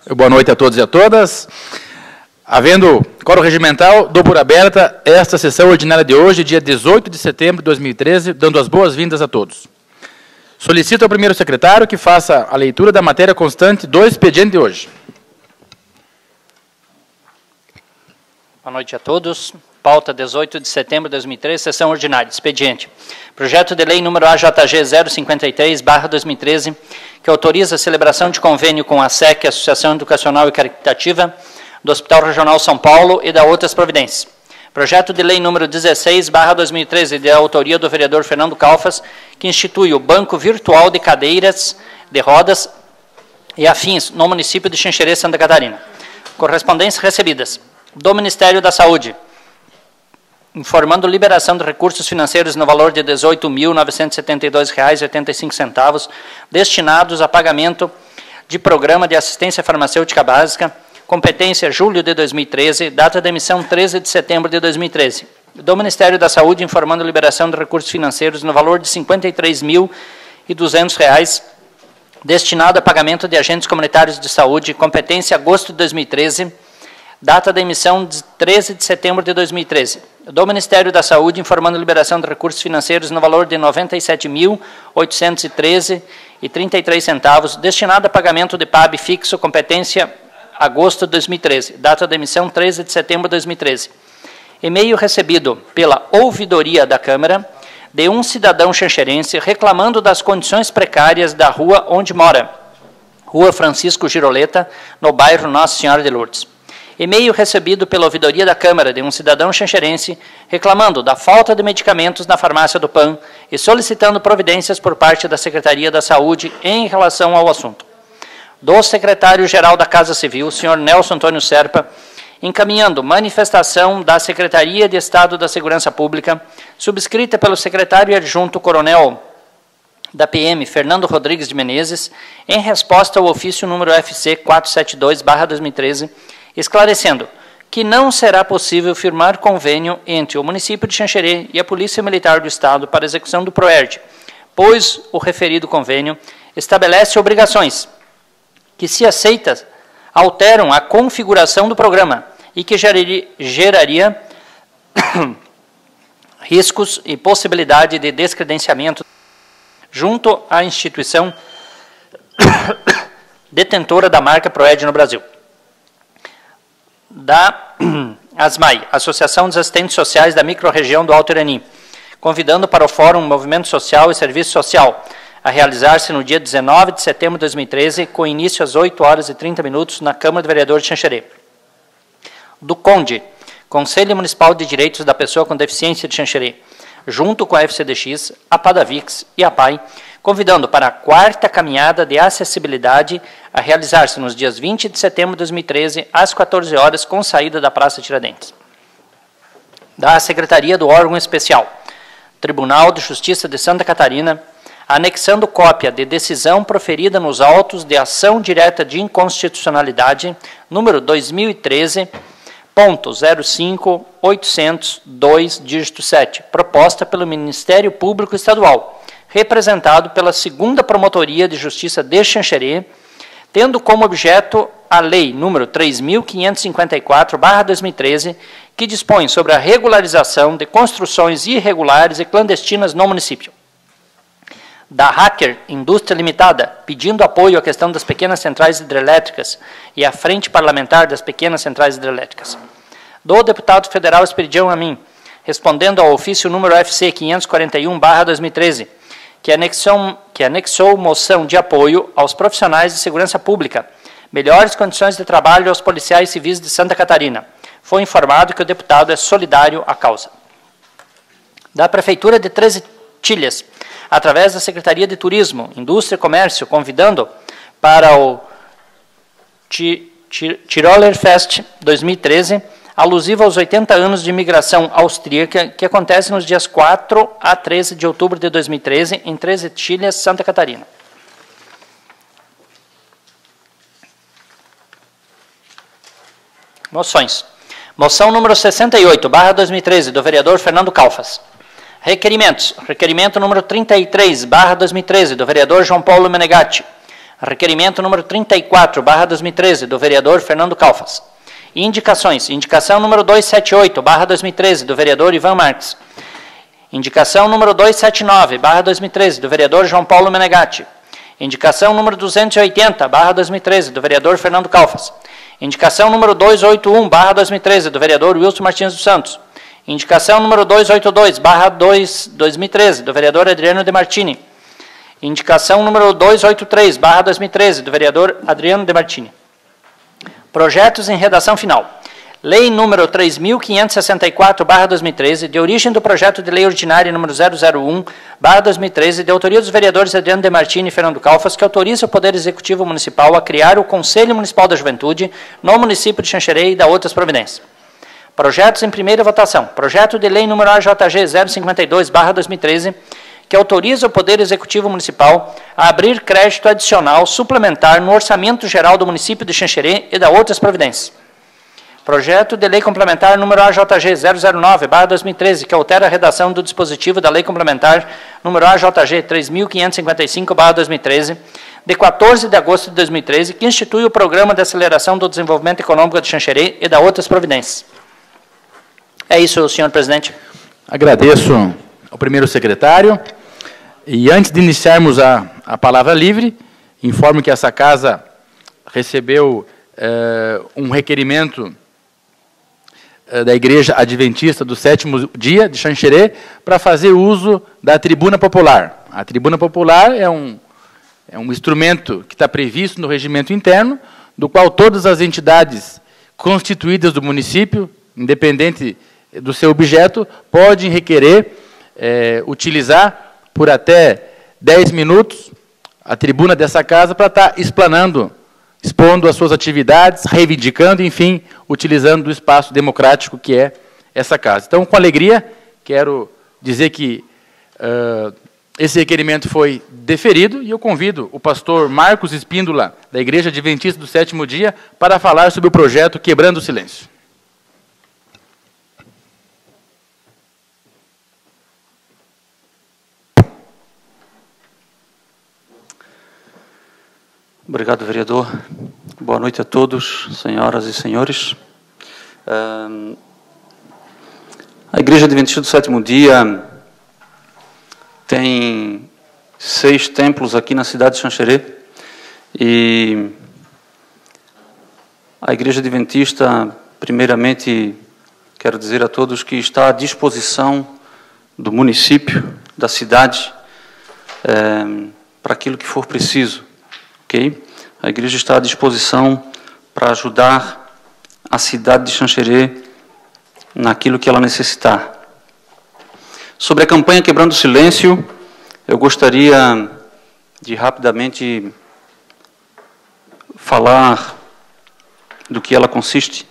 Boa noite a todos e a todas. Havendo quórum regimental, dou por aberta esta sessão ordinária de hoje, dia 18 de setembro de 2013, dando as boas-vindas a todos. Solicito ao primeiro secretário que faça a leitura da matéria constante do expediente de hoje. Boa noite a todos. Pauta 18 de setembro de 2013, sessão ordinária. Expediente. Projeto de lei número AJG 053/2013, que autoriza a celebração de convênio com a ASEC, Associação Educacional e Caritativa, do Hospital Regional São Paulo e da outras providências. Projeto de lei número 16/2013, de autoria do vereador Fernando Calfas, que institui o Banco Virtual de Cadeiras de Rodas e afins no município de Xanxerê, Santa Catarina. Correspondências recebidas do Ministério da Saúde, informando liberação de recursos financeiros no valor de R$ 18.972,85, destinados a pagamento de programa de assistência farmacêutica básica, competência julho de 2013, data de emissão 13 de setembro de 2013. Do Ministério da Saúde, informando liberação de recursos financeiros no valor de R$ 53.200, destinado a pagamento de agentes comunitários de saúde, competência agosto de 2013, data da emissão de 13 de setembro de 2013. Do Ministério da Saúde, informando liberação de recursos financeiros no valor de R$ 97.813,33, destinado a pagamento de PAB fixo, competência agosto de 2013, data da emissão 13 de setembro de 2013. E-mail recebido pela ouvidoria da Câmara de um cidadão xanxerense reclamando das condições precárias da rua onde mora, Rua Francisco Giroleta, no bairro Nossa Senhora de Lourdes. E-mail recebido pela ouvidoria da Câmara de um cidadão xanxerense reclamando da falta de medicamentos na farmácia do PAN e solicitando providências por parte da Secretaria da Saúde em relação ao assunto. Do secretário-geral da Casa Civil, senhor Nelson Antônio Serpa, encaminhando manifestação da Secretaria de Estado da Segurança Pública, subscrita pelo secretário adjunto coronel da PM, Fernando Rodrigues de Menezes, em resposta ao ofício número FC 472/2013, esclarecendo que não será possível firmar convênio entre o município de Xanxerê e a Polícia Militar do Estado para execução do PROERD, pois o referido convênio estabelece obrigações que, se aceitas, alteram a configuração do programa e que geraria riscos e possibilidade de descredenciamento junto à instituição detentora da marca PROERD no Brasil. Da ASMAI, Associação dos Assistentes Sociais da Microrregião do Alto Irani, convidando para o Fórum Movimento Social e Serviço Social, a realizar-se no dia 19 de setembro de 2013, com início às 8h30, na Câmara de Vereadores de Xanxerê. Do CONDE, Conselho Municipal de Direitos da Pessoa com Deficiência de Xanxerê, junto com a FCDX, a Padavix e a PAI, convidando para a 4ª caminhada de acessibilidade a realizar-se nos dias 20 de setembro de 2013, às 14 horas, com saída da Praça Tiradentes. Da Secretaria do Órgão Especial, Tribunal de Justiça de Santa Catarina, anexando cópia de decisão proferida nos autos de ação direta de inconstitucionalidade, número 2013.05802, dígito 7, proposta pelo Ministério Público Estadual, representado pela 2ª Promotoria de Justiça de Xanxerê, tendo como objeto a Lei número 3.554/2013, que dispõe sobre a regularização de construções irregulares e clandestinas no município. Da Hacker Indústria Limitada, pedindo apoio à questão das pequenas centrais hidrelétricas e à Frente Parlamentar das Pequenas Centrais Hidrelétricas. Do deputado federal Esperidião Amin, respondendo ao ofício número FC 541/2013, que anexou moção de apoio aos profissionais de segurança pública, melhores condições de trabalho aos policiais civis de Santa Catarina. Foi informado que o deputado é solidário à causa. Da Prefeitura de 13 Tilhas, através da Secretaria de Turismo, Indústria e Comércio, convidando para o Tiroler Fest 2013, alusivo aos 80 anos de imigração austríaca, que acontece nos dias 4 a 13 de outubro de 2013, em 13 Tilhas, Santa Catarina. Moções. Moção número 68/2013, do vereador Fernando Calfas. Requerimentos. Requerimento número 33/2013, do vereador João Paulo Menegatti. Requerimento número 34/2013, do vereador Fernando Calfas. Indicações. Indicação número 278/2013, do vereador Ivan Marques. Indicação número 279/2013, do vereador João Paulo Menegatti. Indicação número 280/2013, do vereador Fernando Calfas. Indicação número 281/2013, do vereador Wilson Martins dos Santos. Indicação número 282/2013, do vereador Adriano De Martini. Indicação número 283/2013, do vereador Adriano De Martini. Projetos em redação final. Lei número 3.564/2013, de origem do projeto de lei ordinária número 001/2013, de autoria dos vereadores Adriano De Martini e Fernando Calfas, que autoriza o Poder Executivo Municipal a criar o Conselho Municipal da Juventude no município de Xanxerê e da outras providências. Projetos em primeira votação. Projeto de lei número AJG 052/2013, que autoriza o Poder Executivo Municipal a abrir crédito adicional suplementar no Orçamento Geral do município de Xanxerê e da outras providências. Projeto de lei complementar número AJG 009/2013, que altera a redação do dispositivo da lei complementar número AJG 3555/2013, de 14 de agosto de 2013, que institui o Programa de Aceleração do Desenvolvimento Econômico de Xanxerê e da outras providências. É isso, senhor presidente. Agradeço ao primeiro secretário. E antes de iniciarmos a palavra livre, informo que essa casa recebeu um requerimento da Igreja Adventista do Sétimo Dia de Xanxerê para fazer uso da tribuna popular. A tribuna popular é um instrumento que está previsto no regimento interno, do qual todas as entidades constituídas do município, independente do seu objeto, podem requerer utilizar por até 10 minutos a tribuna dessa casa para estar expondo as suas atividades, reivindicando, enfim, utilizando o espaço democrático que é essa casa. Então, com alegria, quero dizer que esse requerimento foi deferido e eu convido o pastor Marcos Espíndola, da Igreja Adventista do Sétimo Dia, para falar sobre o projeto Quebrando o Silêncio. Obrigado, vereador. Boa noite a todos, senhoras e senhores. A Igreja Adventista do Sétimo Dia tem 6 templos aqui na cidade de Xanxerê e a Igreja Adventista, primeiramente, quero dizer a todos que está à disposição do município, da cidade, para aquilo que for preciso. Okay? A igreja está à disposição para ajudar a cidade de Xanxerê naquilo que ela necessitar. Sobre a campanha Quebrando o Silêncio, eu gostaria de rapidamente falar do que ela consiste.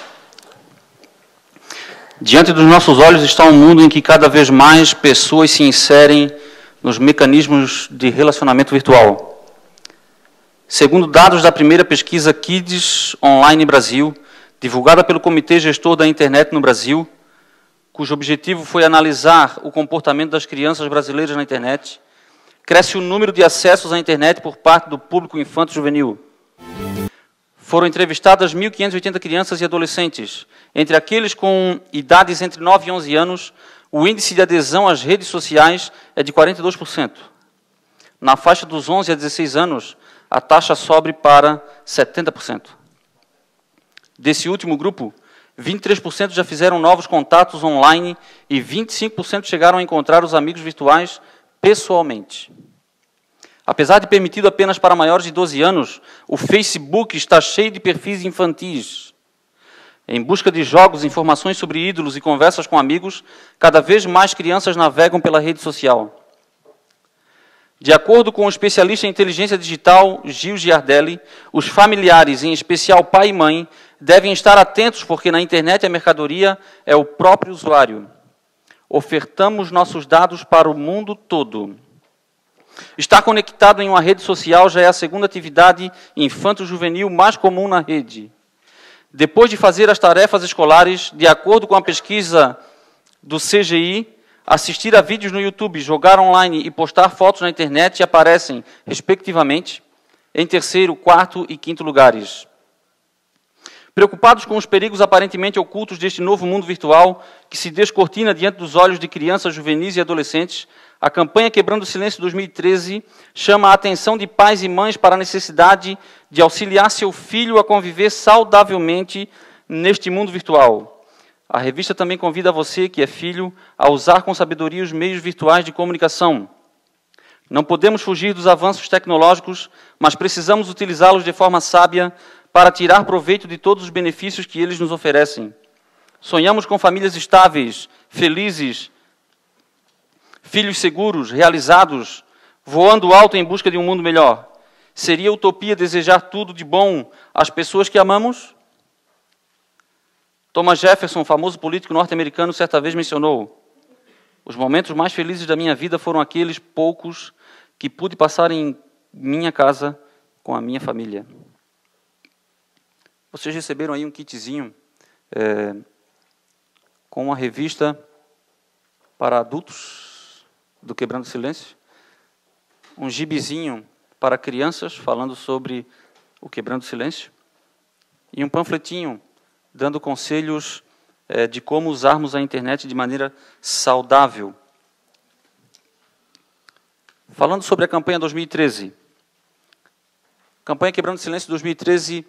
Diante dos nossos olhos está um mundo em que cada vez mais pessoas se inserem nos mecanismos de relacionamento virtual. Segundo dados da primeira pesquisa Kids Online Brasil, divulgada pelo Comitê Gestor da Internet no Brasil, cujo objetivo foi analisar o comportamento das crianças brasileiras na internet, cresce o número de acessos à internet por parte do público infanto-juvenil. Foram entrevistadas 1.580 crianças e adolescentes. Entre aqueles com idades entre 9 e 11 anos, o índice de adesão às redes sociais é de 42%. Na faixa dos 11 a 16 anos, a taxa sobe para 70%. Desse último grupo, 23% já fizeram novos contatos online e 25% chegaram a encontrar os amigos virtuais pessoalmente. Apesar de permitido apenas para maiores de 12 anos, o Facebook está cheio de perfis infantis. Em busca de jogos, informações sobre ídolos e conversas com amigos, cada vez mais crianças navegam pela rede social. De acordo com o especialista em inteligência digital Gil Giardelli, os familiares, em especial pai e mãe, devem estar atentos porque na internet a mercadoria é o próprio usuário. Ofertamos nossos dados para o mundo todo. Estar conectado em uma rede social já é a segunda atividade infanto-juvenil mais comum na rede. Depois de fazer as tarefas escolares, de acordo com a pesquisa do CGI, assistir a vídeos no YouTube, jogar online e postar fotos na internet aparecem, respectivamente, em terceiro, quarto e quinto lugares. Preocupados com os perigos aparentemente ocultos deste novo mundo virtual que se descortina diante dos olhos de crianças, juvenis e adolescentes, a campanha Quebrando o Silêncio 2013 chama a atenção de pais e mães para a necessidade de auxiliar seu filho a conviver saudavelmente neste mundo virtual. A revista também convida você, que é filho, a usar com sabedoria os meios virtuais de comunicação. Não podemos fugir dos avanços tecnológicos, mas precisamos utilizá-los de forma sábia para tirar proveito de todos os benefícios que eles nos oferecem. Sonhamos com famílias estáveis, felizes, filhos seguros, realizados, voando alto em busca de um mundo melhor. Seria utopia desejar tudo de bom às pessoas que amamos? Thomas Jefferson, famoso político norte-americano, certa vez mencionou: os momentos mais felizes da minha vida foram aqueles poucos que pude passar em minha casa com a minha família. Vocês receberam aí um kitzinho com uma revista para adultos do Quebrando o Silêncio, um gibizinho para crianças falando sobre o Quebrando o Silêncio e um panfletinho dando conselhos de como usarmos a internet de maneira saudável. Falando sobre a campanha 2013. A campanha Quebrando o Silêncio 2013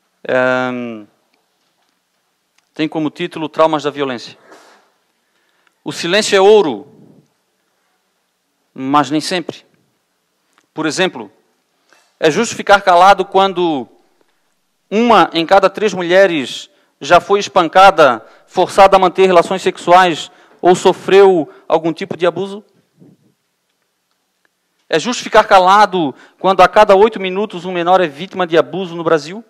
tem como título Traumas da Violência. O silêncio é ouro, mas nem sempre. Por exemplo, é justo ficar calado quando 1 em cada 3 mulheres já foi espancada, forçada a manter relações sexuais ou sofreu algum tipo de abuso? É justo ficar calado quando a cada 8 minutos um menor é vítima de abuso no Brasil?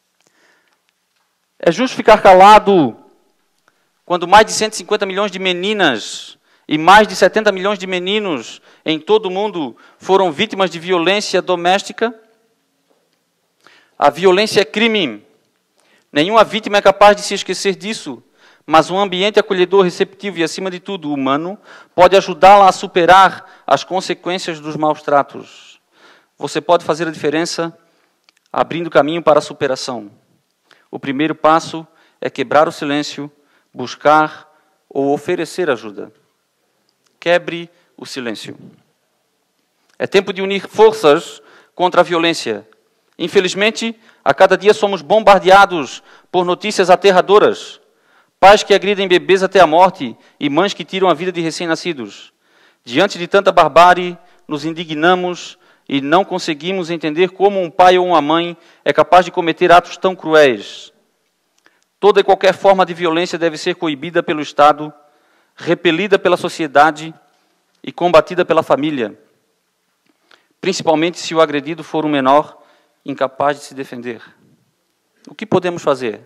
É justo ficar calado quando mais de 150 milhões de meninas e mais de 70 milhões de meninos em todo o mundo foram vítimas de violência doméstica? A violência é crime. Nenhuma vítima é capaz de se esquecer disso, mas um ambiente acolhedor, receptivo e, acima de tudo, humano, pode ajudá-la a superar as consequências dos maus tratos. Você pode fazer a diferença abrindo caminho para a superação. O primeiro passo é quebrar o silêncio, buscar ou oferecer ajuda. Quebre o silêncio. É tempo de unir forças contra a violência. Infelizmente, a cada dia somos bombardeados por notícias aterradoras. Pais que agridem bebês até a morte e mães que tiram a vida de recém-nascidos. Diante de tanta barbárie, nos indignamos e não conseguimos entender como um pai ou uma mãe é capaz de cometer atos tão cruéis. Toda e qualquer forma de violência deve ser coibida pelo Estado, repelida pela sociedade e combatida pela família, principalmente se o agredido for um menor incapaz de se defender. O que podemos fazer?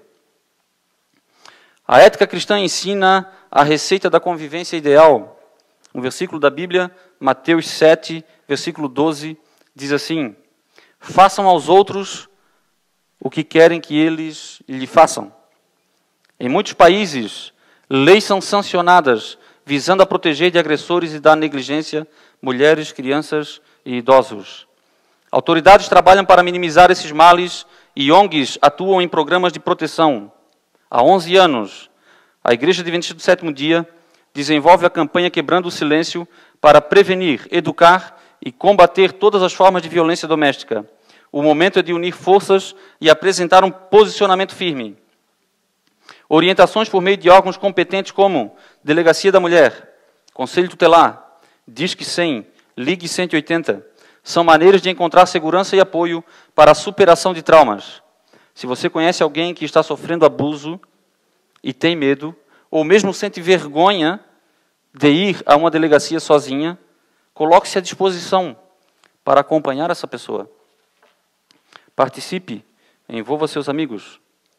A ética cristã ensina a receita da convivência ideal. Um versículo da Bíblia, Mateus 7, versículo 12, diz assim: façam aos outros o que querem que eles lhe façam. Em muitos países, leis são sancionadas visando a proteger de agressores e da negligência mulheres, crianças e idosos. Autoridades trabalham para minimizar esses males e ONGs atuam em programas de proteção. Há 11 anos, a Igreja Adventista do Sétimo Dia desenvolve a campanha Quebrando o Silêncio para prevenir, educar e combater todas as formas de violência doméstica. O momento é de unir forças e apresentar um posicionamento firme. Orientações por meio de órgãos competentes como Delegacia da Mulher, Conselho Tutelar, Disque 100, Ligue 180, são maneiras de encontrar segurança e apoio para a superação de traumas. Se você conhece alguém que está sofrendo abuso e tem medo, ou mesmo sente vergonha de ir a uma delegacia sozinha, coloque-se à disposição para acompanhar essa pessoa. Participe, envolva seus amigos.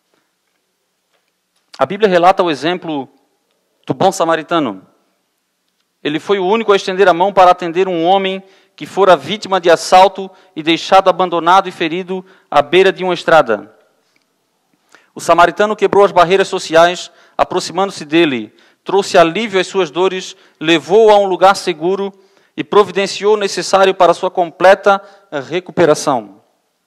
A Bíblia relata o exemplo do bom samaritano. Ele foi o único a estender a mão para atender um homem que fora vítima de assalto e deixado abandonado e ferido à beira de uma estrada. O samaritano quebrou as barreiras sociais, aproximando-se dele, trouxe alívio às suas dores, levou-o a um lugar seguro e providenciou o necessário para a sua completa recuperação.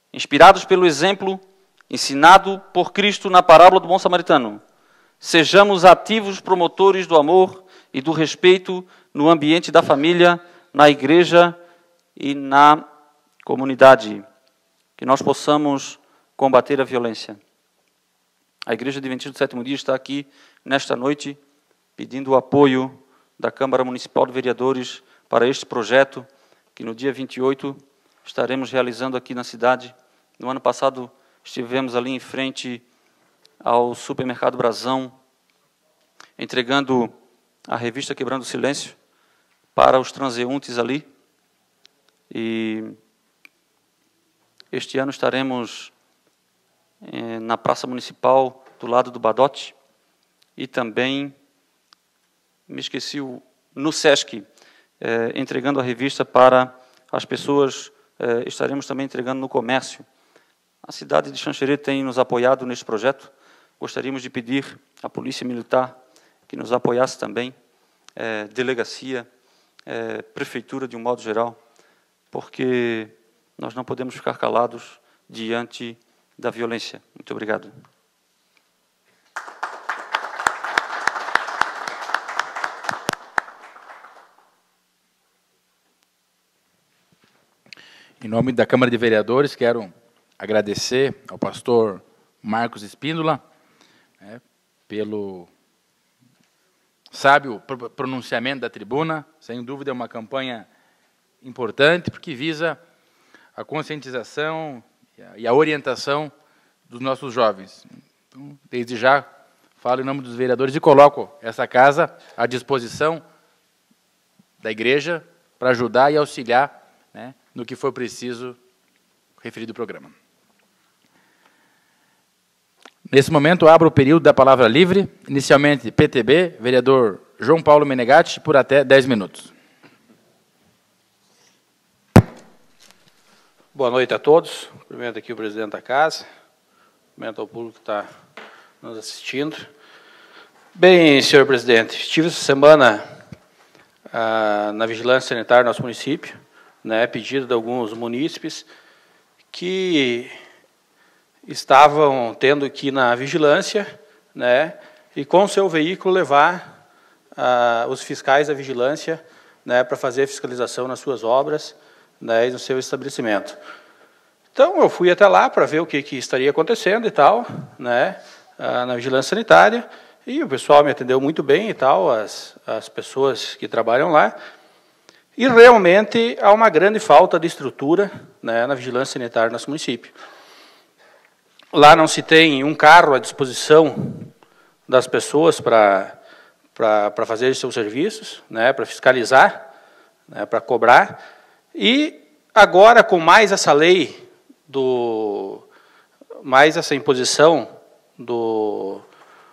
inspirados pelo exemplo ensinado por Cristo na parábola do bom samaritano, sejamos ativos promotores do amor e do respeito no ambiente da família, na igreja e na comunidade. Que nós possamos combater a violência. A Igreja Adventista do Sétimo Dia está aqui nesta noite pedindo o apoio da Câmara Municipal de Vereadores para este projeto que no dia 28 estaremos realizando aqui na cidade. No ano passado estivemos ali em frente ao Supermercado Brasão, entregando a revista Quebrando o Silêncio para os transeuntes ali. E este ano estaremos na Praça Municipal, do lado do Badote, e também, me esqueci, no Sesc, entregando a revista para as pessoas, estaremos também entregando no comércio. A cidade de Xanxerê tem nos apoiado neste projeto. Gostaríamos de pedir à Polícia Militar que nos apoiasse também, delegacia, prefeitura de um modo geral, porque nós não podemos ficar calados diante da violência. Muito obrigado. Em nome da Câmara de Vereadores, quero agradecer ao pastor Marcos Espíndola pelo sábio pronunciamento da tribuna. Sem dúvida é uma campanha importante, porque visa a conscientização e a orientação dos nossos jovens. Então, desde já, falo em nome dos vereadores e coloco essa casa à disposição da igreja para ajudar e auxiliar, né, no que for preciso, referido programa. Nesse momento, abro o período da palavra livre. Inicialmente, PTB, vereador João Paulo Menegatti, por até 10 minutos. Boa noite a todos. Cumprimento aqui o presidente da casa. Cumprimento ao público que está nos assistindo. Bem, senhor presidente, estive essa semana na vigilância sanitária do nosso município, né, pedido de alguns munícipes que estavam tendo que ir na vigilância, né, e com seu veículo levar os fiscais da vigilância, né, para fazer a fiscalização nas suas obras, né, e no seu estabelecimento. Então, eu fui até lá para ver o que estaria acontecendo e tal, né, na vigilância sanitária, e o pessoal me atendeu muito bem e tal, as pessoas que trabalham lá, e realmente há uma grande falta de estrutura, né, na vigilância sanitária do nosso município. Lá não se tem um carro à disposição das pessoas para fazer seus serviços, né, para fiscalizar, né, para cobrar. E agora, com mais essa lei, mais essa imposição do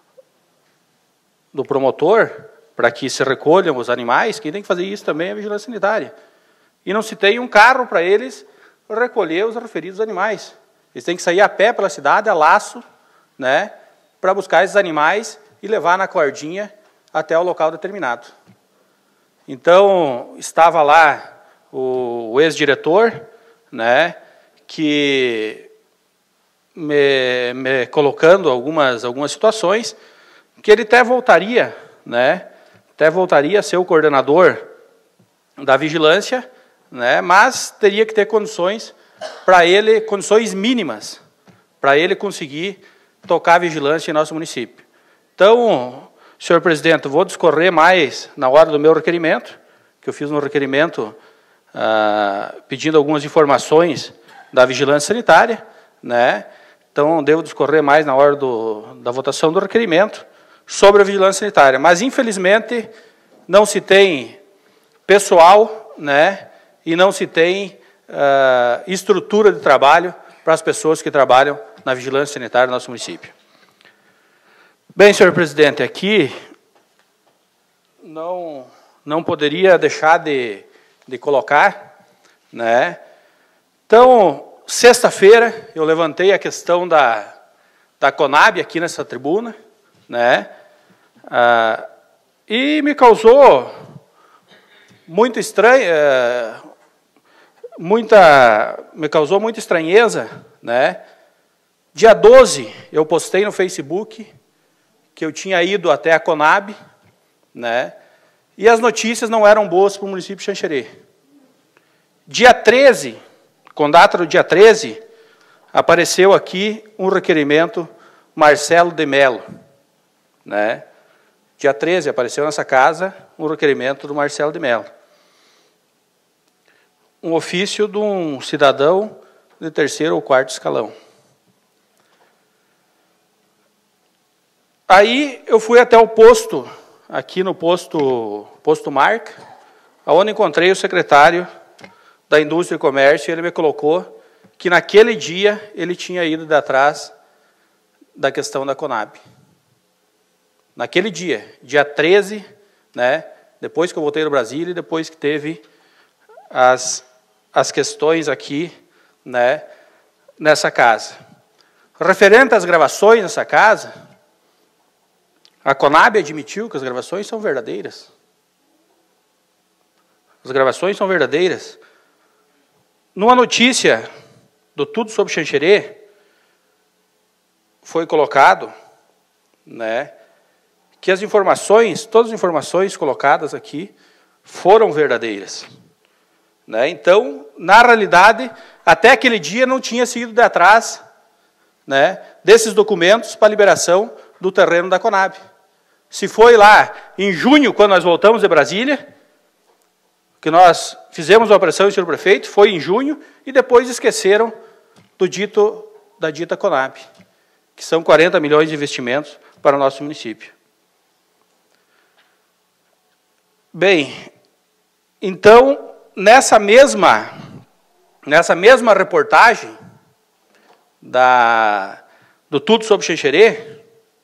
promotor, para que se recolham os animais, quem tem que fazer isso também é a vigilância sanitária. E não se tem um carro para eles recolher os referidos animais. Eles têm que sair a pé pela cidade, a laço, né, para buscar esses animais e levar na cordinha até o local determinado. Então, estava lá o ex-diretor, né, que me colocando algumas situações, que ele até voltaria, né, a ser o coordenador da vigilância, né, mas teria que ter condições para ele, condições mínimas, para ele conseguir tocar a vigilância em nosso município. Então, senhor presidente, eu vou discorrer mais na hora do meu requerimento, que eu fiz um requerimento pedindo algumas informações da vigilância sanitária, né? Então, devo discorrer mais na hora da votação do requerimento sobre a vigilância sanitária. Mas, infelizmente, não se tem pessoal, né? E não se tem estrutura de trabalho para as pessoas que trabalham na vigilância sanitária do nosso município. Bem, senhor presidente, aqui não poderia deixar de colocar, né? Então, sexta-feira, eu levantei a questão da Conab aqui nessa tribuna, né? E me causou muito estranho, me causou muita estranheza, né? Dia 12, eu postei no Facebook que eu tinha ido até a Conab, né? E as notícias não eram boas para o município de Xanxerê. Dia 13, com data do dia 13, apareceu aqui um requerimento Marcelo de Mello, né? Dia 13 apareceu nessa casa um requerimento do Marcelo de Mello. Um ofício de um cidadão de 3º ou 4º escalão. Aí eu fui até o posto, aqui no posto Marca, onde encontrei o secretário da Indústria e Comércio, e ele me colocou que naquele dia ele tinha ido de atrás da questão da Conab. Naquele dia, dia 13, né, depois que eu voltei do Brasília e depois que teve as questões aqui, né, nessa casa. Referente às gravações nessa casa, a Conab admitiu que as gravações são verdadeiras. As gravações são verdadeiras. Numa notícia do Tudo sobre Xanxerê, foi colocado, né, que as informações, todas as informações colocadas aqui, foram verdadeiras. Né? Então, na realidade, até aquele dia não tinha sido de atrás, né, desses documentos para liberação do terreno da Conab. Se foi lá em junho, quando nós voltamos de Brasília, que nós fizemos uma pressão sobre o prefeito, foi em junho, e depois esqueceram da dita Conab, que são 40 milhões de investimentos para o nosso município. Bem, então, nessa mesma reportagem do Tudo sobre Xanxerê,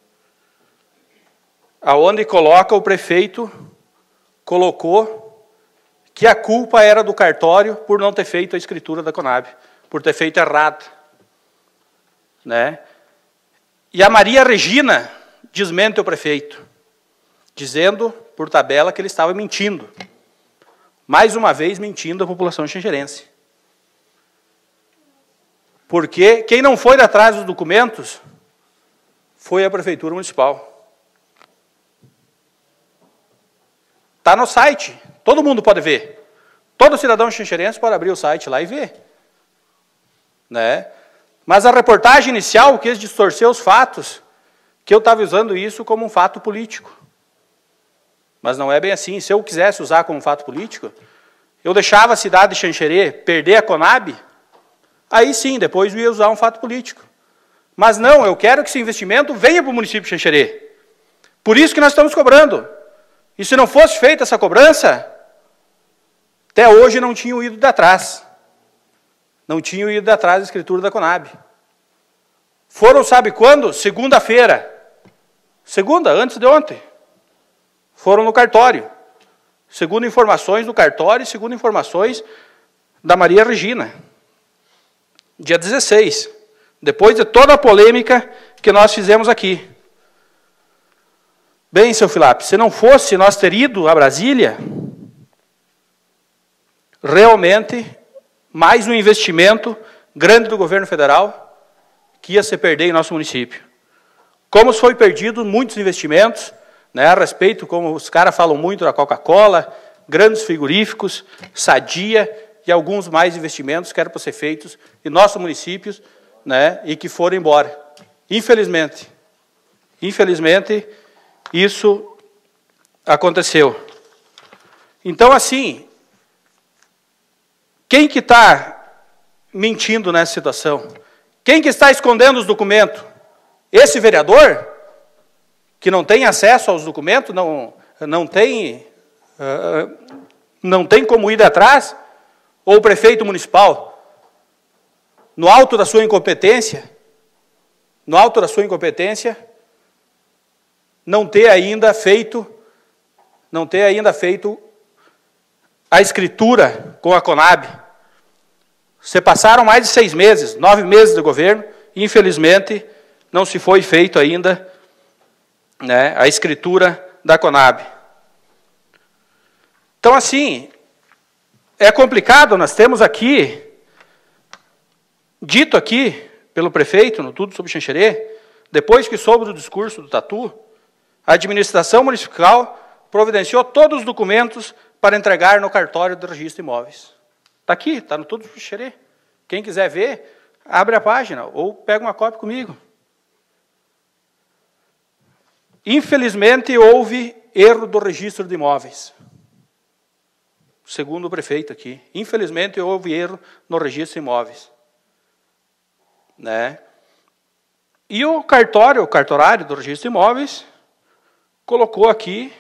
aonde coloca o prefeito, colocou que a culpa era do cartório por não ter feito a escritura da Conab, por ter feito errado. Né? E a Maria Regina desmente o prefeito, dizendo, por tabela, que ele estava mentindo. Mais uma vez, mentindo a população xanxerense. Porque quem não foi atrás dos documentos foi a Prefeitura Municipal. Está no site, todo mundo pode ver. Todo cidadão xanxerense pode abrir o site lá e ver. Né? Mas a reportagem inicial quis distorcer os fatos, que eu estava usando isso como um fato político. Mas não é bem assim. Se eu quisesse usar como fato político, eu deixava a cidade de Xanxerê perder a Conab, aí sim, depois eu ia usar um fato político. Mas não, eu quero que esse investimento venha para o município de Xanxerê. Por isso que nós estamos cobrando. E se não fosse feita essa cobrança, até hoje não tinham ido de atrás. Não tinham ido de atrás da escritura da Conab. Foram, sabe quando? Segunda-feira. Segunda, antes de ontem. Foram no cartório. Segundo informações do cartório e segundo informações da Maria Regina. Dia 16. Depois de toda a polêmica que nós fizemos aqui. Bem, seu Filap, se não fosse nós ter ido a Brasília, realmente, mais um investimento grande do governo federal que ia se perder em nosso município. Como foi perdido muitos investimentos, né, a respeito, como os caras falam muito da Coca-Cola, grandes frigoríficos, Sadia e alguns mais investimentos que eram para ser feitos em nossos municípios, né, e que foram embora. Infelizmente, isso aconteceu. Então, assim, quem que está mentindo nessa situação? Quem que está escondendo os documentos? Esse vereador, que não tem acesso aos documentos, não tem como ir atrás? Ou o prefeito municipal, no alto da sua incompetência, não ter ainda feito a escritura com a Conab. Se passaram mais de 6 meses, 9 meses de governo, e infelizmente não se foi feito ainda, né, a escritura da Conab. Então, assim, é complicado, nós temos aqui, dito aqui pelo prefeito, no Tudo sobre Xanxerê, depois que soube do discurso do Tatu, a administração municipal providenciou todos os documentos para entregar no cartório do registro de imóveis. Está aqui, está no Tudo sobre Xanxerê. Quem quiser ver, abre a página ou pega uma cópia comigo. Infelizmente, houve erro do registro de imóveis. Segundo o prefeito aqui. Infelizmente, houve erro no registro de imóveis. Né? E o cartorário do registro de imóveis, colocou aqui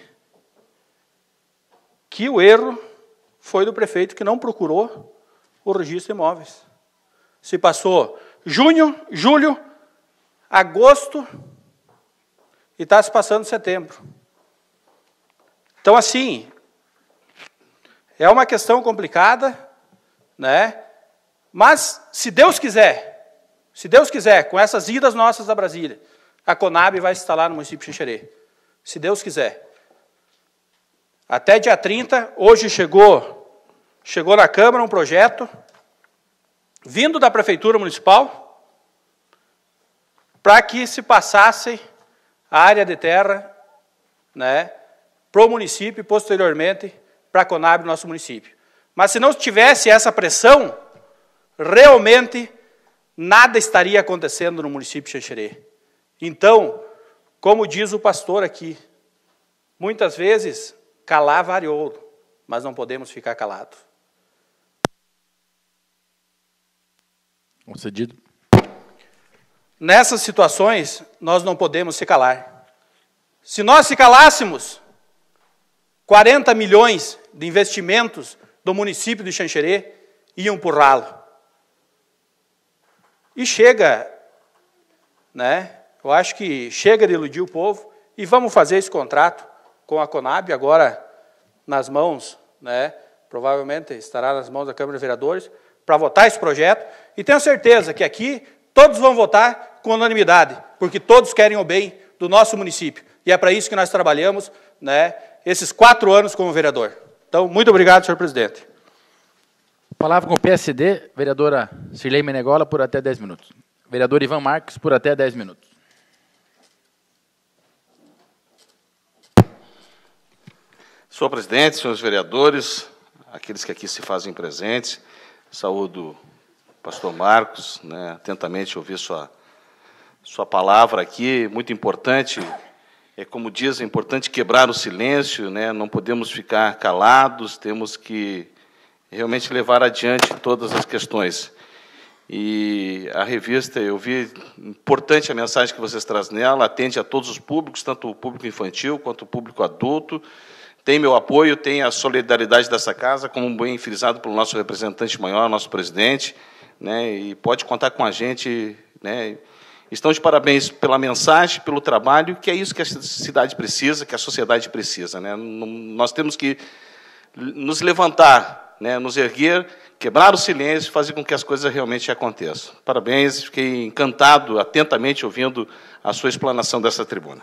que o erro foi do prefeito que não procurou o registro de imóveis. Se passou junho, julho, agosto e está se passando setembro. Então, assim, é uma questão complicada, né? Mas, se Deus quiser, com essas idas nossas a Brasília, a Conab vai se instalar no município de Xanxerê. Se Deus quiser. Até dia 30, hoje chegou na Câmara um projeto vindo da Prefeitura Municipal para que se passasse a área de terra, né, para o município e, posteriormente, para a Conab, nosso município. Mas se não tivesse essa pressão, realmente nada estaria acontecendo no município de Xanxerê. Então, como diz o pastor aqui, muitas vezes, calar vale ouro, mas não podemos ficar calados. Concedido. Nessas situações, nós não podemos se calar. Se nós se calássemos, 40 milhões de investimentos do município de Xanxerê iam por ralo. E chega, né? Eu acho que chega de iludir o povo e vamos fazer esse contrato com a Conab, agora nas mãos, né? Provavelmente estará nas mãos da Câmara de Vereadores, para votar esse projeto. E tenho certeza que aqui todos vão votar com unanimidade, porque todos querem o bem do nosso município. E é para isso que nós trabalhamos, né, esses 4 anos como vereador. Então, muito obrigado, senhor presidente. Palavra com o PSD, vereadora Cirlei Menegola, por até 10 minutos. Vereador Ivan Marques, por até 10 minutos. Senhor presidente, senhores vereadores, aqueles que aqui se fazem presentes, saúdo o pastor Marcos, né, atentamente ouvir sua palavra aqui, muito importante. Como diz, é importante quebrar o silêncio, né, não podemos ficar calados, temos que realmente levar adiante todas as questões. E a revista, eu vi, importante a mensagem que vocês trazem nela, atende a todos os públicos, tanto o público infantil quanto o público adulto. Tem meu apoio, tem a solidariedade dessa casa, como bem frisado pelo nosso representante maior, nosso presidente, né, e pode contar com a gente, né. Estão de parabéns pela mensagem, pelo trabalho, que é isso que a cidade precisa, que a sociedade precisa, né. Nós temos que nos levantar, né, nos erguer, quebrar o silêncio e fazer com que as coisas realmente aconteçam. Parabéns, fiquei encantado, atentamente ouvindo a sua explanação dessa tribuna.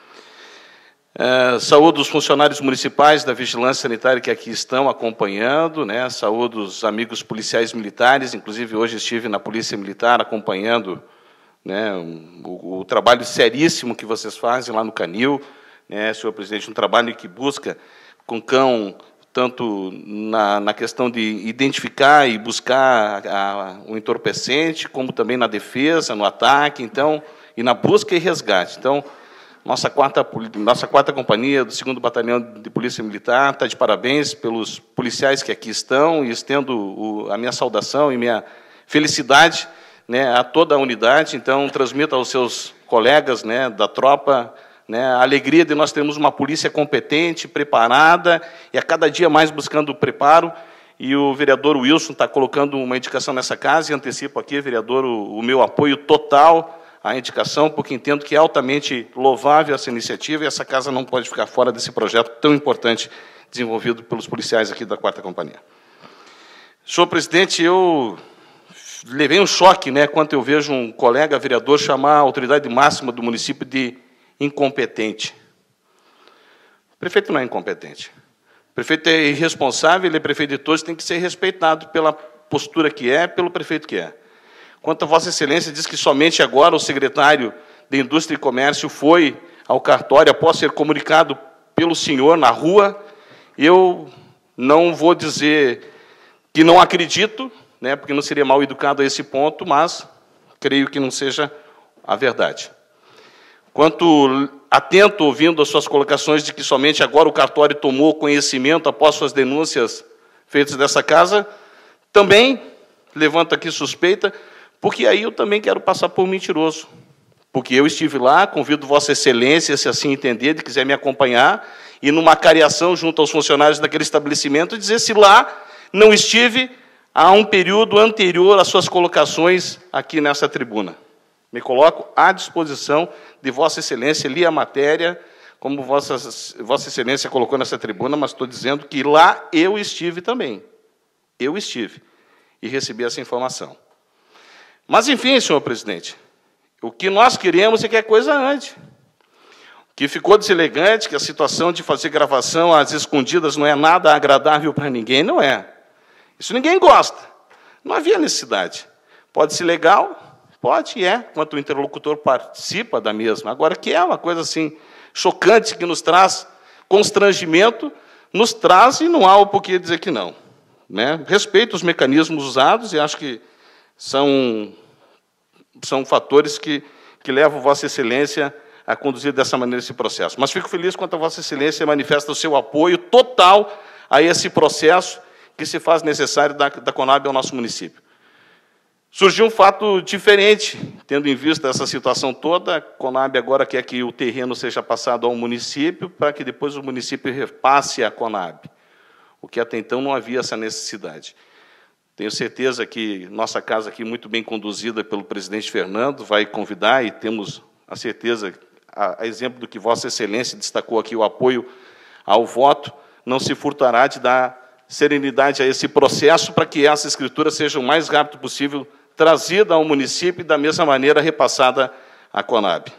Saúdo os funcionários municipais da Vigilância Sanitária que aqui estão acompanhando, né, saúdo os amigos policiais militares, inclusive hoje estive na Polícia Militar acompanhando, né, o trabalho seríssimo que vocês fazem lá no Canil, né, senhor presidente, um trabalho que busca com cão, tanto na questão de identificar e buscar o entorpecente, como também na defesa, no ataque, então, e na busca e resgate. Então, nossa quarta companhia do 2º Batalhão de Polícia Militar está de parabéns pelos policiais que aqui estão, e estendo a minha saudação e minha felicidade, né, a toda a unidade. Então, transmita aos seus colegas, né, da tropa, né, a alegria de nós termos uma polícia competente, preparada, e a cada dia mais buscando o preparo. E o vereador Wilson está colocando uma indicação nessa casa, e antecipo aqui, vereador, o meu apoio total à indicação, porque entendo que é altamente louvável essa iniciativa, e essa casa não pode ficar fora desse projeto tão importante desenvolvido pelos policiais aqui da 4ª Companhia. Senhor presidente, eu levei um choque, né, quando eu vejo um colega vereador chamar a autoridade máxima do município de incompetente. O prefeito não é incompetente. O prefeito é irresponsável, ele é prefeito de todos, tem que ser respeitado pela postura que é, pelo prefeito que é. Quanto a Vossa Excelência, diz que somente agora o secretário de Indústria e Comércio foi ao cartório após ser comunicado pelo senhor na rua. Eu não vou dizer que não acredito, né, porque não seria mal educado a esse ponto, mas creio que não seja a verdade. Quanto atento, ouvindo as suas colocações de que somente agora o cartório tomou conhecimento após suas denúncias feitas dessa casa, também levanto aqui suspeita, porque aí eu também quero passar por mentiroso. Porque eu estive lá, convido Vossa Excelência, se assim entender, de quiser me acompanhar, e numa cariação junto aos funcionários daquele estabelecimento, dizer se lá não estive há um período anterior às suas colocações aqui nessa tribuna. Me coloco à disposição de Vossa Excelência, li a matéria, como Vossa Excelência colocou nessa tribuna, mas estou dizendo que lá eu estive também. Eu estive e recebi essa informação. Mas, enfim, senhor presidente, o que nós queremos é que a coisa ande. O que ficou deselegante, que a situação de fazer gravação às escondidas não é nada agradável para ninguém, não é. Isso ninguém gosta. Não havia necessidade. Pode ser legal, pode e é, quanto o interlocutor participa da mesma. Agora, que é uma coisa assim chocante, que nos traz constrangimento, nos traz e não há o porquê dizer que não. Né? Respeito os mecanismos usados e acho que são fatores que levam Vossa Excelência a conduzir dessa maneira esse processo. Mas fico feliz quando a Vossa Excelência manifesta o seu apoio total a esse processo que se faz necessário da Conab ao nosso município. Surgiu um fato diferente, tendo em vista essa situação toda, a Conab agora quer que o terreno seja passado ao município, para que depois o município repasse à Conab, o que até então não havia essa necessidade. Tenho certeza que nossa casa aqui, muito bem conduzida pelo presidente Fernando, vai convidar, e temos a certeza, a exemplo do que Vossa Excelência destacou aqui, o apoio ao voto, não se furtará de dar serenidade a esse processo para que essa escritura seja o mais rápido possível trazida ao município e, da mesma maneira, repassada à Conab.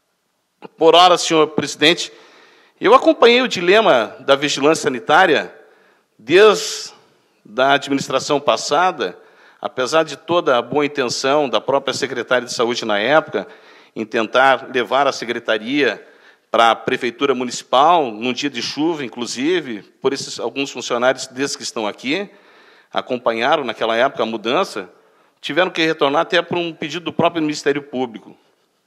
Por ora, senhor presidente, eu acompanhei o dilema da vigilância sanitária desde a administração passada, apesar de toda a boa intenção da própria secretária de Saúde na época, em tentar levar a secretaria para a Prefeitura Municipal, num dia de chuva, inclusive, por esses alguns funcionários desses que estão aqui, acompanharam naquela época a mudança, tiveram que retornar até por um pedido do próprio Ministério Público.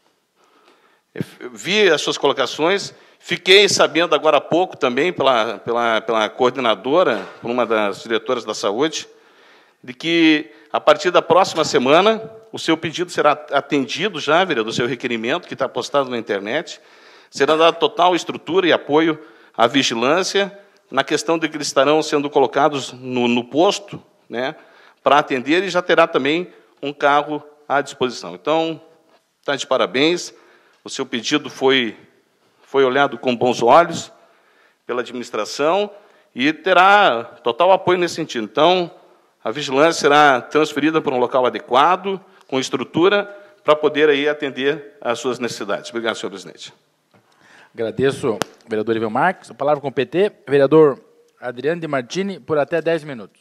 Eu vi as suas colocações, fiquei sabendo agora há pouco também pela coordenadora, por uma das diretoras da saúde, de que, a partir da próxima semana, o seu pedido será atendido já, vereador, do seu requerimento, que está postado na internet, será dada total estrutura e apoio à vigilância, na questão de que eles estarão sendo colocados no posto, né, para atender, e já terá também um carro à disposição. Então, está de parabéns, o seu pedido foi olhado com bons olhos pela administração e terá total apoio nesse sentido. Então, a vigilância será transferida para um local adequado, com estrutura, para poder aí atender às suas necessidades. Obrigado, senhor presidente. Agradeço, vereador Ivel Marques. A palavra com o PT, vereador Adriano de Martini, por até 10 minutos.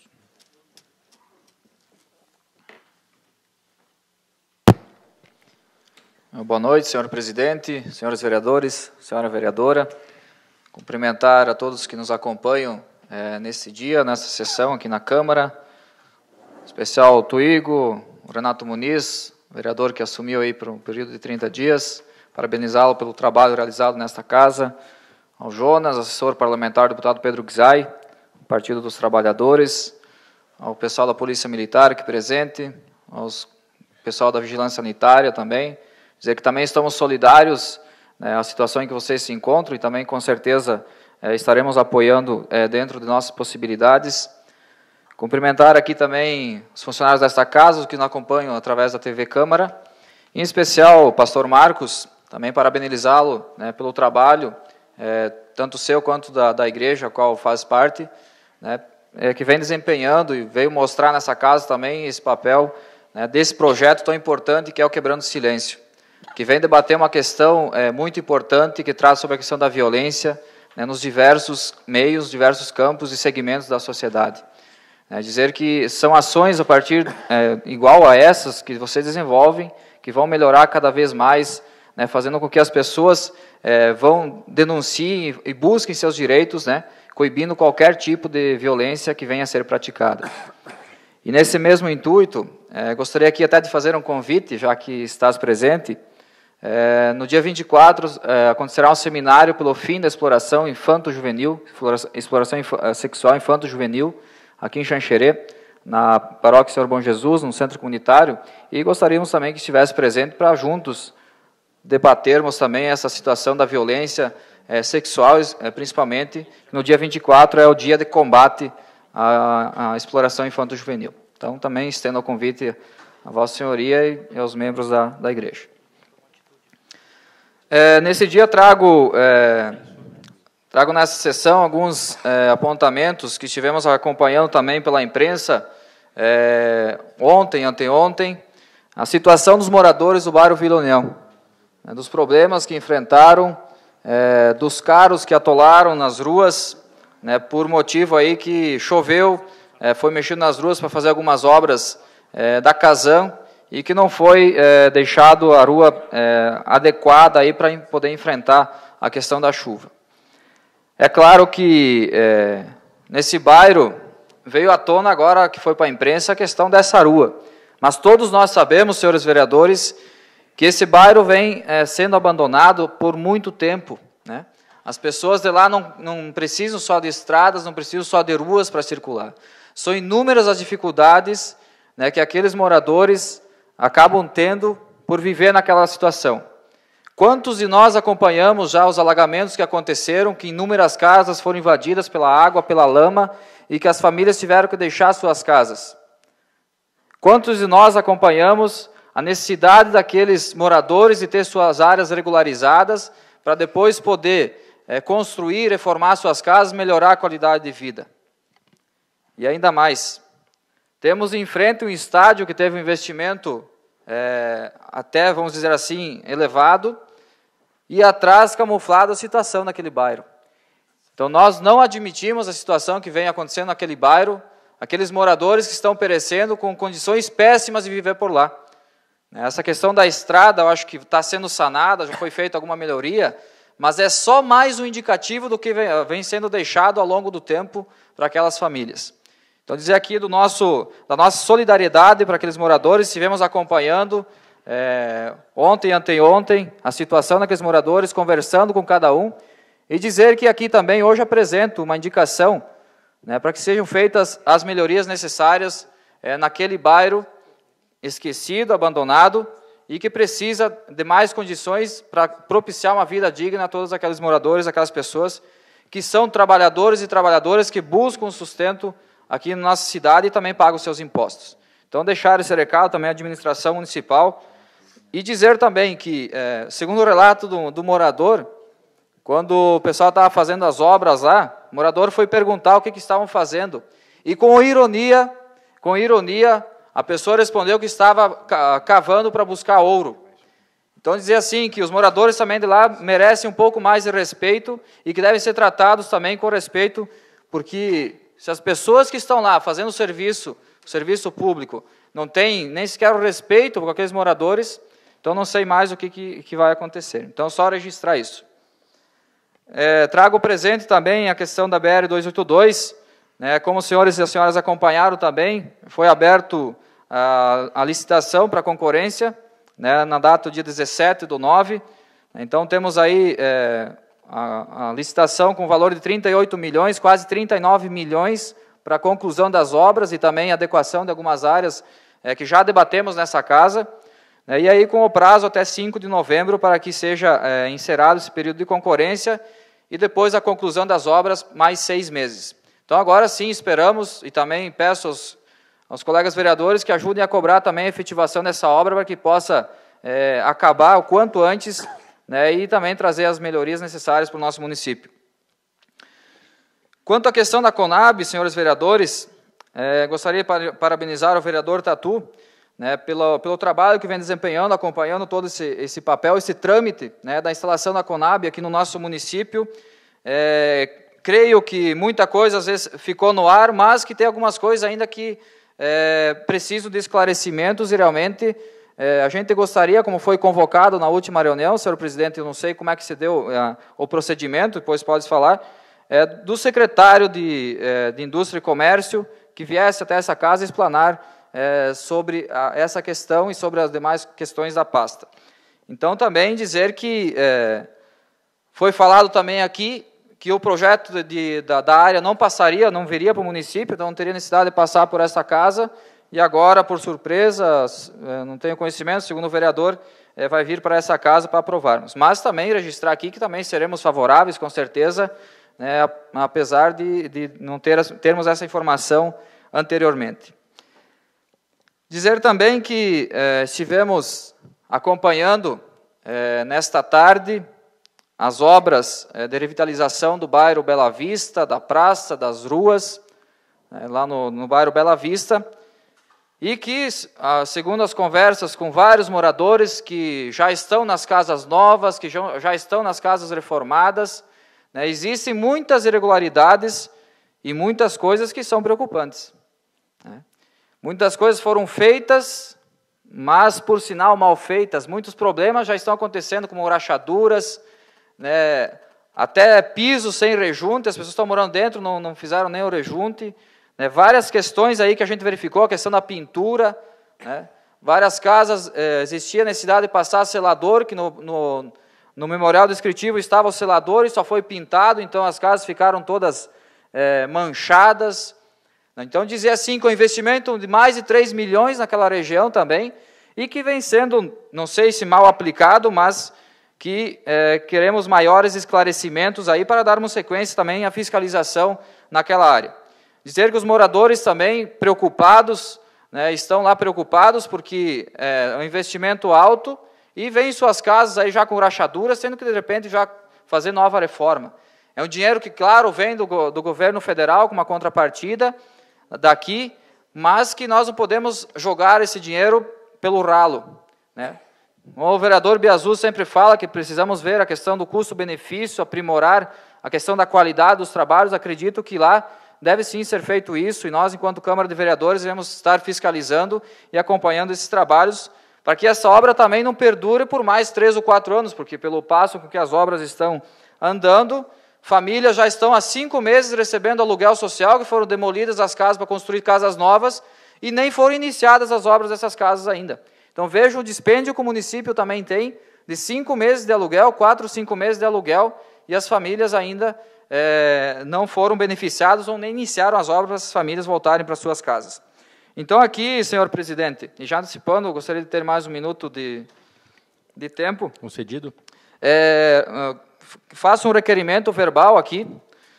Boa noite, senhor presidente, senhores vereadores, senhora vereadora. Cumprimentar a todos que nos acompanham nesse dia, nessa sessão aqui na Câmara. Em especial o Tuigo, o Renato Muniz, vereador que assumiu aí por um período de 30 dias. Parabenizá-lo pelo trabalho realizado nesta casa. Ao Jonas, assessor parlamentar, deputado Pedro Gzai, Partido dos Trabalhadores. Ao pessoal da Polícia Militar aqui presente, ao pessoal da Vigilância Sanitária também. Dizer que também estamos solidários, né, à situação em que vocês se encontram e também, com certeza, estaremos apoiando dentro de nossas possibilidades. Cumprimentar aqui também os funcionários desta casa, os que nos acompanham através da TV Câmara, em especial o pastor Marcos, também parabenizá-lo, né, pelo trabalho, tanto seu quanto da igreja, a qual faz parte, né, que vem desempenhando e veio mostrar nessa casa também esse papel, né, desse projeto tão importante que é o Quebrando o Silêncio, que vem debater uma questão muito importante que traz sobre a questão da violência, né, nos diversos meios, diversos campos e segmentos da sociedade. Dizer que são ações a partir igual a essas que vocês desenvolvem, que vão melhorar cada vez mais, né, fazendo com que as pessoas denunciem e busquem seus direitos, né, coibindo qualquer tipo de violência que venha a ser praticada. E nesse mesmo intuito, gostaria aqui até de fazer um convite, já que estás presente. No dia 24, acontecerá um seminário pelo fim da exploração infanto-juvenil, exploração sexual infanto-juvenil, aqui em Xanxerê, na Paróquia Senhor Bom Jesus, no centro comunitário, e gostaríamos também que estivesse presente para juntos debatermos também essa situação da violência sexual, principalmente, no dia 24 é o dia de combate à exploração infanto-juvenil. Então, também estendo o convite a Vossa Senhoria e aos membros da Igreja. Nesse dia trago nessa sessão alguns apontamentos que estivemos acompanhando também pela imprensa, ontem, anteontem, a situação dos moradores do bairro Vila União, dos problemas que enfrentaram, dos carros que atolaram nas ruas, né, por motivo aí que choveu, foi mexido nas ruas para fazer algumas obras da Casan e que não foi deixado a rua adequada aí para poder enfrentar a questão da chuva. É claro que nesse bairro veio à tona agora que foi para a imprensa a questão dessa rua, mas todos nós sabemos, senhores vereadores, que esse bairro vem sendo abandonado por muito tempo, né? As pessoas de lá não precisam só de estradas, não precisam só de ruas para circular. São inúmeras as dificuldades, né, que aqueles moradores acabam tendo por viver naquela situação. Quantos de nós acompanhamos já os alagamentos que aconteceram, que inúmeras casas foram invadidas pela água, pela lama, e que as famílias tiveram que deixar suas casas? Quantos de nós acompanhamos a necessidade daqueles moradores de ter suas áreas regularizadas para depois poder construir, reformar suas casas, melhorar a qualidade de vida? E ainda mais, temos em frente um estádio que teve um investimento até, vamos dizer assim, elevado, e atrás camuflada a situação naquele bairro. Então nós não admitimos a situação que vem acontecendo naquele bairro, aqueles moradores que estão perecendo com condições péssimas de viver por lá. Essa questão da estrada, eu acho que está sendo sanada, já foi feita alguma melhoria, mas é só mais um indicativo do que vem sendo deixado ao longo do tempo para aquelas famílias. Então, dizer aqui da nossa solidariedade para aqueles moradores, estivemos acompanhando ontem e anteontem a situação daqueles moradores, conversando com cada um, e dizer que aqui também hoje apresento uma indicação, né, para que sejam feitas as melhorias necessárias naquele bairro esquecido, abandonado, e que precisa de mais condições para propiciar uma vida digna a todos aqueles moradores, aquelas pessoas que são trabalhadores e trabalhadoras que buscam sustento aqui na nossa cidade e também pagam os seus impostos. Então, deixar esse recado também à administração municipal e dizer também que, segundo o relato do morador, quando o pessoal estava fazendo as obras lá, o morador foi perguntar o que estavam fazendo. E com ironia, a pessoa respondeu que estava cavando para buscar ouro. Então, dizer assim, que os moradores também de lá merecem um pouco mais de respeito e que devem ser tratados também com respeito, porque se as pessoas que estão lá fazendo o serviço público, não têm nem sequer o respeito por aqueles moradores, então não sei mais o que vai acontecer. Então, só registrar isso. Trago presente também a questão da BR-282, né, como os senhores e as senhoras acompanharam também, foi aberto a licitação para concorrência, né, na data do dia 17/9. Então, temos aí a licitação com valor de 38 milhões, quase 39 milhões, para a conclusão das obras e também adequação de algumas áreas que já debatemos nessa casa, né, e aí com o prazo até 5 de novembro para que seja encerrado esse período de concorrência e depois a conclusão das obras mais 6 meses. Então, agora sim, esperamos e também peço aos colegas vereadores que ajudem a cobrar também a efetivação dessa obra para que possa acabar o quanto antes, né, e também trazer as melhorias necessárias para o nosso município. Quanto à questão da Conab, senhores vereadores, gostaria de parabenizar o vereador Tatu, né, pelo trabalho que vem desempenhando, acompanhando todo esse papel, esse trâmite, né, da instalação da Conab aqui no nosso município, Creio que muita coisa, às vezes, ficou no ar, mas que tem algumas coisas ainda que precisam de esclarecimentos e, realmente, a gente gostaria, como foi convocado na última reunião, senhor presidente, eu não sei como é que se deu o procedimento, depois pode falar, do secretário de Indústria e Comércio, que viesse até essa casa explanar sobre essa questão e sobre as demais questões da pasta. Então, também dizer que foi falado também aqui que o projeto da área não passaria, não viria para o município, então não teria necessidade de passar por essa casa, e agora, por surpresa, não tenho conhecimento, segundo o vereador, vai vir para essa casa para aprovarmos. Mas também registrar aqui que também seremos favoráveis, com certeza, apesar de não termos essa informação anteriormente. Dizer também que estivemos acompanhando nesta tarde as obras de revitalização do bairro Bela Vista, da praça, das ruas, lá no bairro Bela Vista, e que, segundo as conversas com vários moradores que já estão nas casas novas, que já estão nas casas reformadas, existem muitas irregularidades e muitas coisas que são preocupantes. Muitas coisas foram feitas, mas, por sinal, mal feitas. Muitos problemas já estão acontecendo, como rachaduras, até pisos sem rejunte, as pessoas estão morando dentro, não fizeram nem o rejunte. Várias questões aí que a gente verificou, a questão da pintura. Várias casas, existia necessidade de passar selador, que no memorial descritivo estava o selador e só foi pintado, então as casas ficaram todas manchadas. Então, dizer assim, com investimento de mais de 3 milhões naquela região também, e que vem sendo, não sei se mal aplicado, mas que queremos maiores esclarecimentos aí para darmos sequência também à fiscalização naquela área. Dizer que os moradores também preocupados, estão lá preocupados porque é um investimento alto e vem suas casas aí já com rachaduras, tendo que, de repente, já fazer nova reforma. É um dinheiro que, claro, vem do governo federal com uma contrapartida daqui, mas que nós não podemos jogar esse dinheiro pelo ralo. O vereador Biazu sempre fala que precisamos ver a questão do custo-benefício, aprimorar a questão da qualidade dos trabalhos. Acredito que lá deve sim ser feito isso, e nós, enquanto Câmara de Vereadores, iremos estar fiscalizando e acompanhando esses trabalhos, para que essa obra também não perdure por mais 3 ou 4 anos, porque pelo passo com que as obras estão andando, famílias já estão há 5 meses recebendo aluguel social, que foram demolidas as casas para construir casas novas, e nem foram iniciadas as obras dessas casas ainda. Então, vejam o dispêndio que o município também tem, de 5 meses de aluguel, 4, 5 meses de aluguel, e as famílias ainda não foram beneficiadas ou nem iniciaram as obras para as famílias voltarem para suas casas. Então, aqui, senhor presidente, e já antecipando, eu gostaria de ter mais 1 minuto de tempo. Concedido. Faço um requerimento verbal aqui,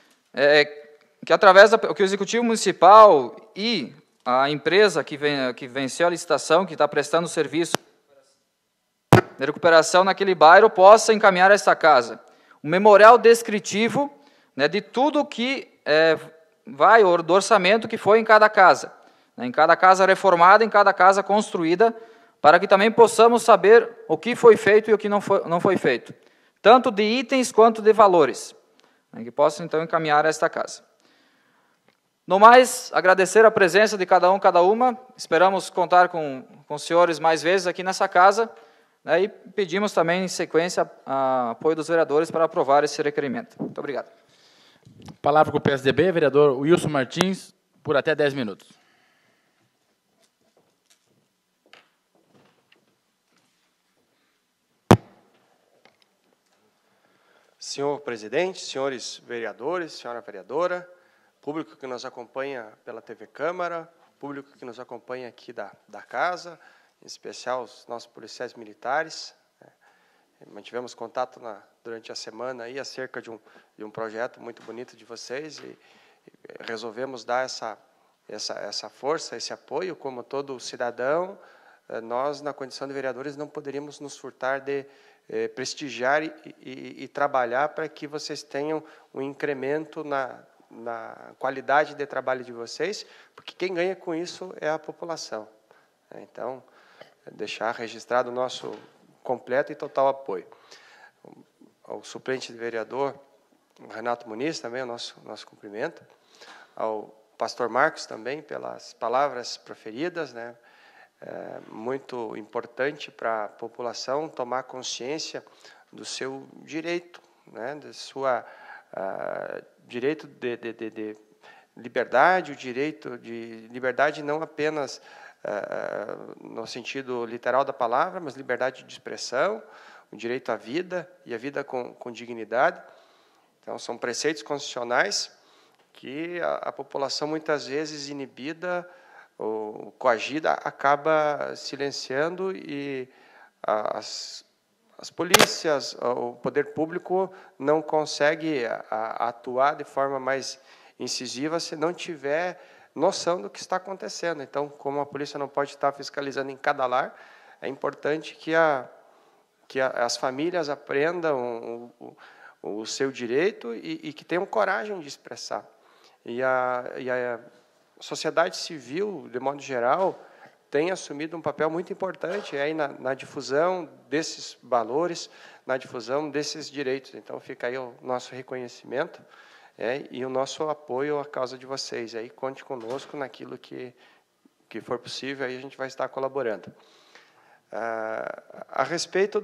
que através que o Executivo Municipal e a empresa que venceu a licitação, que está prestando serviço de recuperação naquele bairro, possa encaminhar a esta casa um memorial descritivo de tudo que vai, do orçamento que foi em cada casa, em cada casa reformada, em cada casa construída, para que também possamos saber o que foi feito e o que não foi feito, tanto de itens quanto de valores, que possam então encaminhar a esta casa. No mais, agradecer a presença de cada um, cada uma, esperamos contar com os senhores mais vezes aqui nessa casa, e pedimos também, em sequência, apoio dos vereadores para aprovar esse requerimento. Muito obrigado. Palavra com o PSDB, vereador Wilson Martins, por até 10 minutos. Senhor presidente, senhores vereadores, senhora vereadora, público que nos acompanha pela TV Câmara, público que nos acompanha aqui da casa, em especial os nossos policiais militares. Mantivemos contato durante a semana aí acerca de um projeto muito bonito de vocês e resolvemos dar essa força, esse apoio, como todo cidadão. Nós, na condição de vereadores, não poderíamos nos furtar de prestigiar e trabalhar para que vocês tenham um incremento na qualidade de trabalho de vocês, porque quem ganha com isso é a população. Então, deixar registrado o nosso completo e total apoio. O suplente de vereador Renato Muniz também, o nosso cumprimento, ao pastor Marcos também, pelas palavras proferidas, né? Muito importante para a população tomar consciência do seu direito, né? Do sua direito de liberdade, o direito de liberdade não apenas no sentido literal da palavra, mas liberdade de expressão, o direito à vida e a vida com dignidade. Então, são preceitos constitucionais que a população, muitas vezes inibida ou coagida, acaba silenciando, e as polícias, o poder público não consegue atuar de forma mais incisiva se não tiver noção do que está acontecendo. Então, como a polícia não pode estar fiscalizando em cada lar, é importante que as famílias aprendam o seu direito e que tenham coragem de expressar. E a sociedade civil, de modo geral, tem assumido um papel muito importante aí na difusão desses valores, na difusão desses direitos. Então, fica aí o nosso reconhecimento e o nosso apoio à causa de vocês. Aí, conte conosco naquilo que for possível, aí a gente vai estar colaborando. A respeito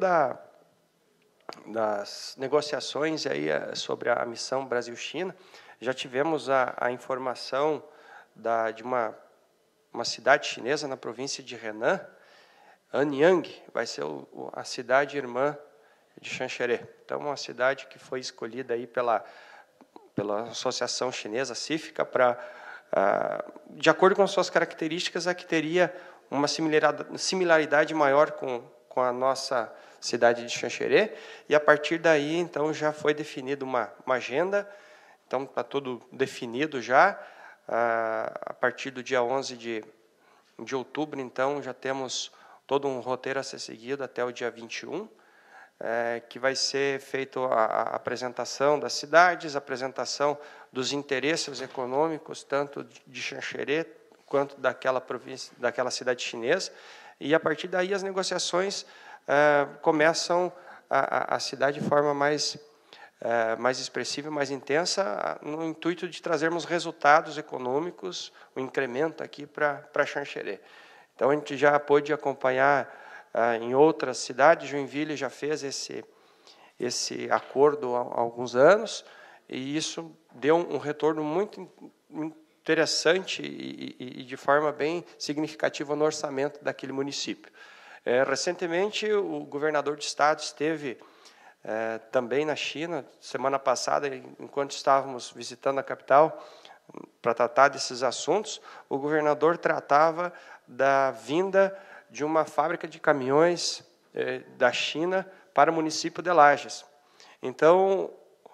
das negociações aí sobre a missão Brasil-China, já tivemos a informação de uma cidade chinesa na província de Henan, Anyang, vai ser a cidade irmã de Xanxerê. Então, uma cidade que foi escolhida aí pela Associação Chinesa CIFICA para, de acordo com as suas características, a que teria uma similaridade maior com a nossa cidade de Xanxerê, e a partir daí, então, já foi definida uma agenda. Então, está tudo definido já. A partir do dia 11 de outubro, então, já temos todo um roteiro a ser seguido até o dia 21, que vai ser feita a apresentação das cidades, a apresentação dos interesses econômicos, tanto de Xanxerê quanto daquela província, daquela cidade chinesa, e, a partir daí, as negociações começam a se dar de forma mais expressiva, mais intensa, no intuito de trazermos resultados econômicos, um incremento aqui para Xanxerê. Então, a gente já pôde acompanhar em outras cidades. Joinville já fez esse acordo há alguns anos, e isso deu um retorno muito interessante e de forma bem significativa no orçamento daquele município. Recentemente, o governador do estado esteve também na China, semana passada, enquanto estávamos visitando a capital para tratar desses assuntos. O governador tratava da vinda de uma fábrica de caminhões da China para o município de Lages. Então,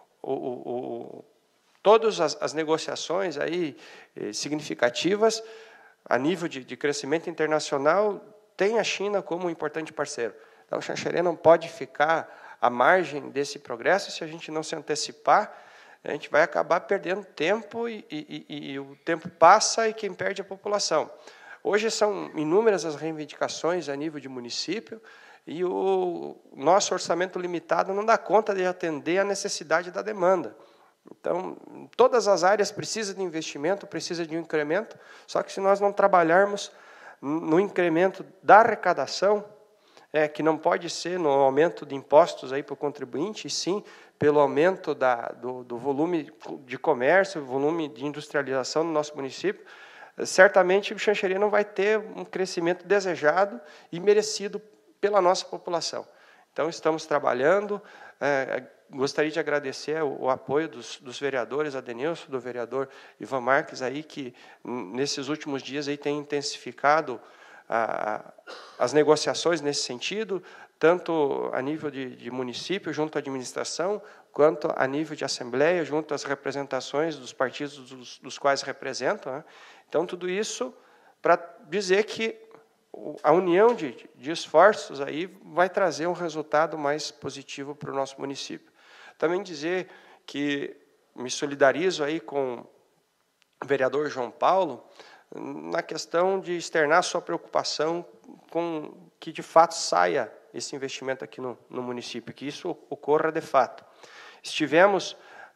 todas as negociações aí significativas a nível de crescimento internacional tem a China como um importante parceiro. Então, Xanxerê não pode ficar à margem desse progresso. Se a gente não se antecipar, a gente vai acabar perdendo tempo, e o tempo passa e quem perde é a população. Hoje são inúmeras as reivindicações a nível de município, e o nosso orçamento limitado não dá conta de atender a necessidade da demanda. Então, todas as áreas precisam de investimento, precisam de um incremento, só que se nós não trabalharmos no incremento da arrecadação, que não pode ser no aumento de impostos aí para o contribuinte, e sim pelo aumento do volume de comércio, volume de industrialização no nosso município, certamente o Xanxerê não vai ter um crescimento desejado e merecido pela nossa população. Então, estamos trabalhando. Gostaria de agradecer o apoio dos vereadores, Adenilson, do vereador Ivan Marques, aí, que nesses últimos dias aí tem intensificado as negociações nesse sentido, tanto a nível de município, junto à administração, quanto a nível de assembleia, junto às representações dos partidos dos quais representam, né? Então, tudo isso para dizer que a união de esforços aí vai trazer um resultado mais positivo para o nosso município. Também dizer que me solidarizo aí com o vereador João Paulo na questão de externar sua preocupação com que, de fato, saia esse investimento aqui no município, que isso ocorra de fato. Estivemos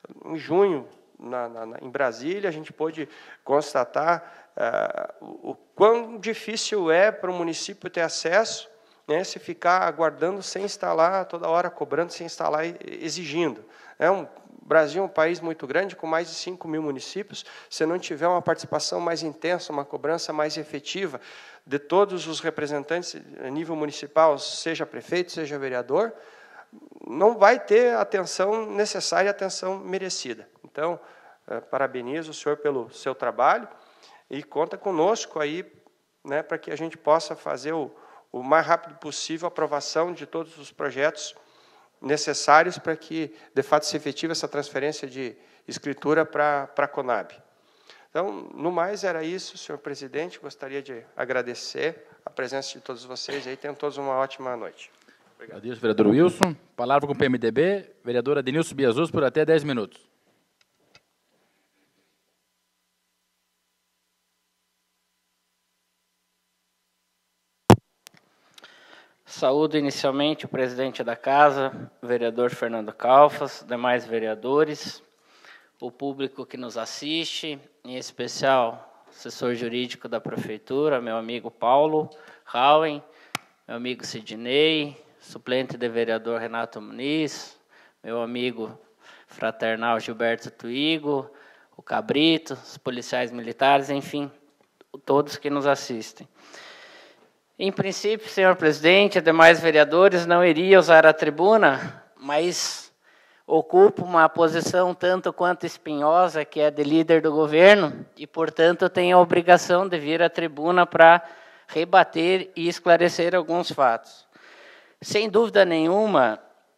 Em junho, em Brasília, a gente pôde constatar o quão difícil é para o município ter acesso, né, se ficar aguardando sem instalar, toda hora cobrando sem instalar e exigindo. O Brasil é um país muito grande, com mais de 5.000 municípios. Se não tiver uma participação mais intensa, uma cobrança mais efetiva de todos os representantes a nível municipal, seja prefeito, seja vereador, não vai ter a atenção necessária, a atenção merecida. Então, parabenizo o senhor pelo seu trabalho e conta conosco aí, né, para que a gente possa fazer o mais rápido possível a aprovação de todos os projetos necessários para que, de fato, se efetive essa transferência de escritura para a Conab. Então, no mais, era isso, senhor presidente. Gostaria de agradecer a presença de todos vocês aí. Tenham todos uma ótima noite. Obrigado. Adeus, vereador Wilson. Palavra com o PMDB, vereadora Denilson Biasus, por até 10 minutos. Saúdo inicialmente o presidente da Casa, o vereador Fernando Calfas, demais vereadores, o público que nos assiste, em especial o assessor jurídico da Prefeitura, meu amigo Paulo Rauen, meu amigo Sidney, suplente de vereador Renato Muniz, meu amigo fraternal Gilberto Tuigo, o Cabrito, os policiais militares, enfim, todos que nos assistem. Em princípio, senhor presidente, demais vereadores, não iria usar a tribuna, mas ocupo uma posição tanto quanto espinhosa, que é de líder do governo, e, portanto, tenho a obrigação de vir à tribuna para rebater e esclarecer alguns fatos. Sem dúvida nenhuma,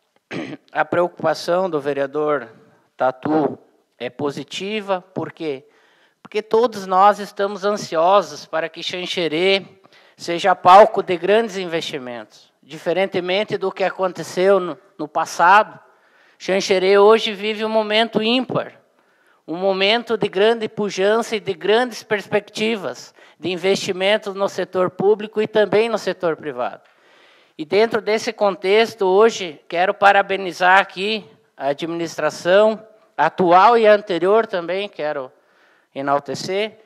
a preocupação do vereador Tatu é positiva. Por quê? Porque todos nós estamos ansiosos para que Xanxerê seja palco de grandes investimentos. Diferentemente do que aconteceu no passado, Xanxerê hoje vive um momento ímpar, um momento de grande pujança e de grandes perspectivas de investimentos no setor público e também no setor privado. E dentro desse contexto, hoje, quero parabenizar aqui a administração atual e a anterior também, quero enaltecer,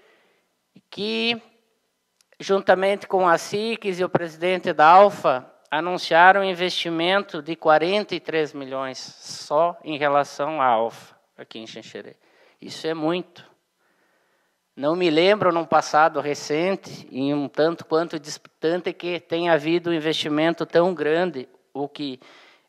que juntamente com a SICS e o presidente da Alfa, anunciaram um investimento de 43 milhões só em relação à Alfa, aqui em Xanxerê. Isso é muito. Não me lembro, num passado recente, em um tanto quanto distante, que tenha havido um investimento tão grande, o que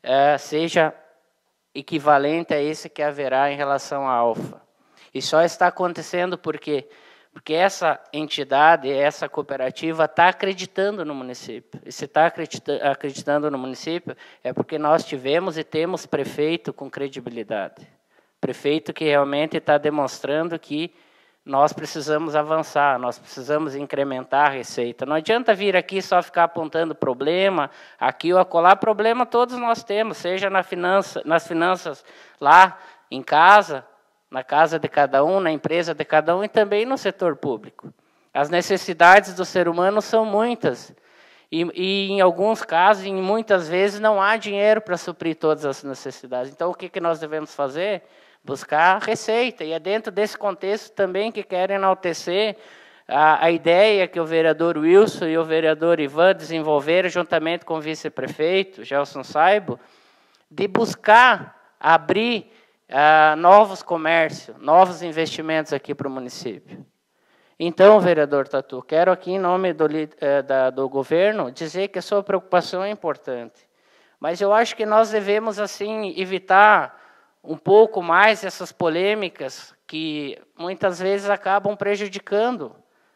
seja equivalente a esse que haverá em relação à Alfa. E só está acontecendo por quê? Porque essa entidade, essa cooperativa está acreditando no município. E se está acreditando no município, é porque nós tivemos e temos prefeito com credibilidade. Prefeito que realmente está demonstrando que nós precisamos avançar, nós precisamos incrementar a receita. Não adianta vir aqui só ficar apontando problema, aqui ou acolá. Problema todos nós temos, seja nas finanças lá em casa, na casa de cada um, na empresa de cada um e também no setor público. As necessidades do ser humano são muitas. E em alguns casos, e muitas vezes, não há dinheiro para suprir todas as necessidades. Então, o que nós devemos fazer? Buscar receita. E é dentro desse contexto também que quero enaltecer a ideia que o vereador Wilson e o vereador Ivan desenvolveram, juntamente com o vice-prefeito, Gelson Saibo, de buscar abrir novos comércios, novos investimentos aqui para o município. Então, vereador Tatu, quero aqui, em nome do governo, dizer que a sua preocupação é importante. Mas eu acho que nós devemos, assim, evitar um pouco mais essas polêmicas que muitas vezes acabam prejudicando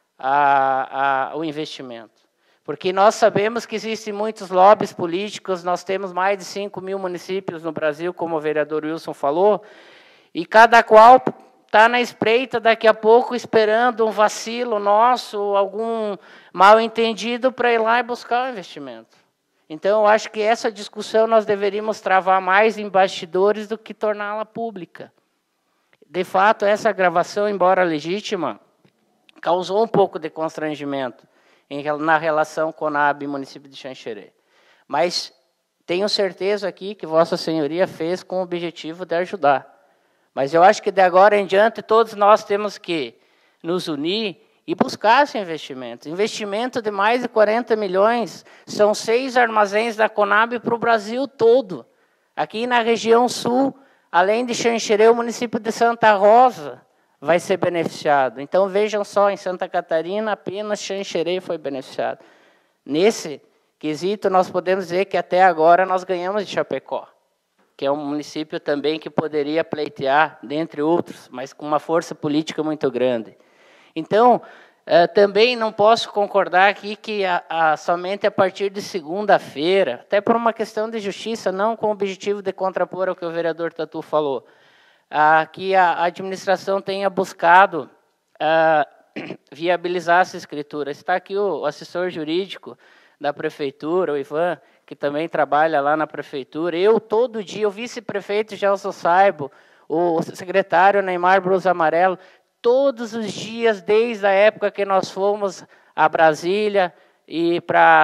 o investimento. Porque nós sabemos que existem muitos lobbies políticos, nós temos mais de 5.000 municípios no Brasil, como o vereador Wilson falou, e cada qual está na espreita, daqui a pouco, esperando um vacilo nosso, algum mal-entendido para ir lá e buscar o investimento. Então, eu acho que essa discussão nós deveríamos travar mais em bastidores do que torná-la pública. De fato, essa gravação, embora legítima, causou um pouco de constrangimento na relação Conab e município de Xanxerê. Mas tenho certeza aqui que Vossa Senhoria fez com o objetivo de ajudar. Mas eu acho que de agora em diante todos nós temos que nos unir e buscar esse investimento. Investimento de mais de 40 milhões, são 6 armazéns da Conab para o Brasil todo. Aqui na região sul, além de Xanxerê, o município de Santa Rosa vai ser beneficiado. Então vejam só, em Santa Catarina apenas Xanxerê foi beneficiado. Nesse quesito nós podemos dizer que até agora nós ganhamos de Chapecó, que é um município também que poderia pleitear, dentre outros, mas com uma força política muito grande. Então, também não posso concordar aqui que somente a partir de segunda-feira, até por uma questão de justiça, não com o objetivo de contrapor ao que o vereador Tatu falou, que a administração tenha buscado viabilizar essa escritura. Está aqui o assessor jurídico da prefeitura, o Ivan, que também trabalha lá na prefeitura. Eu, todo dia, o vice-prefeito Gelson Saibo, o secretário Neymar Blusa Amarelo, todos os dias, desde a época que nós fomos a Brasília e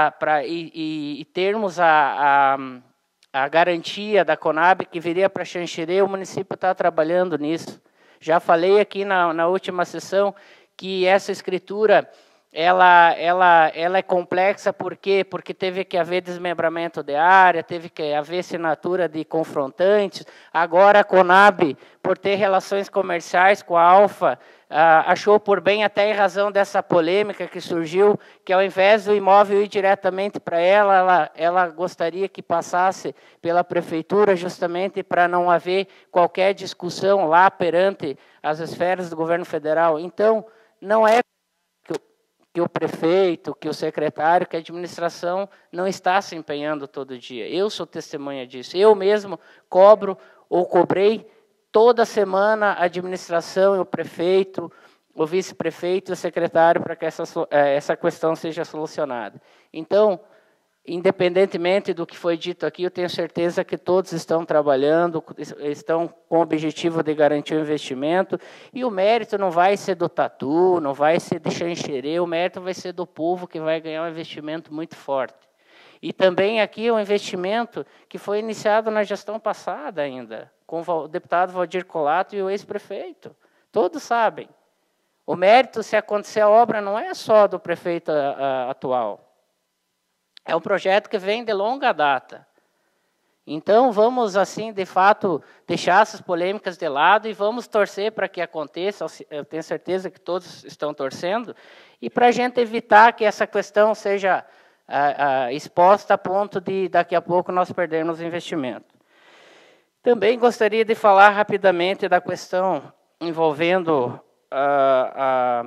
termos a garantia da Conab que viria para Xanxerê, o município está trabalhando nisso. Já falei aqui na última sessão que essa escritura ela é complexa, por quê? Porque teve que haver desmembramento de área, teve que haver assinatura de confrontantes. Agora a Conab, por ter relações comerciais com a Alfa, achou por bem, até em razão dessa polêmica que surgiu, que ao invés do imóvel ir diretamente para ela gostaria que passasse pela prefeitura, justamente para não haver qualquer discussão lá perante as esferas do governo federal. Então, não é que o prefeito, que o secretário, que a administração não está se empenhando todo dia. Eu sou testemunha disso. Eu mesmo cobro ou cobrei toda semana a administração e o prefeito, o vice-prefeito e o secretário para que essa questão seja solucionada. Então, independentemente do que foi dito aqui, eu tenho certeza que todos estão trabalhando, estão com o objetivo de garantir o investimento, e o mérito não vai ser do Tatu, não vai ser de Xanxerê, o mérito vai ser do povo, que vai ganhar um investimento muito forte. E também aqui o investimento que foi iniciado na gestão passada ainda, com o deputado Valdir Colato e o ex-prefeito. Todos sabem. O mérito, se acontecer a obra, não é só do prefeito atual. É um projeto que vem de longa data. Então, vamos, assim, de fato, deixar essas polêmicas de lado e vamos torcer para que aconteça. Eu tenho certeza que todos estão torcendo. E para a gente evitar que essa questão seja exposta a ponto de, daqui a pouco, nós perdermos o investimento. Também gostaria de falar rapidamente da questão envolvendo a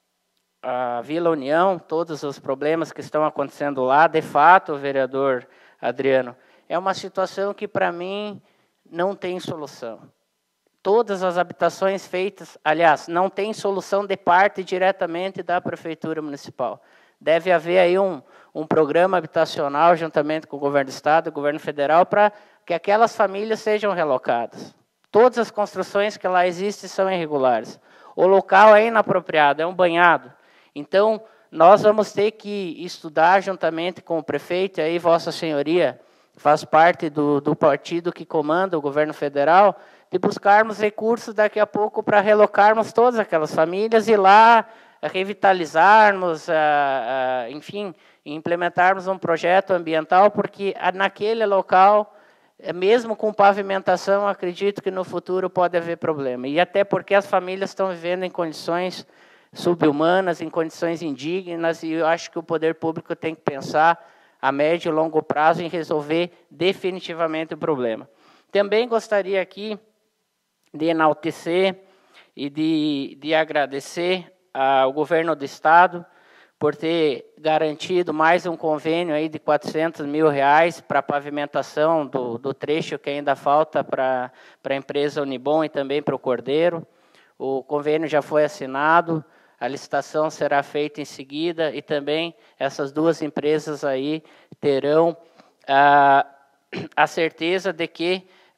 Vila União, todos os problemas que estão acontecendo lá. De fato, vereador Adriano, é uma situação que, para mim, não tem solução. Todas as habitações feitas, aliás, não tem solução de parte diretamente da Prefeitura Municipal. Deve haver aí um programa habitacional, juntamente com o Governo do Estado e o Governo Federal, para que aquelas famílias sejam relocadas. Todas as construções que lá existem são irregulares. O local é inapropriado, é um banhado. Então, nós vamos ter que estudar juntamente com o prefeito, e aí Vossa Senhoria faz parte do partido que comanda o governo federal, de buscarmos recursos daqui a pouco para relocarmos todas aquelas famílias e lá revitalizarmos, enfim, implementarmos um projeto ambiental, porque naquele local, mesmo com pavimentação, acredito que no futuro pode haver problema. E até porque as famílias estão vivendo em condições subhumanas, em condições indignas, e eu acho que o poder público tem que pensar a médio e longo prazo em resolver definitivamente o problema. Também gostaria aqui de enaltecer e de agradecer ao governo do Estado por ter garantido mais um convênio aí de R$400 mil para a pavimentação do trecho que ainda falta para a empresa Unibom e também para o Cordeiro. O convênio já foi assinado, a licitação será feita em seguida e também essas duas empresas aí terão a certeza de que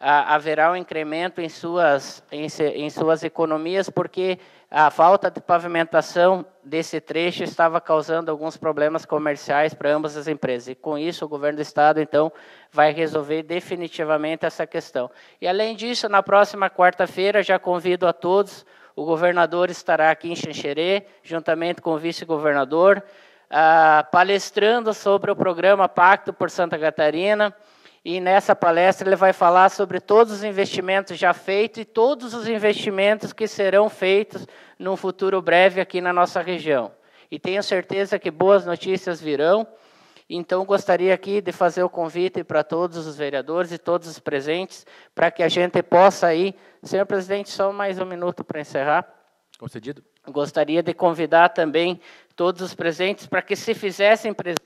haverá um incremento em suas economias, porque a falta de pavimentação desse trecho estava causando alguns problemas comerciais para ambas as empresas. E, com isso, o governo do Estado, então, vai resolver definitivamente essa questão. E, além disso, na próxima quarta-feira, já convido a todos, o governador estará aqui em Xanxerê, juntamente com o vice-governador, palestrando sobre o programa Pacto por Santa Catarina. E nessa palestra ele vai falar sobre todos os investimentos já feitos e todos os investimentos que serão feitos num futuro breve aqui na nossa região. E tenho certeza que boas notícias virão. Então, gostaria aqui de fazer o convite para todos os vereadores e todos os presentes, para que a gente possa aí... Senhor presidente, só mais um minuto para encerrar. Concedido. Gostaria de convidar também todos os presentes para que se fizessem presentes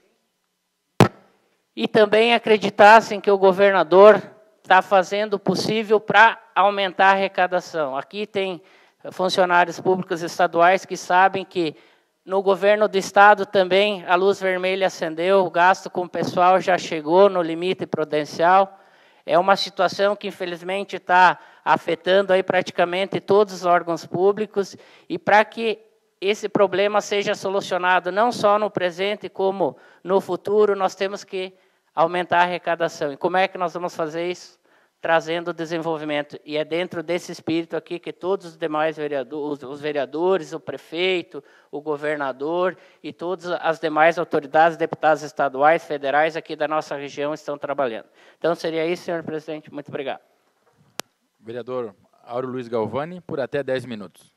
e também acreditassem que o governador está fazendo o possível para aumentar a arrecadação. Aqui tem funcionários públicos estaduais que sabem que no governo do Estado também a luz vermelha acendeu, o gasto com o pessoal já chegou no limite prudencial. É uma situação que, infelizmente, está afetando aí praticamente todos os órgãos públicos, e para que esse problema seja solucionado não só no presente, como no futuro, nós temos que aumentar a arrecadação. E como é que nós vamos fazer isso? Trazendo desenvolvimento. E é dentro desse espírito aqui que todos os demais vereadores, os vereadores, o prefeito, o governador e todas as demais autoridades, deputados estaduais, federais aqui da nossa região estão trabalhando. Então, seria isso, senhor presidente. Muito obrigado. Vereador Áureo Luiz Galvani, por até 10 minutos.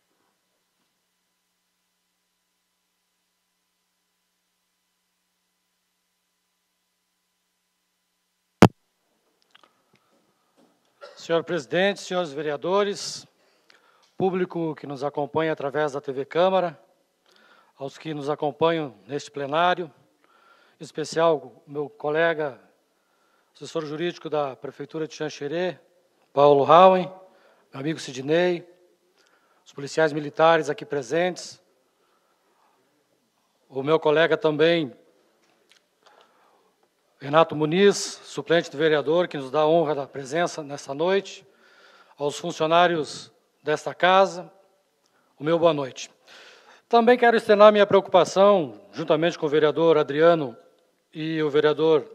Senhor presidente, senhores vereadores, público que nos acompanha através da TV Câmara, aos que nos acompanham neste plenário, em especial meu colega, assessor jurídico da Prefeitura de Xanxerê, Paulo Hauen, meu amigo Sidney, os policiais militares aqui presentes, o meu colega também, Renato Muniz, suplente de vereador, que nos dá a honra da presença nessa noite, aos funcionários desta casa, o meu boa noite. Também quero externar minha preocupação, juntamente com o vereador Adriano e o vereador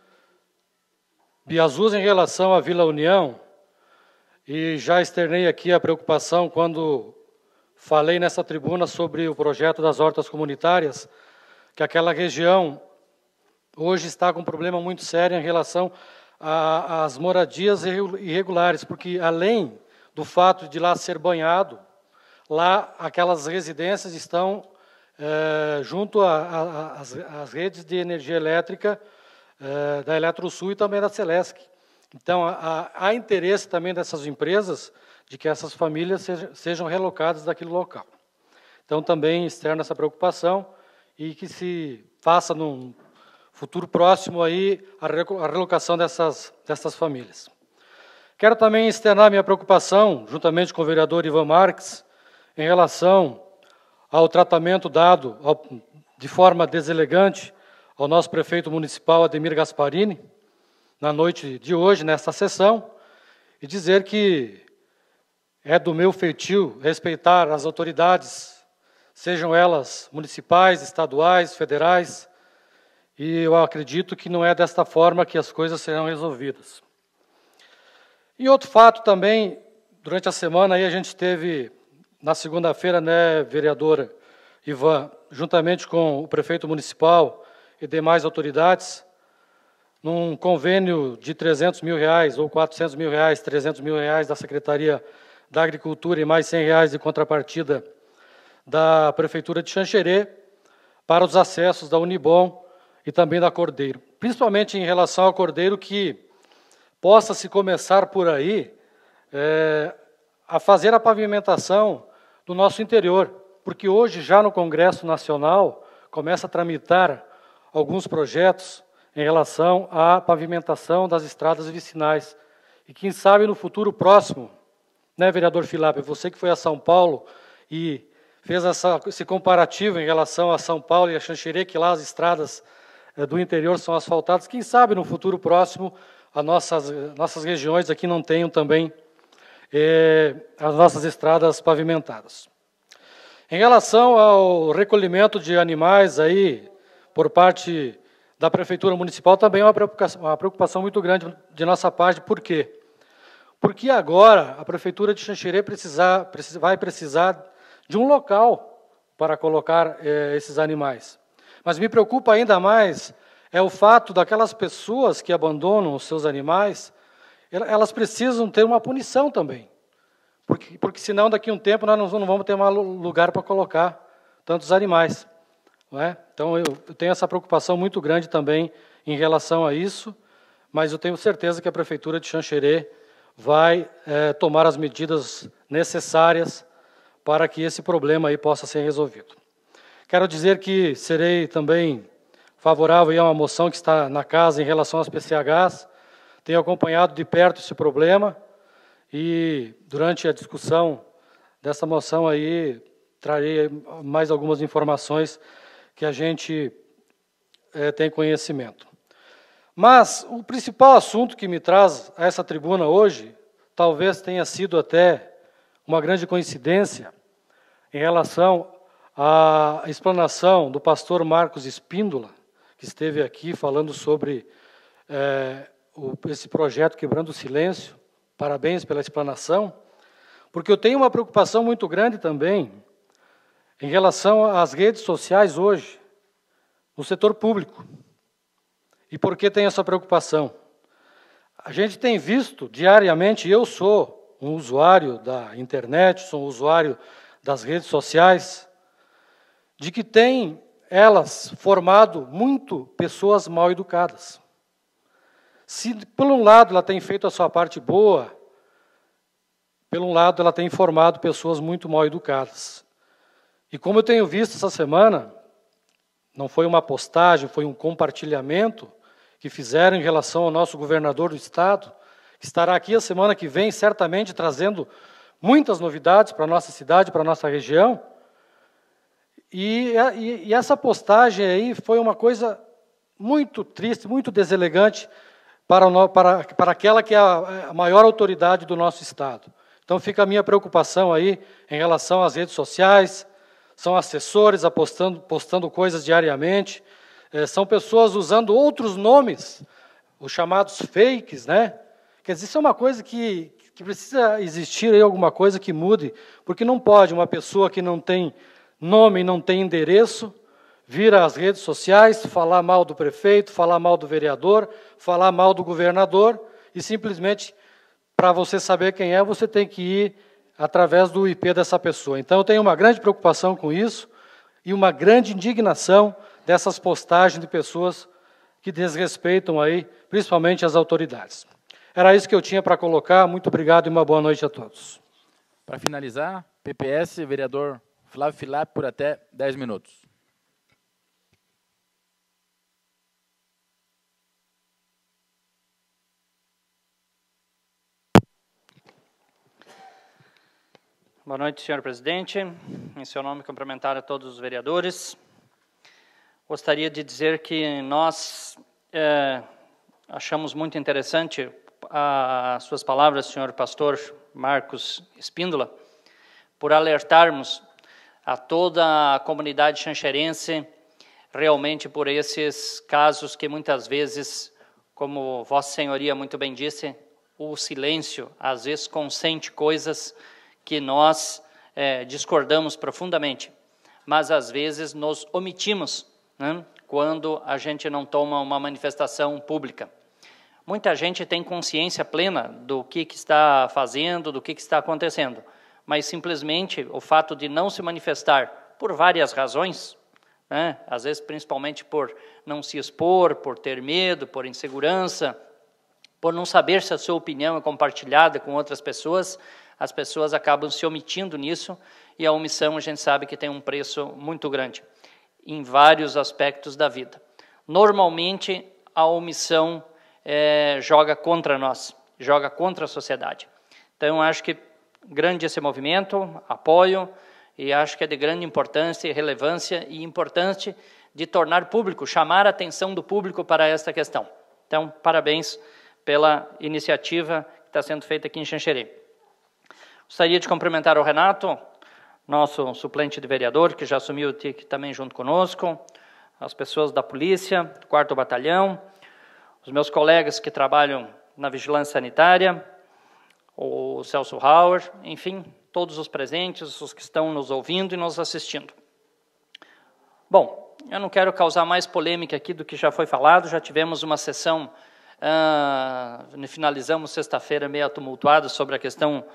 Biazuz, em relação à Vila União, e já externei aqui a preocupação quando falei nessa tribuna sobre o projeto das hortas comunitárias, que aquela região hoje está com um problema muito sério em relação às moradias irregulares, porque além do fato de lá ser banhado, lá aquelas residências estão junto às redes de energia elétrica da Eletrosul e também da Celesc. Então, há interesse também dessas empresas de que essas famílias sejam relocadas daquele local. Então, também externo essa preocupação e que se faça num futuro próximo aí a relocação dessas famílias. Quero também externar minha preocupação, juntamente com o vereador Ivan Marques, em relação ao tratamento dado de forma deselegante ao nosso prefeito municipal, Ademir Gasparini, na noite de hoje, nesta sessão, e dizer que é do meu feitio respeitar as autoridades, sejam elas municipais, estaduais, federais, e eu acredito que não é desta forma que as coisas serão resolvidas. E outro fato também, durante a semana aí a gente teve, na segunda-feira, né, vereadora Ivan, juntamente com o prefeito municipal e demais autoridades, num convênio de R$300 mil, ou R$400 mil, R$300 mil da Secretaria da Agricultura e mais R$100 de contrapartida da Prefeitura de Xanxerê para os acessos da Unibom e também da Cordeiro. Principalmente em relação ao Cordeiro, que possa se começar por aí a fazer a pavimentação do nosso interior, porque hoje já no Congresso Nacional começa a tramitar alguns projetos em relação à pavimentação das estradas vicinais. E quem sabe no futuro próximo, né, vereador Filap, você que foi a São Paulo e fez esse comparativo em relação a São Paulo e a Xanxerê, que lá as estradas do interior são asfaltadas, quem sabe no futuro próximo as nossas regiões aqui não tenham também as nossas estradas pavimentadas. Em relação ao recolhimento de animais aí por parte da Prefeitura Municipal, também é uma preocupação muito grande de nossa parte. Por quê? Porque agora a Prefeitura de Xanxerê vai precisar de um local para colocar esses animais. Mas me preocupa ainda mais o fato daquelas pessoas que abandonam os seus animais, elas precisam ter uma punição também. Porque senão, daqui a um tempo, nós não vamos ter mais lugar para colocar tantos animais. Não é? Então, eu tenho essa preocupação muito grande também em relação a isso, mas eu tenho certeza que a Prefeitura de Xanxerê vai tomar as medidas necessárias para que esse problema aí possa ser resolvido. Quero dizer que serei também favorável a uma moção que está na casa em relação às PCHs. Tenho acompanhado de perto esse problema e, durante a discussão dessa moção aí, trarei mais algumas informações que a gente tem conhecimento. Mas o principal assunto que me traz a essa tribuna hoje, talvez tenha sido até uma grande coincidência em relação à explanação do pastor Marcos Espíndola, que esteve aqui falando sobre esse projeto Quebrando o Silêncio. Parabéns pela explanação, porque eu tenho uma preocupação muito grande também em relação às redes sociais hoje, no setor público. E por que tenho essa preocupação? A gente tem visto diariamente, eu sou um usuário da internet, sou um usuário das redes sociais, de que tem elas formado muito pessoas mal educadas. Se, por um lado, ela tem feito a sua parte boa, pelo um lado, ela tem formado pessoas muito mal educadas. E como eu tenho visto essa semana, não foi uma postagem, foi um compartilhamento que fizeram em relação ao nosso governador do Estado, que estará aqui a semana que vem, certamente trazendo muitas novidades para a nossa cidade, para a nossa região. E essa postagem aí foi uma coisa muito triste, muito deselegante para aquela que é a maior autoridade do nosso Estado. Então fica a minha preocupação aí em relação às redes sociais, são assessores postando coisas diariamente, são pessoas usando outros nomes, os chamados fakes, né? Quer dizer, isso é uma coisa que precisa existir aí alguma coisa que mude, porque não pode uma pessoa que não tem nome e não tem endereço vir às redes sociais, falar mal do prefeito, falar mal do vereador, falar mal do governador, e simplesmente, para você saber quem é, você tem que ir através do IP dessa pessoa. Então, eu tenho uma grande preocupação com isso e uma grande indignação dessas postagens de pessoas que desrespeitam aí, principalmente as autoridades. Era isso que eu tinha para colocar. Muito obrigado e uma boa noite a todos. Para finalizar, PPS, vereador Flávio Filap, por até 10 minutos. Boa noite, senhor presidente. Em seu nome, cumprimentar a todos os vereadores. Gostaria de dizer que nós achamos muito interessante as suas palavras, senhor pastor Marcos Espíndola, por alertarmos a toda a comunidade xanxerense realmente por esses casos que muitas vezes, como Vossa Senhoria muito bem disse, o silêncio às vezes consente coisas que nós discordamos profundamente, mas às vezes nos omitimos, né, quando a gente não toma uma manifestação pública. Muita gente tem consciência plena do que está fazendo, do que está acontecendo, mas simplesmente o fato de não se manifestar por várias razões, né, às vezes principalmente por não se expor, por ter medo, por insegurança, por não saber se a sua opinião é compartilhada com outras pessoas, as pessoas acabam se omitindo nisso, e a omissão a gente sabe que tem um preço muito grande, em vários aspectos da vida. Normalmente, a omissão joga contra nós, joga contra a sociedade. Então, eu acho que grande esse movimento, apoio, e acho que é de grande importância e relevância, e importante de tornar público, chamar a atenção do público para esta questão. Então, parabéns pela iniciativa que está sendo feita aqui em Xanxerê. Gostaria de cumprimentar o Renato, nosso suplente de vereador, que já assumiu o TIC também junto conosco, as pessoas da polícia, do 4º Batalhão, os meus colegas que trabalham na vigilância sanitária, o Celso Hauer, enfim, todos os presentes, os que estão nos ouvindo e nos assistindo. Bom, eu não quero causar mais polêmica aqui do que já foi falado, já tivemos uma sessão, finalizamos sexta-feira meio tumultuada sobre a questão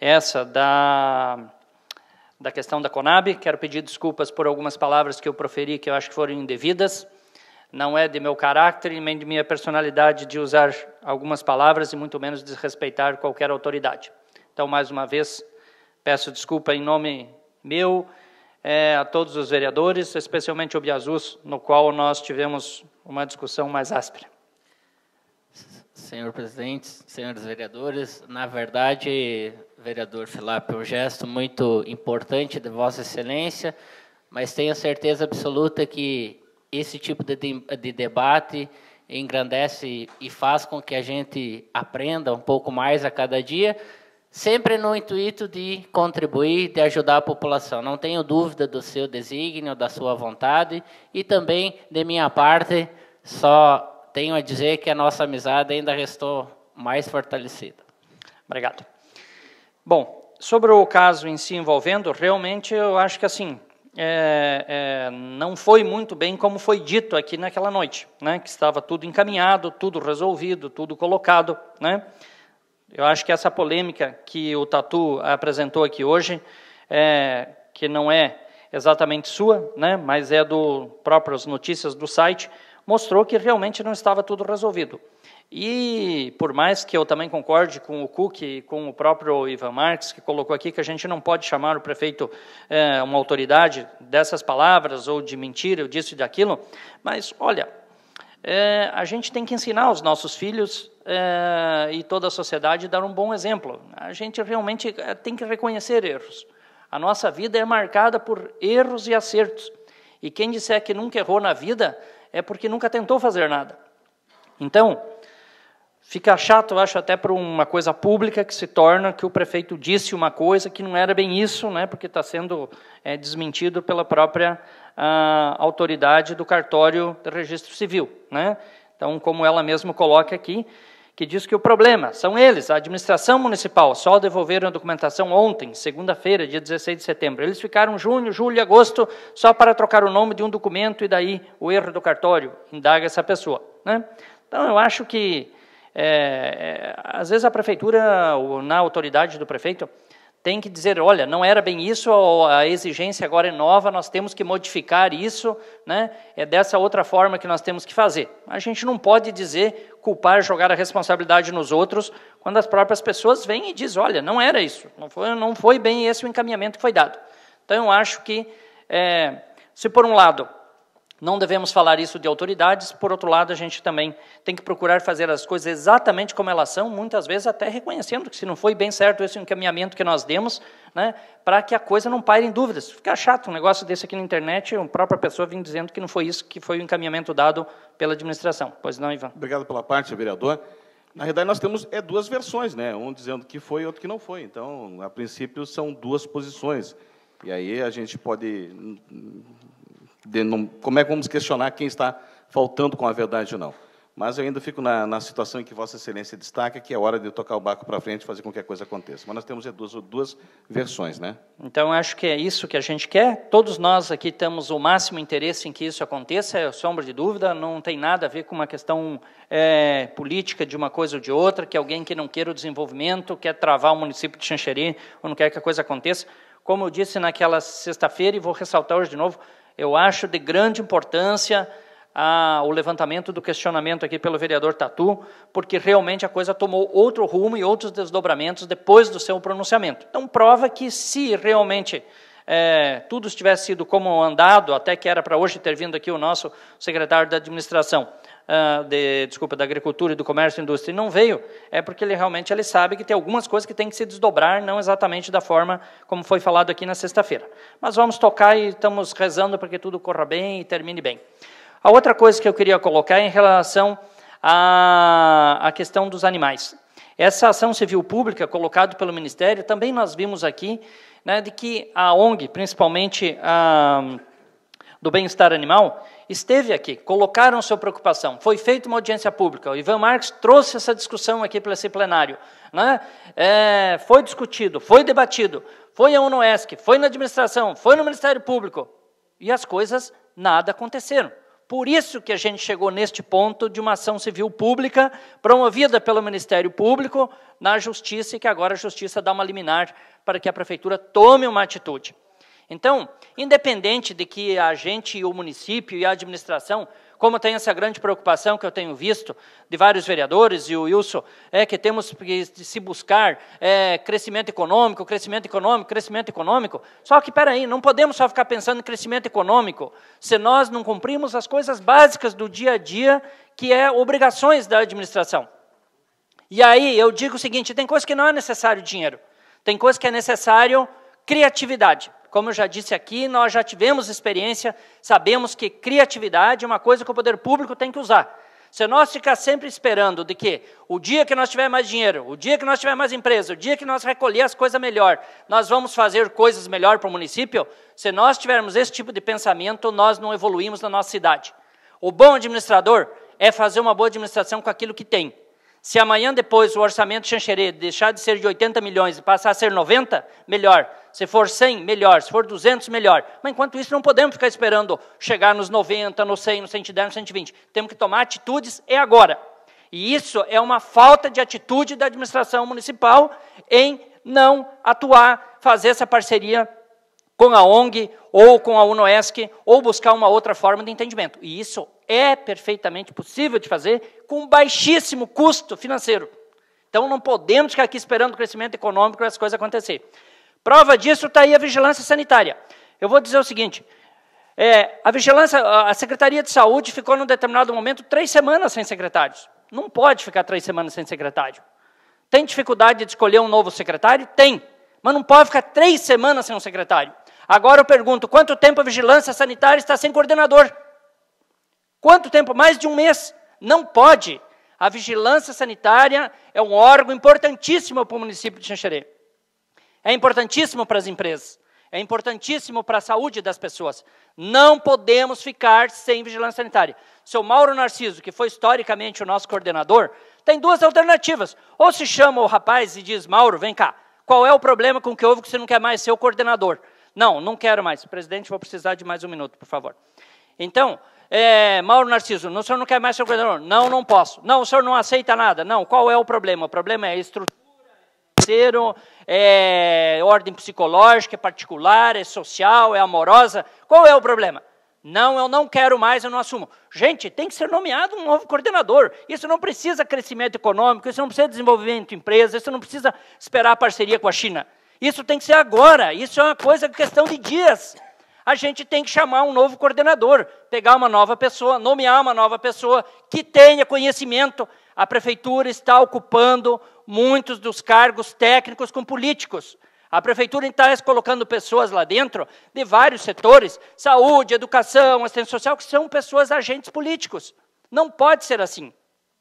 da questão da Conab. Quero pedir desculpas por algumas palavras que eu proferi que eu acho que foram indevidas. Não é de meu caráter e nem de minha personalidade de usar algumas palavras e muito menos desrespeitar qualquer autoridade. Então, mais uma vez, peço desculpa em nome meu, a todos os vereadores, especialmente o Biazus, no qual nós tivemos uma discussão mais áspera. Senhor presidente, senhores vereadores, na verdade, vereador Filap, um gesto muito importante de Vossa Excelência, mas tenho certeza absoluta que esse tipo de debate engrandece e faz com que a gente aprenda um pouco mais a cada dia, sempre no intuito de contribuir, de ajudar a população. Não tenho dúvida do seu desígnio, da sua vontade, e também, de minha parte, só tenho a dizer que a nossa amizade ainda restou mais fortalecida. Obrigado. Bom, sobre o caso em si envolvendo, realmente eu acho que assim, não foi muito bem como foi dito aqui naquela noite, né, que estava tudo encaminhado, tudo resolvido, tudo colocado, né. Eu acho que essa polêmica que o Tatu apresentou aqui hoje, que não é exatamente sua, né, mas é do próprias notícias do site, mostrou que realmente não estava tudo resolvido. E, por mais que eu também concorde com o Cook e com o próprio Ivan Marques, que colocou aqui que a gente não pode chamar o prefeito uma autoridade dessas palavras, ou de mentira, ou disso e daquilo, mas, olha, a gente tem que ensinar os nossos filhos e toda a sociedade a dar um bom exemplo. A gente realmente tem que reconhecer erros. A nossa vida é marcada por erros e acertos. E quem disser que nunca errou na vida é porque nunca tentou fazer nada. Então, fica chato, eu acho, até por uma coisa pública que se torna que o prefeito disse uma coisa que não era bem isso, né, porque está sendo desmentido pela própria autoridade do cartório de registro civil, né? Então, como ela mesma coloca aqui, que diz que o problema são eles, a administração municipal, só devolveram a documentação ontem, segunda-feira, dia 16 de setembro. Eles ficaram junho, julho e agosto só para trocar o nome de um documento e daí o erro do cartório, indaga essa pessoa, né? Então, eu acho que às vezes a prefeitura, na autoridade do prefeito, tem que dizer, olha, não era bem isso, a exigência agora é nova, nós temos que modificar isso, né? É dessa outra forma que nós temos que fazer. A gente não pode dizer, culpar, jogar a responsabilidade nos outros, quando as próprias pessoas vêm e dizem, olha, não era isso, não foi bem esse o encaminhamento que foi dado. Então, eu acho que, se por um lado, não devemos falar isso de autoridades, por outro lado, a gente também tem que procurar fazer as coisas exatamente como elas são, muitas vezes até reconhecendo que se não foi bem certo esse encaminhamento que nós demos, né, para que a coisa não paire em dúvidas. Fica chato um negócio desse aqui na internet, a própria pessoa vem dizendo que não foi isso que foi o encaminhamento dado pela administração. Pois não, Ivan? Obrigado pela parte, vereador. Na realidade, nós temos duas versões, né? Um dizendo que foi e outro que não foi. Então, a princípio, são duas posições. E aí a gente pode... como é que vamos questionar quem está faltando com a verdade ou não? Mas eu ainda fico na situação em que Vossa Excelência destaca, que é hora de tocar o barco para frente e fazer com que a coisa aconteça. Mas nós temos duas versões, né? Então, acho que é isso que a gente quer. Todos nós aqui temos o máximo interesse em que isso aconteça, é sombra de dúvida, não tem nada a ver com uma questão política de uma coisa ou de outra, que alguém que não queira o desenvolvimento, quer travar o município de Xanxerê, ou não quer que a coisa aconteça. Como eu disse naquela sexta-feira, e vou ressaltar hoje de novo, eu acho de grande importância o levantamento do questionamento aqui pelo vereador Tatu, porque realmente a coisa tomou outro rumo e outros desdobramentos depois do seu pronunciamento. Então, prova que se realmente tudo tivesse sido como andado, até que era para hoje ter vindo aqui o nosso secretário da administração, da Agricultura e do Comércio e Indústria, e não veio, é porque ele sabe que tem algumas coisas que tem que se desdobrar, não exatamente da forma como foi falado aqui na sexta-feira. Mas vamos tocar e estamos rezando para que tudo corra bem e termine bem. A outra coisa que eu queria colocar é em relação a questão dos animais. Essa ação civil pública colocada pelo Ministério, também nós vimos aqui, né, de que a ONG, principalmente do bem-estar animal, esteve aqui, colocaram sua preocupação, foi feita uma audiência pública, o Ivan Marques trouxe essa discussão aqui para esse plenário, né? Foi discutido, foi debatido, foi a UNOESC, foi na administração, foi no Ministério Público, e as coisas nada aconteceram. Por isso que a gente chegou neste ponto de uma ação civil pública promovida pelo Ministério Público na Justiça, e que agora a Justiça dá uma liminar para que a Prefeitura tome uma atitude. Então, independente de que a gente e o município e a administração, como tem essa grande preocupação que eu tenho visto de vários vereadores, e o Wilson, que temos que se buscar crescimento econômico, só que, peraí, não podemos só ficar pensando em crescimento econômico se nós não cumprimos as coisas básicas do dia a dia, que é obrigações da administração. E aí eu digo o seguinte, tem coisa que não é necessário dinheiro, tem coisa que é necessário criatividade. Como eu já disse aqui, nós já tivemos experiência, sabemos que criatividade é uma coisa que o poder público tem que usar. Se nós ficar sempre esperando de que o dia que nós tiver mais dinheiro, o dia que nós tiver mais empresa, o dia que nós recolher as coisas melhor, nós vamos fazer coisas melhor para o município, se nós tivermos esse tipo de pensamento, nós não evoluímos na nossa cidade. O bom administrador é fazer uma boa administração com aquilo que tem. Se amanhã depois o orçamento Xanxerê deixar de ser de 80 milhões e passar a ser 90, melhor. Se for 100, melhor. Se for 200, melhor. Mas enquanto isso não podemos ficar esperando chegar nos 90, no 100, no 110, no 120. Temos que tomar atitudes agora. E isso é uma falta de atitude da administração municipal em não atuar, fazer essa parceria com a ONG ou com a UNOESC ou buscar uma outra forma de entendimento. E isso é perfeitamente possível de fazer com baixíssimo custo financeiro. Então não podemos ficar aqui esperando o crescimento econômico para as coisas acontecerem. Prova disso está aí a vigilância sanitária. Eu vou dizer o seguinte, a Secretaria de Saúde ficou num determinado momento 3 semanas sem secretários. Não pode ficar 3 semanas sem secretário. Tem dificuldade de escolher um novo secretário? Tem. Mas não pode ficar 3 semanas sem um secretário. Agora eu pergunto, quanto tempo a vigilância sanitária está sem coordenador? Quanto tempo? Mais de 1 mês. Não pode. A vigilância sanitária é um órgão importantíssimo para o município de Xanxerê. É importantíssimo para as empresas. É importantíssimo para a saúde das pessoas. Não podemos ficar sem vigilância sanitária. Seu Mauro Narciso, que foi historicamente o nosso coordenador, tem 2 alternativas. Ou se chama o rapaz e diz, Mauro, vem cá, qual é o problema com que houve que você não quer mais ser o coordenador? Não, não quero mais. Presidente, vou precisar de mais 1 minuto, por favor. Então, Mauro Narciso, o senhor não quer mais ser o coordenador? Não, não posso. Não, o senhor não aceita nada? Não, qual é o problema? O problema é estrutura, financeiro, ordem psicológica, é particular, é social, é amorosa. Qual é o problema? Não, eu não quero mais, eu não assumo. Gente, tem que ser nomeado um novo coordenador. Isso não precisa crescimento econômico, isso não precisa desenvolvimento de empresa, isso não precisa esperar parceria com a China. Isso tem que ser agora, isso é uma coisa, questão de dias. A gente tem que chamar um novo coordenador, pegar uma nova pessoa, nomear uma nova pessoa que tenha conhecimento. A Prefeitura está ocupando muitos dos cargos técnicos com políticos. A Prefeitura está colocando pessoas lá dentro de vários setores, saúde, educação, assistência social, que são pessoas agentes políticos. Não pode ser assim.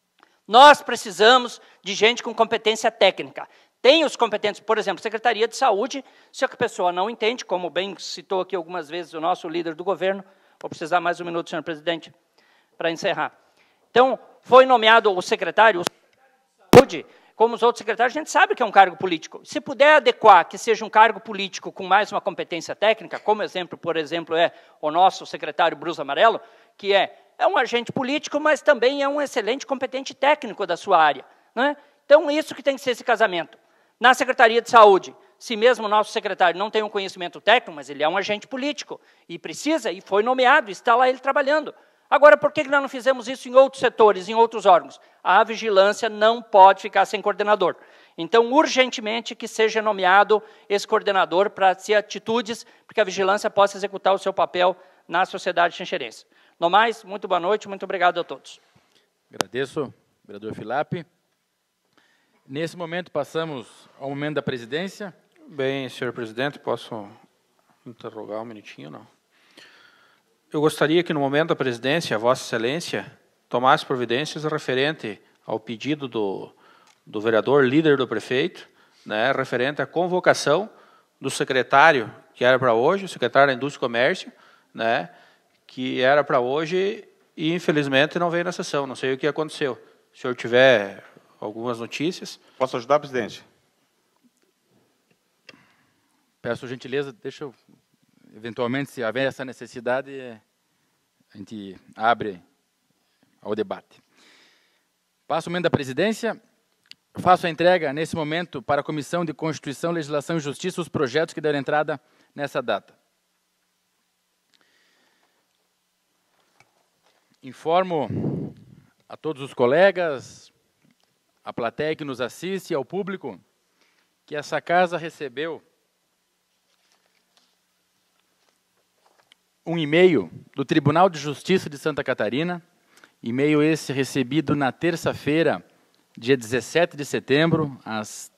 Nós precisamos de gente com competência técnica. Tem os competentes, por exemplo, Secretaria de Saúde, se a pessoa não entende, como bem citou aqui algumas vezes o nosso líder do governo, vou precisar mais 1 minuto, senhor presidente, para encerrar. Então, foi nomeado o secretário de Saúde, como os outros secretários, a gente sabe que é um cargo político. Se puder adequar que seja um cargo político com mais uma competência técnica, como exemplo, por exemplo, é o nosso secretário Bruce Amarelo, que é um agente político, mas também é um excelente competente técnico da sua área. Né? Então, isso que tem que ser esse casamento. Na Secretaria de Saúde, se mesmo o nosso secretário não tem um conhecimento técnico, mas ele é um agente político, e precisa, e foi nomeado, está lá ele trabalhando. Agora, por que nós não fizemos isso em outros setores, em outros órgãos? A vigilância não pode ficar sem coordenador. Então, urgentemente, que seja nomeado esse coordenador para ter atitudes, para que a vigilância possa executar o seu papel na sociedade xanxerense. No mais, muito boa noite, muito obrigado a todos. Agradeço, vereador Filap. Nesse momento, passamos ao momento da presidência. Bem, senhor presidente, posso interrogar 1 minutinho, não? Eu gostaria que, no momento da presidência, Vossa Excelência tomasse providências referente ao pedido do vereador, líder do prefeito, né, referente à convocação do secretário, que era para hoje, o secretário da Indústria e Comércio, né, que era para hoje e, infelizmente, não veio na sessão. Não sei o que aconteceu. Se o senhor tiver algumas notícias. Posso ajudar, presidente? Peço gentileza, deixa eu, eventualmente, se haver essa necessidade, a gente abre ao debate. Passo o momento da presidência. Faço a entrega, nesse momento, para a Comissão de Constituição, Legislação e Justiça, os projetos que deram entrada nessa data. Informo a todos os colegas, a plateia que nos assiste e ao público, que essa casa recebeu um e-mail do Tribunal de Justiça de Santa Catarina, e-mail esse recebido na terça-feira, dia 17 de setembro, às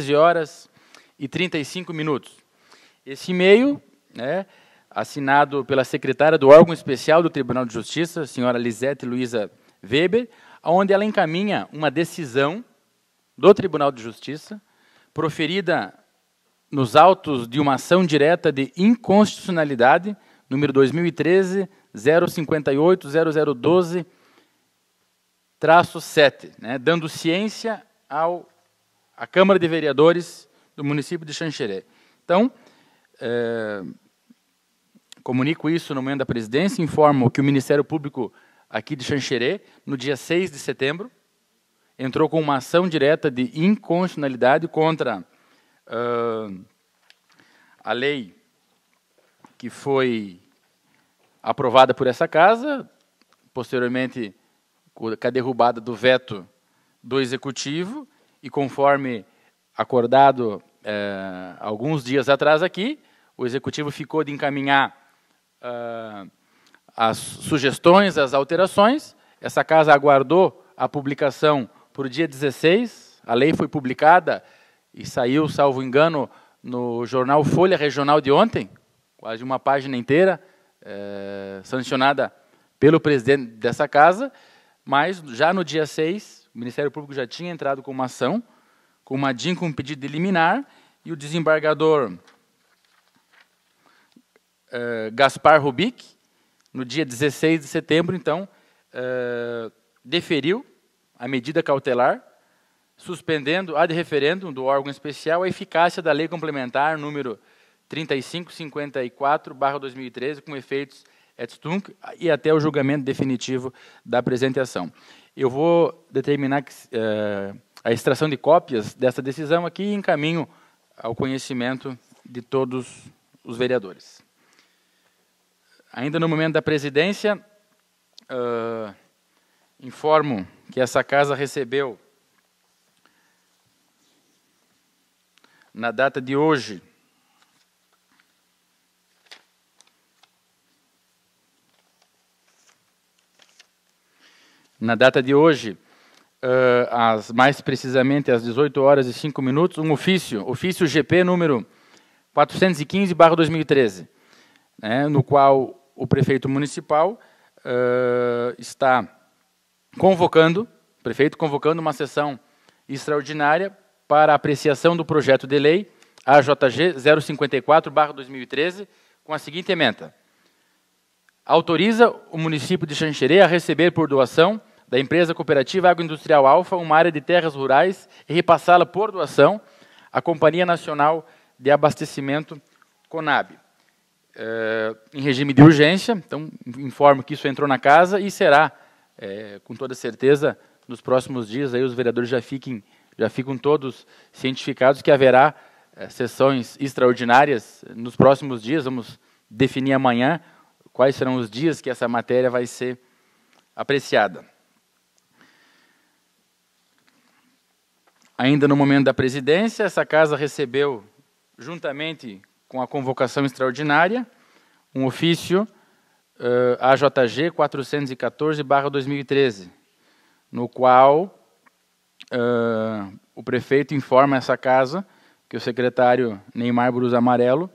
13h35. Esse e-mail, né, assinado pela secretária do órgão especial do Tribunal de Justiça, a senhora Lisete Luiza Weber, onde ela encaminha uma decisão do Tribunal de Justiça, proferida nos autos de uma ação direta de inconstitucionalidade, número 2013-058-0012-7, né, dando ciência à Câmara de Vereadores do município de Xanxerê. Então, comunico isso no momento da presidência, informo que o Ministério Público aqui de Xanxerê, no dia 6 de setembro, entrou com uma ação direta de inconstitucionalidade contra a lei que foi aprovada por essa casa, posteriormente com a derrubada do veto do Executivo, e conforme acordado alguns dias atrás aqui, o Executivo ficou de encaminhar as sugestões, as alterações. Essa casa aguardou a publicação para o dia 16, a lei foi publicada e saiu, salvo engano, no jornal Folha Regional de ontem, quase uma página inteira, sancionada pelo presidente dessa casa, mas já no dia 6, o Ministério Público já tinha entrado com uma ação, com uma DIN com pedido de liminar, e o desembargador Gaspar Rubik, no dia 16 de setembro, então, deferiu a medida cautelar, suspendendo ad referendum do órgão especial a eficácia da Lei Complementar número 3554/2013, com efeitos et tunc, e até o julgamento definitivo da apresentação. Eu vou determinar a extração de cópias dessa decisão aqui e encaminho ao conhecimento de todos os vereadores. Ainda no momento da presidência, informo que essa casa recebeu, na data de hoje, mais precisamente às 18h05, um ofício GP número 415/2013, né, no qual o prefeito municipal está convocando uma sessão extraordinária para apreciação do projeto de lei AJG 054/2013, com a seguinte ementa: autoriza o município de Xanxerê a receber por doação da empresa cooperativa agroindustrial Alfa uma área de terras rurais e repassá-la por doação à Companhia Nacional de Abastecimento Conab, em regime de urgência. Então, informo que isso entrou na casa e será, com toda certeza, nos próximos dias, aí os vereadores já ficam todos cientificados que haverá sessões extraordinárias nos próximos dias. Vamos definir amanhã quais serão os dias que essa matéria vai ser apreciada. Ainda no momento da presidência, essa casa recebeu, juntamente com a convocação extraordinária, um ofício AJG 414/2013, no qual o prefeito informa essa casa que o secretário Neymar Brus Amarelo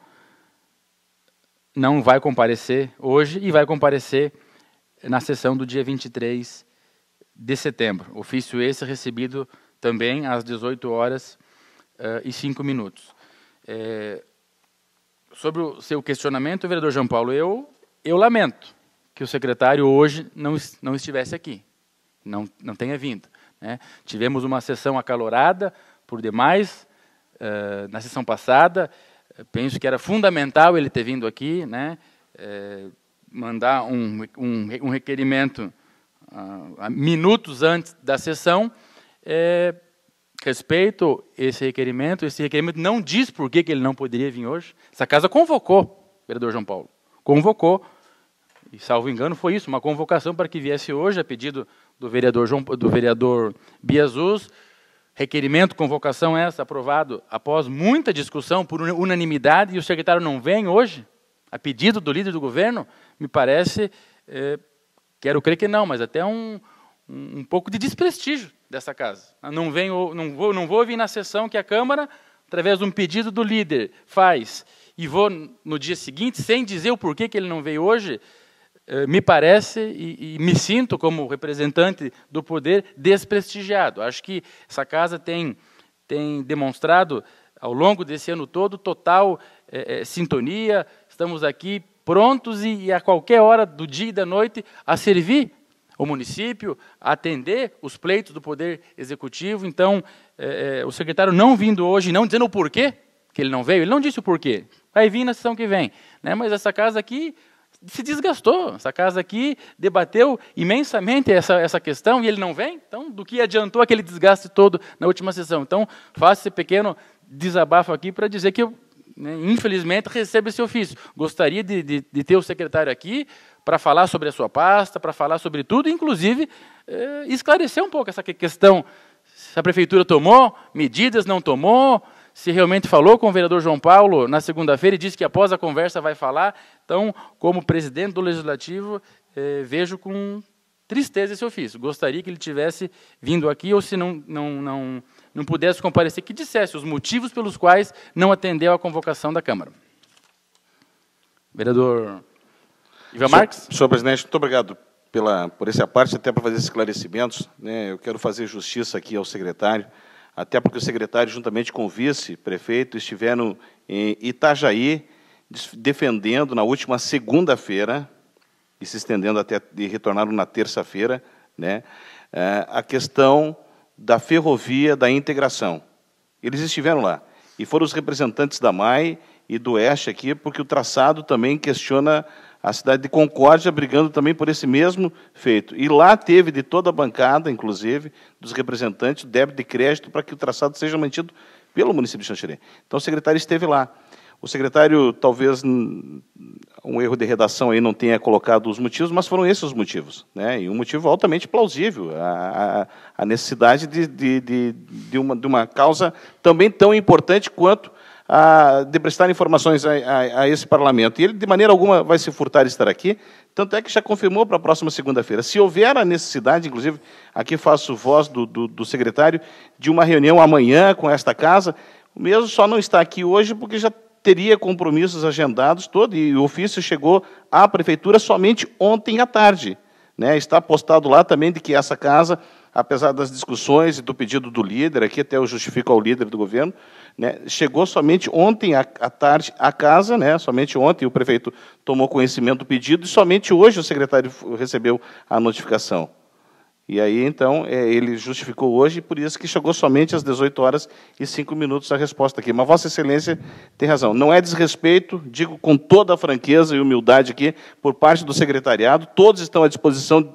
não vai comparecer hoje e vai comparecer na sessão do dia 23 de setembro. Ofício esse recebido também às 18h05. Sobre o seu questionamento, vereador João Paulo, eu lamento que o secretário hoje não estivesse aqui, não tenha vindo, né? Tivemos uma sessão acalorada, por demais, na sessão passada. Penso que era fundamental ele ter vindo aqui, né? Mandar um requerimento minutos antes da sessão. Respeito esse requerimento não diz por que ele não poderia vir hoje. Essa casa convocou, vereador João Paulo, convocou, e salvo engano foi isso, uma convocação para que viesse hoje, a pedido do vereador Biasus. Requerimento, convocação essa, aprovado após muita discussão, por unanimidade, e o secretário não vem hoje, a pedido do líder do governo, me parece, quero crer que não, mas até um pouco de desprestígio dessa casa. Não vou vir na sessão que a Câmara, através de um pedido do líder, faz, e vou no dia seguinte, sem dizer o porquê que ele não veio hoje, me parece, e me sinto como representante do poder, desprestigiado. Acho que essa casa tem demonstrado, ao longo desse ano todo, total sintonia. Estamos aqui prontos e a qualquer hora do dia e da noite a servir o município, a atender os pleitos do Poder Executivo. Então, o secretário não vindo hoje, não dizendo o porquê que ele não veio, ele não disse o porquê, vai vir na sessão que vem, né? Mas essa casa aqui se desgastou, essa casa aqui debateu imensamente essa questão e ele não vem. Então, do que adiantou aquele desgaste todo na última sessão? Então, faço esse pequeno desabafo aqui para dizer que eu, infelizmente, recebo esse ofício. Gostaria de ter o secretário aqui para falar sobre a sua pasta, para falar sobre tudo, inclusive esclarecer um pouco essa questão, se a prefeitura tomou medidas, não tomou, se realmente falou com o vereador João Paulo na segunda-feira e disse que após a conversa vai falar. Então, como presidente do Legislativo, vejo com tristeza esse ofício. Gostaria que ele tivesse vindo aqui, ou se não pudesse comparecer, que dissesse os motivos pelos quais não atendeu à convocação da Câmara. Vereador Ivan Marques. Senhor presidente, muito obrigado por essa parte, até para fazer esclarecimentos, né? Eu quero fazer justiça aqui ao secretário, até porque o secretário, juntamente com o vice-prefeito, estiveram em Itajaí, defendendo na última segunda-feira, e se estendendo até e retornaram na terça-feira, né, a questão da ferrovia da integração. Eles estiveram lá, e foram os representantes da MAI e do Oeste aqui, porque o traçado também questiona a cidade de Concórdia, brigando também por esse mesmo feito. E lá teve, de toda a bancada, inclusive, dos representantes, débito e crédito para que o traçado seja mantido pelo município de Xanxerê. Então, o secretário esteve lá. O secretário, talvez, um erro de redação aí não tenha colocado os motivos, mas foram esses os motivos, né? E um motivo altamente plausível, a necessidade de uma causa também tão importante quanto de prestar informações a esse parlamento. E ele, de maneira alguma, vai se furtar de estar aqui, tanto é que já confirmou para a próxima segunda-feira. Se houver a necessidade, inclusive, aqui faço voz do secretário, de uma reunião amanhã com esta casa, o mesmo só não está aqui hoje porque já teria compromissos agendados todo, e o ofício chegou à prefeitura somente ontem à tarde, né? Está postado lá também de que essa casa, apesar das discussões e do pedido do líder, aqui até eu justifico ao líder do governo, né, chegou somente ontem à tarde à casa, né, somente ontem o prefeito tomou conhecimento do pedido e somente hoje o secretário recebeu a notificação. E aí, então, ele justificou hoje, por isso que chegou somente às 18h05 a resposta aqui. Mas Vossa Excelência tem razão. Não é desrespeito, digo com toda a franqueza e humildade aqui, por parte do secretariado, todos estão à disposição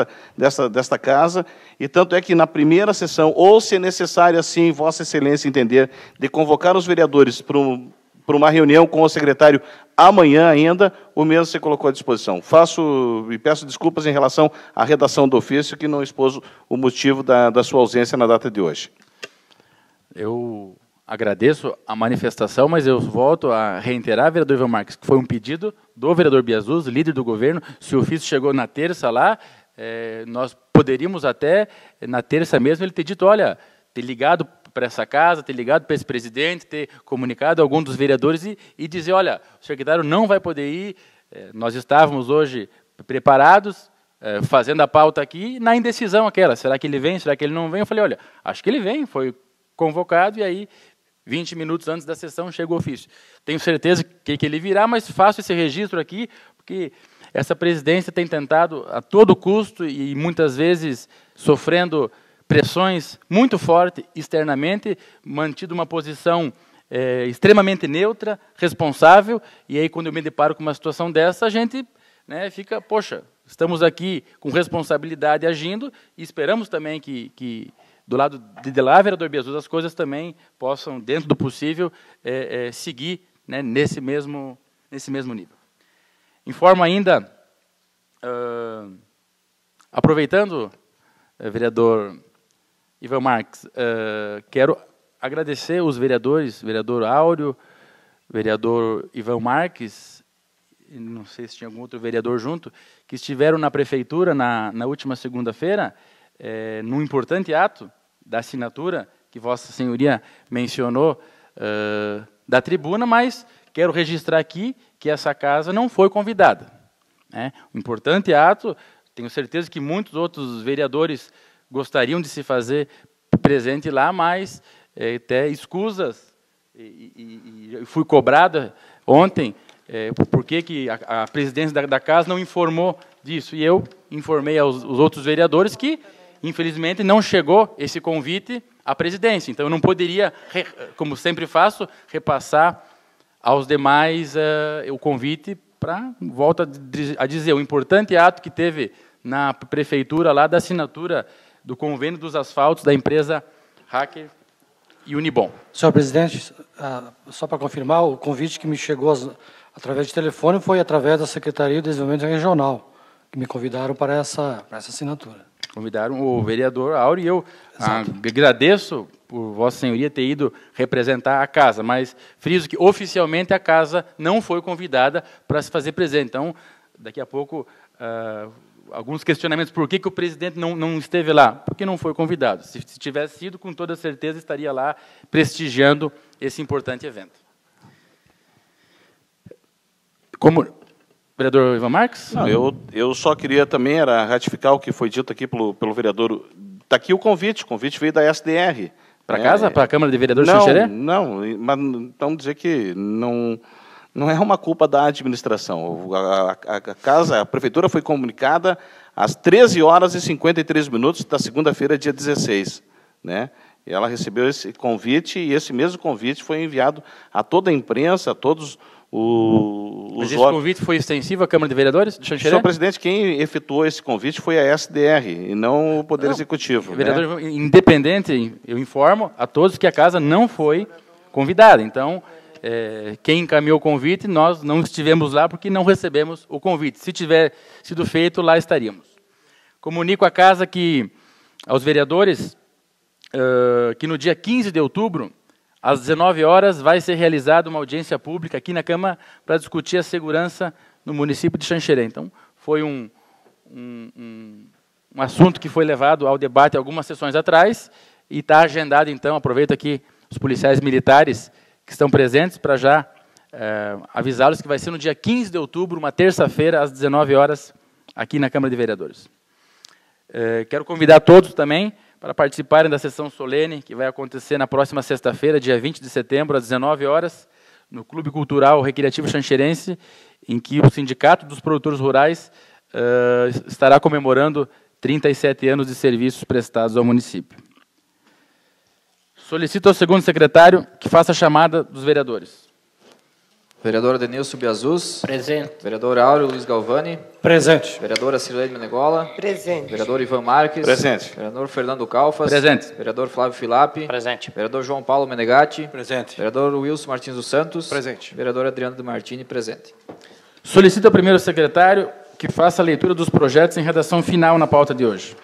desta casa, e tanto é que na primeira sessão, ou se é necessário, assim, Vossa Excelência entender, de convocar os vereadores para uma reunião com o secretário amanhã ainda, o mesmo se colocou à disposição. Faço e peço desculpas em relação à redação do ofício, que não expôs o motivo da sua ausência na data de hoje. Eu agradeço a manifestação, mas eu volto a reiterar, vereador Ivan Marques, que foi um pedido do vereador Biasus, líder do governo. Se o ofício chegou na terça lá, nós poderíamos até, na terça mesmo, ele ter dito, olha, ter ligado para essa casa, ter ligado para esse presidente, ter comunicado a algum dos vereadores e dizer, olha, o secretário não vai poder ir, nós estávamos hoje preparados, fazendo a pauta aqui, na indecisão aquela, será que ele vem, será que ele não vem? Eu falei, olha, acho que ele vem, foi convocado, e aí, 20 minutos antes da sessão, chegou o ofício. Tenho certeza que ele virá, mas faço esse registro aqui, porque essa presidência tem tentado, a todo custo, e muitas vezes sofrendo pressões muito fortes externamente, mantido uma posição extremamente neutra, responsável, e aí quando eu me deparo com uma situação dessa, a gente, né, fica, poxa, estamos aqui com responsabilidade agindo, e esperamos também que do lado de lá, vereador Biasus, as coisas também possam, dentro do possível, seguir, né, nesse mesmo nível. Informo ainda, aproveitando, vereador Ivan Marques, quero agradecer os vereadores, vereador Áureo, vereador Ivan Marques, não sei se tinha algum outro vereador junto, que estiveram na prefeitura na última segunda-feira, num importante ato da assinatura, que Vossa Senhoria mencionou, da tribuna, mas quero registrar aqui que essa casa não foi convidada. Né? Um importante ato, tenho certeza que muitos outros vereadores gostariam de se fazer presente lá, mas até escusas, e fui cobrada ontem, por que a presidência da casa não informou disso. E eu informei aos outros vereadores que, infelizmente, não chegou esse convite à presidência. Então, eu não poderia, como sempre faço, repassar aos demais o convite para, volto a dizer, o importante ato que teve na prefeitura lá da assinatura do convênio dos asfaltos da empresa Hacker e Unibom. Senhor presidente, só para confirmar, o convite que me chegou através de telefone foi através da Secretaria de Desenvolvimento Regional, que me convidaram para essa assinatura. Convidaram o vereador Áureo, e eu agradeço por Vossa Senhoria ter ido representar a casa, mas friso que oficialmente a casa não foi convidada para se fazer presente. Então, daqui a pouco, alguns questionamentos, por que o presidente não esteve lá? Porque não foi convidado. Se tivesse sido, com toda certeza, estaria lá prestigiando esse importante evento. Como vereador Ivan Marques? Não, eu só queria também ratificar o que foi dito aqui pelo vereador. Está aqui o convite veio da SDR. Para casa? Para a Câmara de Vereadores de Xanxerê? Não, mas então dizer que não é uma culpa da administração. A prefeitura foi comunicada às 13h53 da segunda-feira, dia 16. Né? E ela recebeu esse convite, e esse mesmo convite foi enviado a toda a imprensa, a todos Mas esse convite foi extensivo à Câmara de Vereadores de Xanxerê? Senhor presidente, quem efetuou esse convite foi a SDR, e não o Poder Executivo. Vereador, né? Independente, eu informo a todos que a casa não foi convidada. Então, quem encaminhou o convite, nós não estivemos lá porque não recebemos o convite. Se tiver sido feito, lá estaríamos. Comunico à casa aos vereadores, que no dia 15 de outubro, às 19 horas, vai ser realizada uma audiência pública aqui na Câmara para discutir a segurança no município de Xanxerê. Então, foi um assunto que foi levado ao debate algumas sessões atrás e está agendado, então, aproveito aqui os policiais militares que estão presentes para já avisá-los que vai ser no dia 15 de outubro, uma terça-feira, às 19 horas, aqui na Câmara de Vereadores. Quero convidar todos também para participarem da sessão solene, que vai acontecer na próxima sexta-feira, dia 20 de setembro, às 19 horas, no Clube Cultural Recreativo Xanxerense, em que o Sindicato dos Produtores Rurais estará comemorando 37 anos de serviços prestados ao município. Solicito ao segundo secretário que faça a chamada dos vereadores. Vereador Denilson Biasus. Presente. Vereador Áureo Luiz Galvani. Presente. Vereadora Cirlene Menegola. Presente. Vereador Ivan Marques. Presente. Vereador Fernando Calfas. Presente. Vereador Flávio Filapi. Presente. Vereador João Paulo Menegatti. Presente. Vereador Wilson Martins dos Santos. Presente. Vereador Adriano de Martini, presente. Solicito ao primeiro secretário que faça a leitura dos projetos em redação final na pauta de hoje.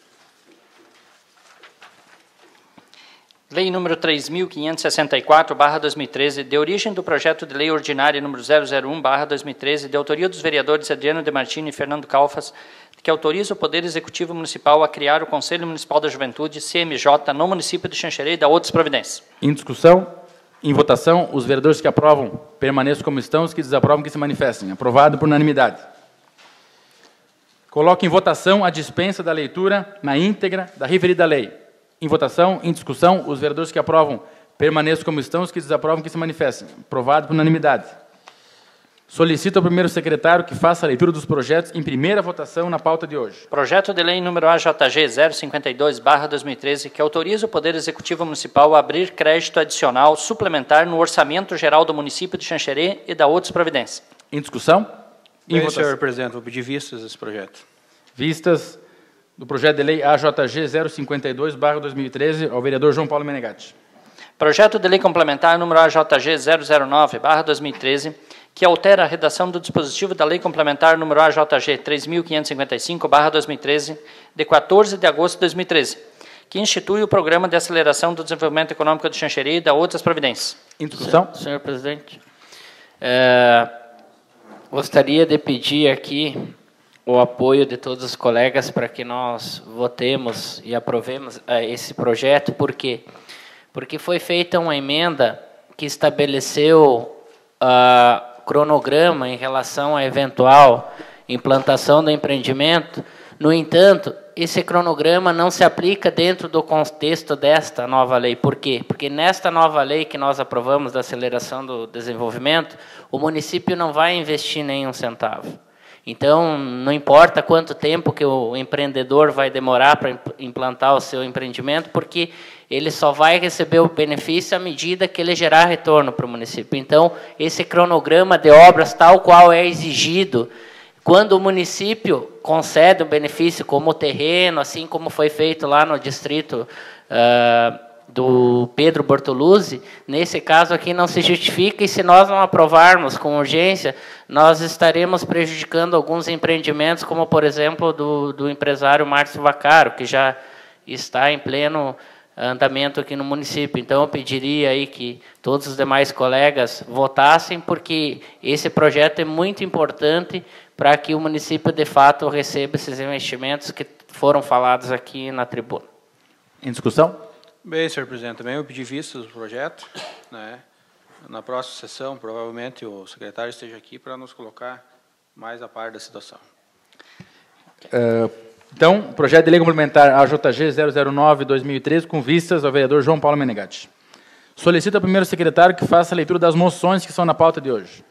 Lei número 3.564/2013, de origem do projeto de lei ordinária número 001/2013, de autoria dos vereadores Adriano de Martini e Fernando Calfas, que autoriza o Poder Executivo Municipal a criar o Conselho Municipal da Juventude, CMJ, no município de Xanxerê e da outras providências. Em discussão, em votação, os vereadores que aprovam permaneçam como estão, os que desaprovam que se manifestem. Aprovado por unanimidade. Coloco em votação a dispensa da leitura na íntegra da referida lei. Em votação, em discussão, os vereadores que aprovam permaneçam como estão, os que desaprovam que se manifestem. Aprovado por unanimidade. Solicito ao primeiro secretário que faça a leitura dos projetos em primeira votação na pauta de hoje. Projeto de lei número AJG 052/2013, que autoriza o Poder Executivo Municipal a abrir crédito adicional suplementar no Orçamento Geral do município de Xanxerê e da outras providências. Em discussão? Em Bem, votação. senhor presidente, vou pedir vistas desse projeto. Vistas do projeto de lei AJG 052/2013 ao vereador João Paulo Menegatti. Projeto de lei complementar número AJG 009/2013, que altera a redação do dispositivo da lei complementar número AJG 3555/2013, de 14 de agosto de 2013, que institui o Programa de Aceleração do Desenvolvimento Econômico de Xanxerê e da outras providências. Em discussão? Senhor presidente, gostaria de pedir aqui o apoio de todos os colegas para que nós votemos e aprovemos esse projeto. Por quê? Porque foi feita uma emenda que estabeleceu cronograma em relação à eventual implantação do empreendimento. No entanto, esse cronograma não se aplica dentro do contexto desta nova lei. Por quê? Porque nesta nova lei que nós aprovamos da aceleração do desenvolvimento, o município não vai investir nenhum centavo. Então, não importa quanto tempo que o empreendedor vai demorar para implantar o seu empreendimento, porque ele só vai receber o benefício à medida que ele gerar retorno para o município. Então, esse cronograma de obras, tal qual é exigido, quando o município concede um benefício como o terreno, assim como foi feito lá no distrito do Pedro Bortoluzzi, nesse caso aqui não se justifica, e se nós não aprovarmos com urgência, nós estaremos prejudicando alguns empreendimentos, como, por exemplo, do empresário Márcio Vaccaro, que já está em pleno andamento aqui no município. Então, eu pediria aí que todos os demais colegas votassem, porque esse projeto é muito importante para que o município, de fato, receba esses investimentos que foram falados aqui na tribuna. Em discussão? Bem, senhor presidente, também eu pedi vistas do projeto, né? Na próxima sessão, provavelmente, o secretário esteja aqui para nos colocar mais a par da situação. Então, projeto de lei complementar AJG 009/2013, com vistas ao vereador João Paulo Menegatti. Solicito ao primeiro secretário que faça a leitura das moções que estão na pauta de hoje.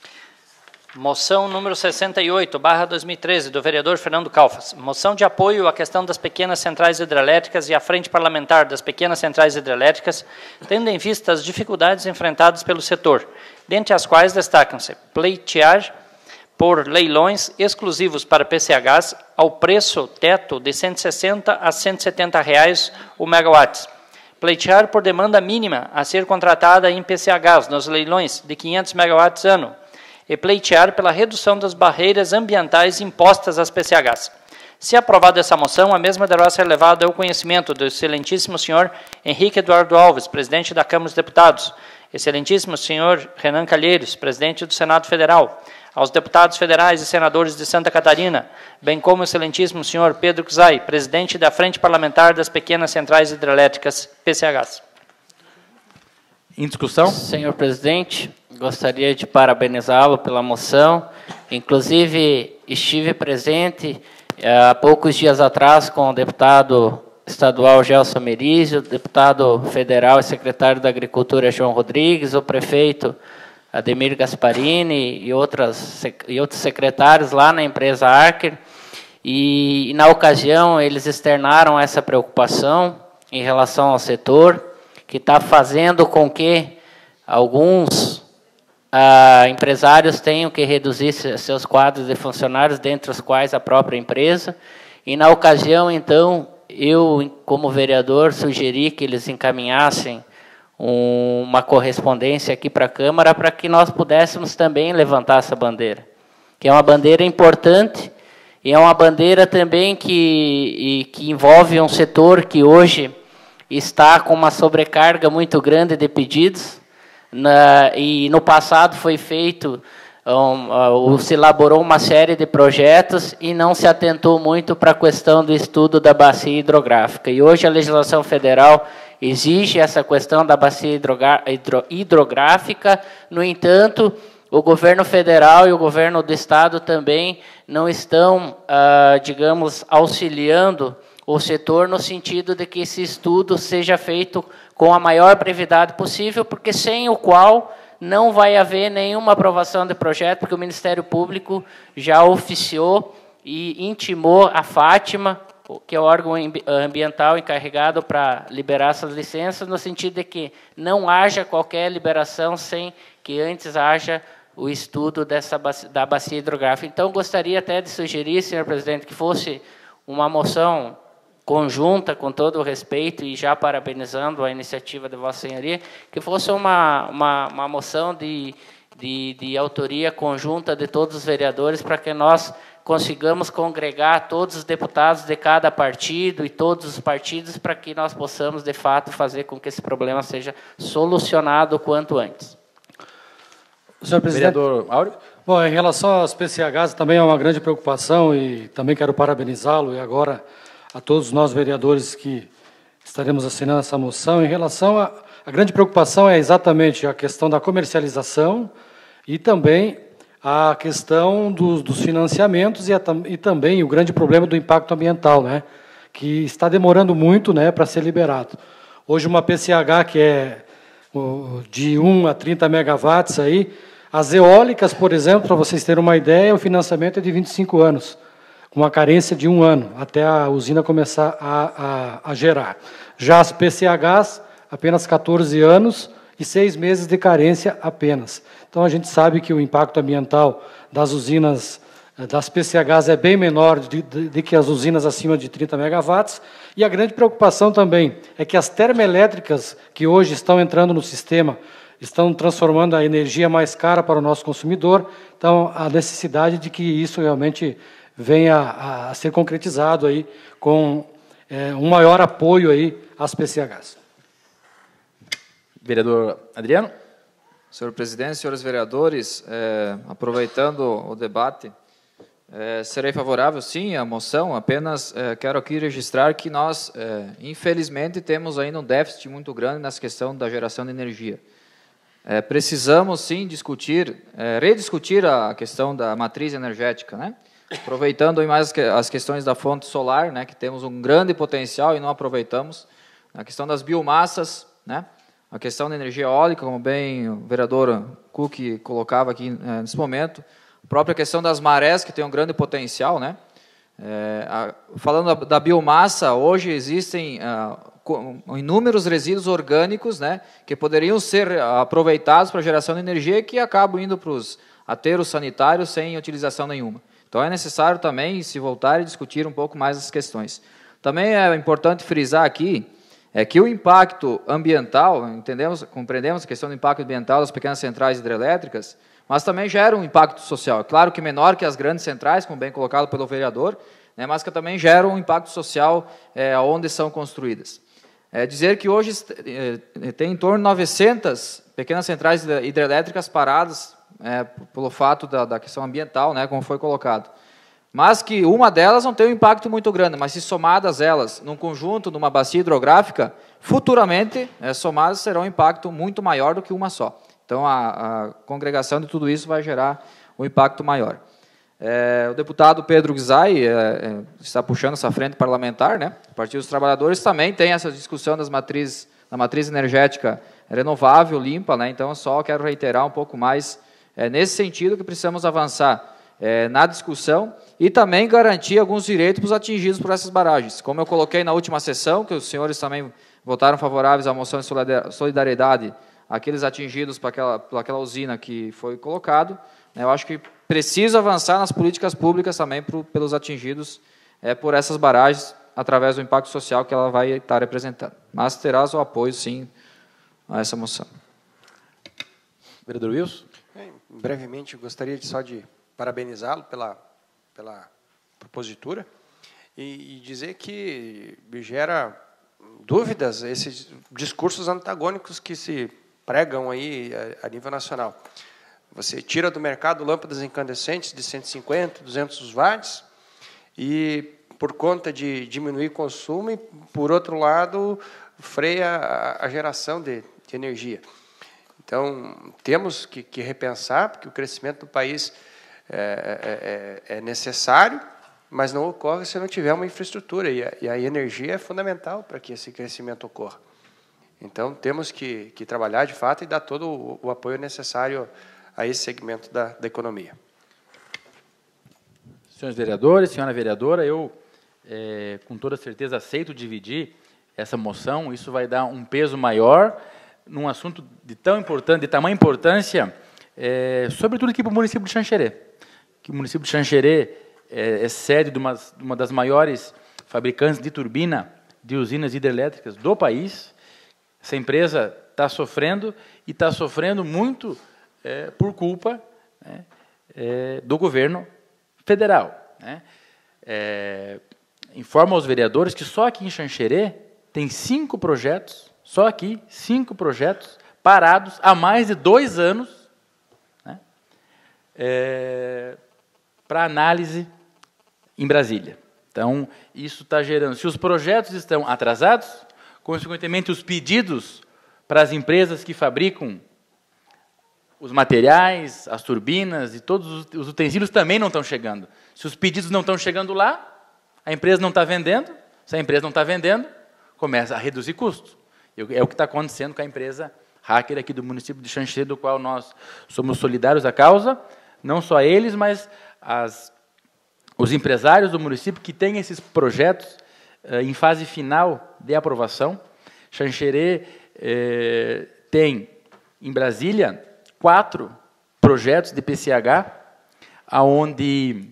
Moção número 68/2013, do vereador Fernando Calfas. Moção de apoio à questão das pequenas centrais hidrelétricas e à frente parlamentar das pequenas centrais hidrelétricas, tendo em vista as dificuldades enfrentadas pelo setor, dentre as quais destacam-se pleitear por leilões exclusivos para PCHs ao preço teto de R$ 160 a R$ 170 o megawatt. Pleitear por demanda mínima a ser contratada em PCHs nos leilões de 500 megawatts ano, e pleitear pela redução das barreiras ambientais impostas às PCHs. Se aprovada essa moção, a mesma deverá ser levada ao conhecimento do excelentíssimo senhor Henrique Eduardo Alves, presidente da Câmara dos Deputados, excelentíssimo senhor Renan Calheiros, presidente do Senado Federal, aos deputados federais e senadores de Santa Catarina, bem como o excelentíssimo senhor Pedro Czai, presidente da Frente Parlamentar das Pequenas Centrais Hidrelétricas, PCHs. Em discussão? Senhor presidente, gostaria de parabenizá-lo pela moção. Inclusive, estive presente há poucos dias atrás com o deputado estadual Gelson Merizio, deputado federal e secretário da Agricultura João Rodrigues, o prefeito Ademir Gasparini e outros secretários lá na empresa Archer. E, na ocasião, eles externaram essa preocupação em relação ao setor, que está fazendo com que alguns empresários tenham que reduzir seus quadros de funcionários, dentre os quais a própria empresa. E, na ocasião, então, eu, como vereador, sugeri que eles encaminhassem uma correspondência aqui para a Câmara para que nós pudéssemos também levantar essa bandeira, que é uma bandeira importante e é uma bandeira também que envolve um setor que hoje está com uma sobrecarga muito grande de pedidos, e no passado foi feito, se elaborou uma série de projetos e não se atentou muito para a questão do estudo da bacia hidrográfica. E hoje a legislação federal exige essa questão da bacia hidrográfica. No entanto, o governo federal e o governo do estado também não estão, digamos, auxiliando o setor no sentido de que esse estudo seja feito com a maior brevidade possível, porque sem o qual não vai haver nenhuma aprovação de projeto, porque o Ministério Público já oficiou e intimou a Fátima, que é o órgão ambiental encarregado para liberar essas licenças, no sentido de que não haja qualquer liberação sem que antes haja o estudo da bacia hidrográfica. Então, gostaria até de sugerir, senhor presidente, que fosse uma moção conjunta, com todo o respeito, e já parabenizando a iniciativa de Vossa Senhoria, que fosse uma moção de autoria conjunta de todos os vereadores, para que nós consigamos congregar todos os deputados de cada partido e todos os partidos, para que nós possamos, de fato, fazer com que esse problema seja solucionado o quanto antes. Senhor presidente, Vereador Áureo. Bom, em relação às PCHs, também é uma grande preocupação e também quero parabenizá-lo e agora a todos nós vereadores que estaremos assinando essa moção. Em relação a grande preocupação é exatamente a questão da comercialização e também a questão dos financiamentos e também o grande problema do impacto ambiental, né, que está demorando muito, né, para ser liberado. Hoje uma PCH que é de 1 a 30 megawatts aí, as eólicas, por exemplo, para vocês terem uma ideia, o financiamento é de 25 anos. Com uma carência de 1 ano, até a usina começar a gerar. Já as PCHs, apenas 14 anos e 6 meses de carência apenas. Então, a gente sabe que o impacto ambiental das usinas, das PCHs, é bem menor do que as usinas acima de 30 megawatts. E a grande preocupação também é que as termoelétricas que hoje estão entrando no sistema estão transformando a energia mais cara para o nosso consumidor. Então, a necessidade de que isso realmente venha a ser concretizado aí com um maior apoio aí às PCHs. Vereador Adriano. Senhor presidente, senhores vereadores, aproveitando o debate, serei favorável, sim, à moção, apenas quero aqui registrar que nós, infelizmente, temos ainda um déficit muito grande nessa questão da geração de energia. Precisamos, sim, rediscutir a questão da matriz energética, né? Aproveitando mais as questões da fonte solar, né, que temos um grande potencial e não aproveitamos, a questão das biomassas, né, a questão da energia eólica, como bem o vereador Cook colocava aqui nesse momento, a própria questão das marés, que tem um grande potencial, né. Falando da biomassa, hoje existem inúmeros resíduos orgânicos, né, que poderiam ser aproveitados para a geração de energia e que acabam indo para os aterros sanitários sem utilização nenhuma. Então, é necessário também se voltar e discutir um pouco mais as questões. Também é importante frisar aqui que o impacto ambiental, compreendemos a questão do impacto ambiental das pequenas centrais hidrelétricas, mas também gera um impacto social. Claro que menor que as grandes centrais, como bem colocado pelo vereador, né, mas que também geram um impacto social onde são construídas. Dizer que hoje tem em torno de 900 pequenas centrais hidrelétricas paradas pelo fato da questão ambiental, né, como foi colocado. Mas que uma delas não tem um impacto muito grande, mas se somadas elas num conjunto, numa bacia hidrográfica, futuramente, somadas serão um impacto muito maior do que uma só. Então, a congregação de tudo isso vai gerar um impacto maior. O deputado Pedro Guizai está puxando essa frente parlamentar, né? O Partido dos Trabalhadores também tem essa discussão da matriz energética renovável, limpa, né? Então, só quero reiterar um pouco mais nesse sentido que precisamos avançar na discussão e também garantir alguns direitos para os atingidos por essas barragens. Como eu coloquei na última sessão, que os senhores também votaram favoráveis à moção de solidariedade àqueles atingidos por aquela usina que foi colocado, né, eu acho que preciso avançar nas políticas públicas também pelos atingidos por essas barragens, através do impacto social que ela vai estar representando. Mas terá o apoio, sim, a essa moção. Vereador Wilson. Brevemente, gostaria só de parabenizá-lo pela propositura e dizer que gera dúvidas esses discursos antagônicos que se pregam aí a nível nacional. Você tira do mercado lâmpadas incandescentes de 150, 200 watts e, por conta de diminuir o consumo, e, por outro lado, freia a geração de energia. Então, temos que repensar, porque o crescimento do país é necessário, mas não ocorre se não tiver uma infraestrutura, e a energia é fundamental para que esse crescimento ocorra. Então, temos que trabalhar, de fato, e dar todo o apoio necessário a esse segmento da economia. Senhores vereadores, senhora vereadora, eu, com toda certeza, aceito dividir essa moção. Isso vai dar um peso maior num assunto de tamanha importância, sobretudo aqui para o município de Xanxerê. Que o município de Xanxerê é sede de uma das maiores fabricantes de turbina de usinas hidrelétricas do país. Essa empresa está sofrendo, e está sofrendo muito por culpa, né, do governo federal. Né. Informo aos vereadores que só aqui em Xanxerê tem 5 projetos, só aqui, 5 projetos parados há mais de 2 anos, né, para análise em Brasília. Então, isso está gerando... Se os projetos estão atrasados, consequentemente, os pedidos para as empresas que fabricam os materiais, as turbinas e todos os utensílios também não estão chegando. Se os pedidos não estão chegando lá, a empresa não está vendendo. Se a empresa não está vendendo, começa a reduzir custos. É o que está acontecendo com a empresa Hacker aqui do município de Xanxerê, do qual nós somos solidários à causa, não só eles, mas os empresários do município que têm esses projetos em fase final de aprovação. Xanxerê tem, em Brasília, 4 projetos de PCH, onde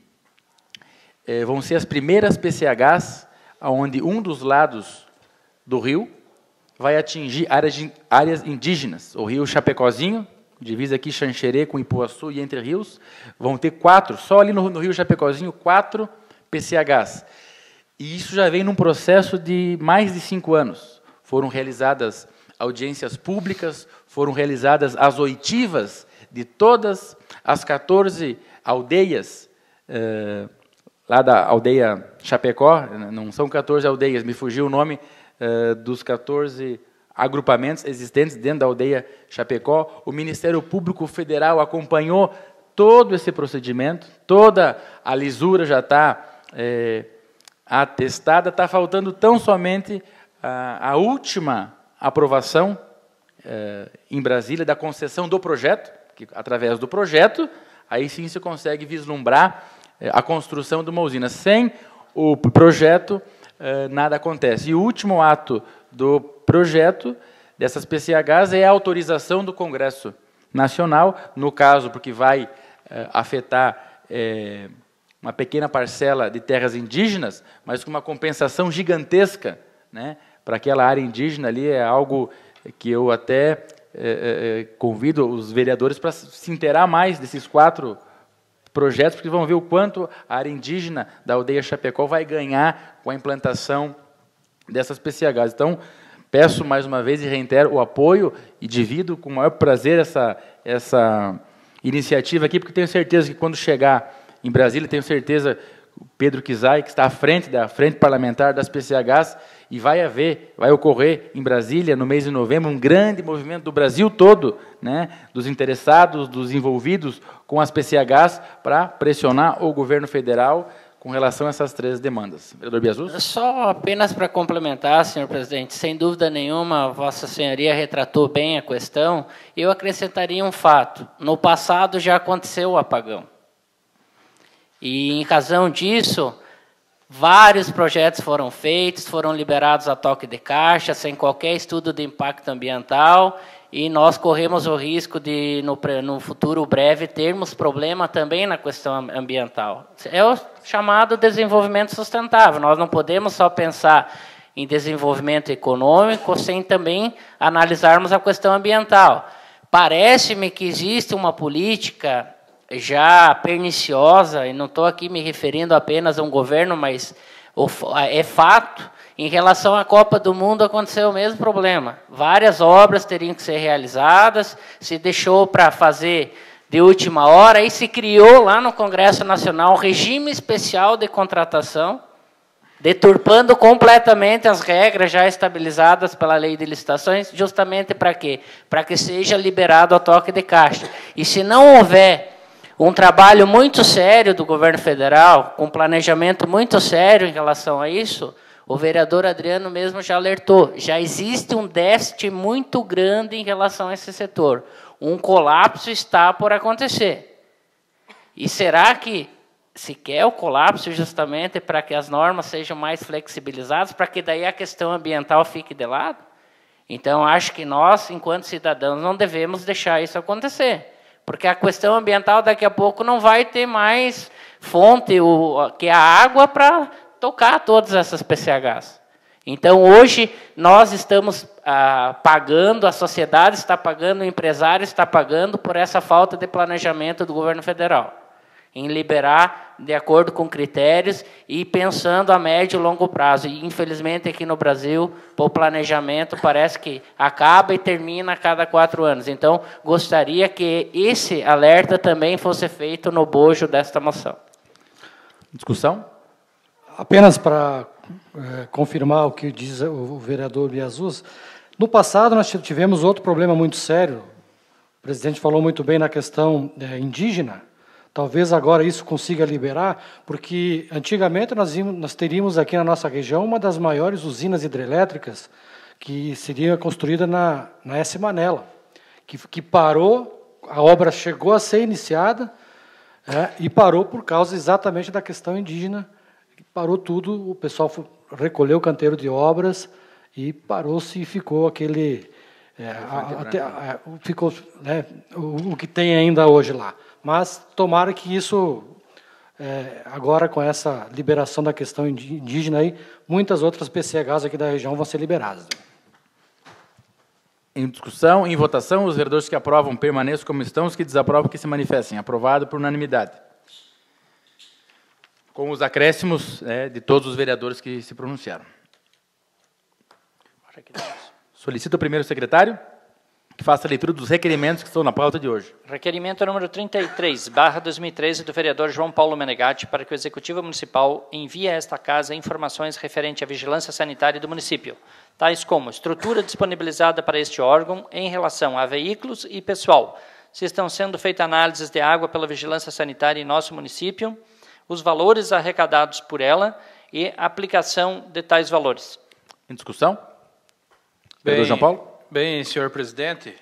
vão ser as primeiras PCHs, onde um dos lados do rio vai atingir áreas indígenas. O rio Chapecózinho, divisa aqui Xanxerê com Ipuaçu e Entre Rios, vão ter 4, só ali no rio Chapecózinho, 4 PCHs. E isso já vem num processo de mais de 5 anos. Foram realizadas audiências públicas, foram realizadas as oitivas de todas as 14 aldeias, lá da aldeia Chapecó, não são 14 aldeias, me fugiu o nome dos 14 agrupamentos existentes dentro da aldeia Chapecó. O Ministério Público Federal acompanhou todo esse procedimento, toda a lisura já está atestada, está faltando tão somente a última aprovação em Brasília da concessão do projeto, que através do projeto, aí sim se consegue vislumbrar a construção de uma usina. Sem o projeto, nada acontece. E o último ato do projeto dessas PCHs é a autorização do Congresso Nacional, no caso, porque vai afetar uma pequena parcela de terras indígenas, mas com uma compensação gigantesca, né, para aquela área indígena ali. É algo que eu até convido os vereadores para se inteirar mais desses 4 projetos, porque vão ver o quanto a área indígena da aldeia Chapecó vai ganhar com a implantação dessas PCHs. Então, peço mais uma vez e reitero o apoio e divido com o maior prazer essa iniciativa aqui, porque tenho certeza que quando chegar em Brasília, tenho certeza o Pedro Kizai, que está à frente da frente parlamentar das PCHs, e vai ocorrer em Brasília, no mês de novembro, um grande movimento do Brasil todo, né, dos interessados, dos envolvidos com as PCHs, para pressionar o governo federal com relação a essas 3 demandas. Vereador Biasus? Só apenas para complementar, senhor presidente, sem dúvida nenhuma, Vossa Senhoria retratou bem a questão. Eu acrescentaria um fato. No passado já aconteceu o apagão. E, em razão disso, vários projetos foram feitos, foram liberados a toque de caixa, sem qualquer estudo de impacto ambiental, e nós corremos o risco de, no futuro breve, termos problema também na questão ambiental. É o chamado desenvolvimento sustentável. Nós não podemos só pensar em desenvolvimento econômico sem também analisarmos a questão ambiental. Parece-me que existe uma política já perniciosa, e não estou aqui me referindo apenas a um governo, mas é fato, em relação à Copa do Mundo aconteceu o mesmo problema. Várias obras teriam que ser realizadas, se deixou para fazer de última hora, e se criou lá no Congresso Nacional um regime especial de contratação, deturpando completamente as regras já estabilizadas pela lei de licitações, justamente para quê? Para que seja liberado o toque de caixa. E se não houver um trabalho muito sério do governo federal, com planejamento muito sério em relação a isso, o vereador Adriano mesmo já alertou, já existe um déficit muito grande em relação a esse setor. Um colapso está por acontecer. E será que se quer o colapso justamente para que as normas sejam mais flexibilizadas, para que daí a questão ambiental fique de lado? Então, acho que nós, enquanto cidadãos, não devemos deixar isso acontecer, porque a questão ambiental daqui a pouco não vai ter mais fonte, que é a água, para tocar todas essas PCHs. Então, hoje, nós estamos pagando, a sociedade está pagando, o empresário está pagando por essa falta de planejamento do governo federal, em liberar de acordo com critérios e pensando a médio e longo prazo. E, infelizmente, aqui no Brasil, o planejamento parece que acaba e termina a cada 4 anos. Então, gostaria que esse alerta também fosse feito no bojo desta moção. Discussão? Apenas para confirmar o que diz o vereador Biazuz, no passado nós tivemos outro problema muito sério. O presidente falou muito bem na questão indígena. Talvez agora isso consiga liberar, porque antigamente nós teríamos aqui na nossa região uma das maiores usinas hidrelétricas que seria construída na S. Manela, que parou, a obra chegou a ser iniciada e parou por causa exatamente da questão indígena. Parou tudo, o pessoal recolheu o canteiro de obras e parou-se e ficou aquele... ficou o que tem ainda hoje lá. Mas tomara que isso, agora com essa liberação da questão indígena, aí, muitas outras PCHs aqui da região vão ser liberadas. Em discussão, em votação, os vereadores que aprovam permaneçam como estão, os que desaprovam que se manifestem. Aprovado por unanimidade. Com os acréscimos de todos os vereadores que se pronunciaram. Solicito ao primeiro secretário que faça a leitura dos requerimentos que estão na pauta de hoje. Requerimento número 33/2013 do vereador João Paulo Menegatti para que o Executivo Municipal envie a esta casa informações referentes à vigilância sanitária do município, tais como estrutura disponibilizada para este órgão em relação a veículos e pessoal, se estão sendo feitas análises de água pela vigilância sanitária em nosso município, os valores arrecadados por ela e a aplicação de tais valores. Em discussão? Vereador João Paulo? Bem, senhor presidente,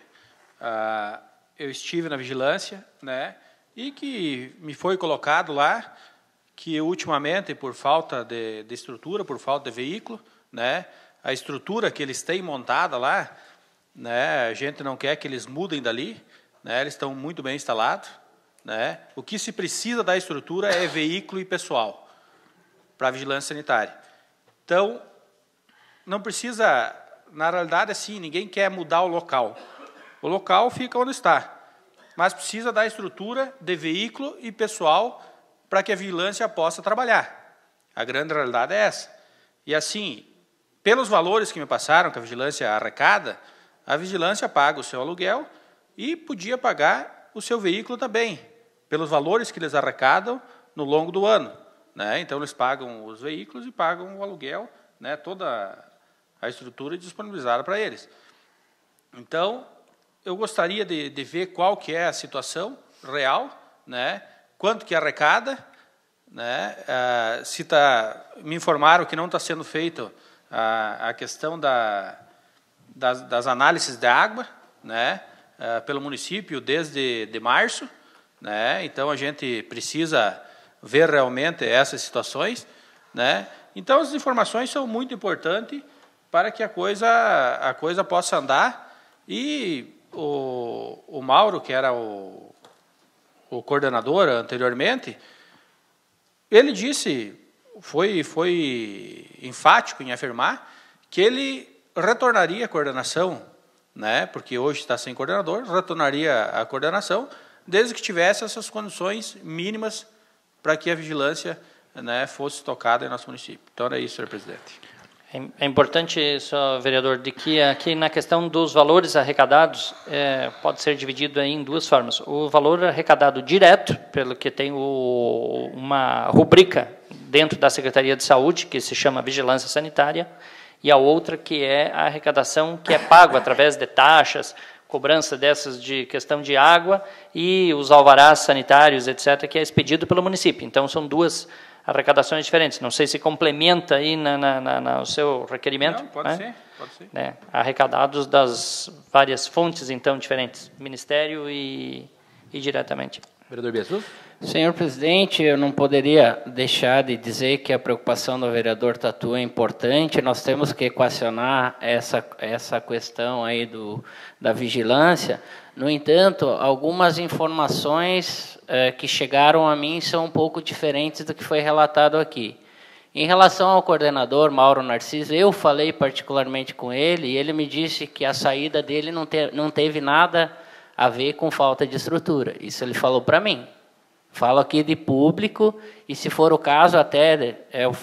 eu estive na vigilância, né, e que me foi colocado lá que, ultimamente, por falta de estrutura, por falta de veículo, né, a estrutura que eles têm montada lá, né, a gente não quer que eles mudem dali, né, eles estão muito bem instalados. Né, o que se precisa da estrutura é veículo e pessoal para a vigilância sanitária. Então, não precisa... Na realidade, assim, ninguém quer mudar o local. O local fica onde está. Mas precisa da estrutura de veículo e pessoal para que a vigilância possa trabalhar. A grande realidade é essa. E assim, pelos valores que me passaram, que a vigilância arrecada, a vigilância paga o seu aluguel e podia pagar o seu veículo também, pelos valores que eles arrecadam no longo do ano. Né? Então, eles pagam os veículos e pagam o aluguel, né, toda a estrutura disponibilizada para eles. Então, eu gostaria de ver qual que é a situação real, né, quanto que arrecada, né, me informaram que não está sendo feito a questão das análises de água, né, pelo município desde março, né, então a gente precisa ver realmente essas situações, né. Então, as informações são muito importantes para que a coisa possa andar. E o Mauro, que era o coordenador anteriormente, ele disse, foi enfático em afirmar que ele retornaria à coordenação, né, porque hoje está sem coordenador, retornaria à coordenação, desde que tivesse essas condições mínimas para que a vigilância, né, fosse tocada em nosso município. Então, era isso, senhor presidente. É importante, senhor vereador, de que aqui na questão dos valores arrecadados pode ser dividido em duas formas. O valor arrecadado direto, pelo que tem uma rubrica dentro da Secretaria de Saúde, que se chama Vigilância Sanitária, e a outra que é a arrecadação que é pago através de taxas, cobrança dessas de questão de água e os alvarás sanitários, etc., que é expedido pelo município. Então, são duas arrecadações diferentes. Não sei se complementa aí no seu requerimento. Não, pode ser. Pode ser. Arrecadados das várias fontes, então, diferentes, Ministério e diretamente. Vereador Biasus? Senhor presidente, eu não poderia deixar de dizer que a preocupação do vereador Tatu é importante. Nós temos que equacionar essa questão aí da vigilância. No entanto, algumas informações que chegaram a mim são um pouco diferentes do que foi relatado aqui. Em relação ao coordenador Mauro Narciso, eu falei particularmente com ele e ele me disse que a saída dele não teve nada a ver com falta de estrutura. Isso ele falou para mim. Falo aqui de público, e se for o caso, até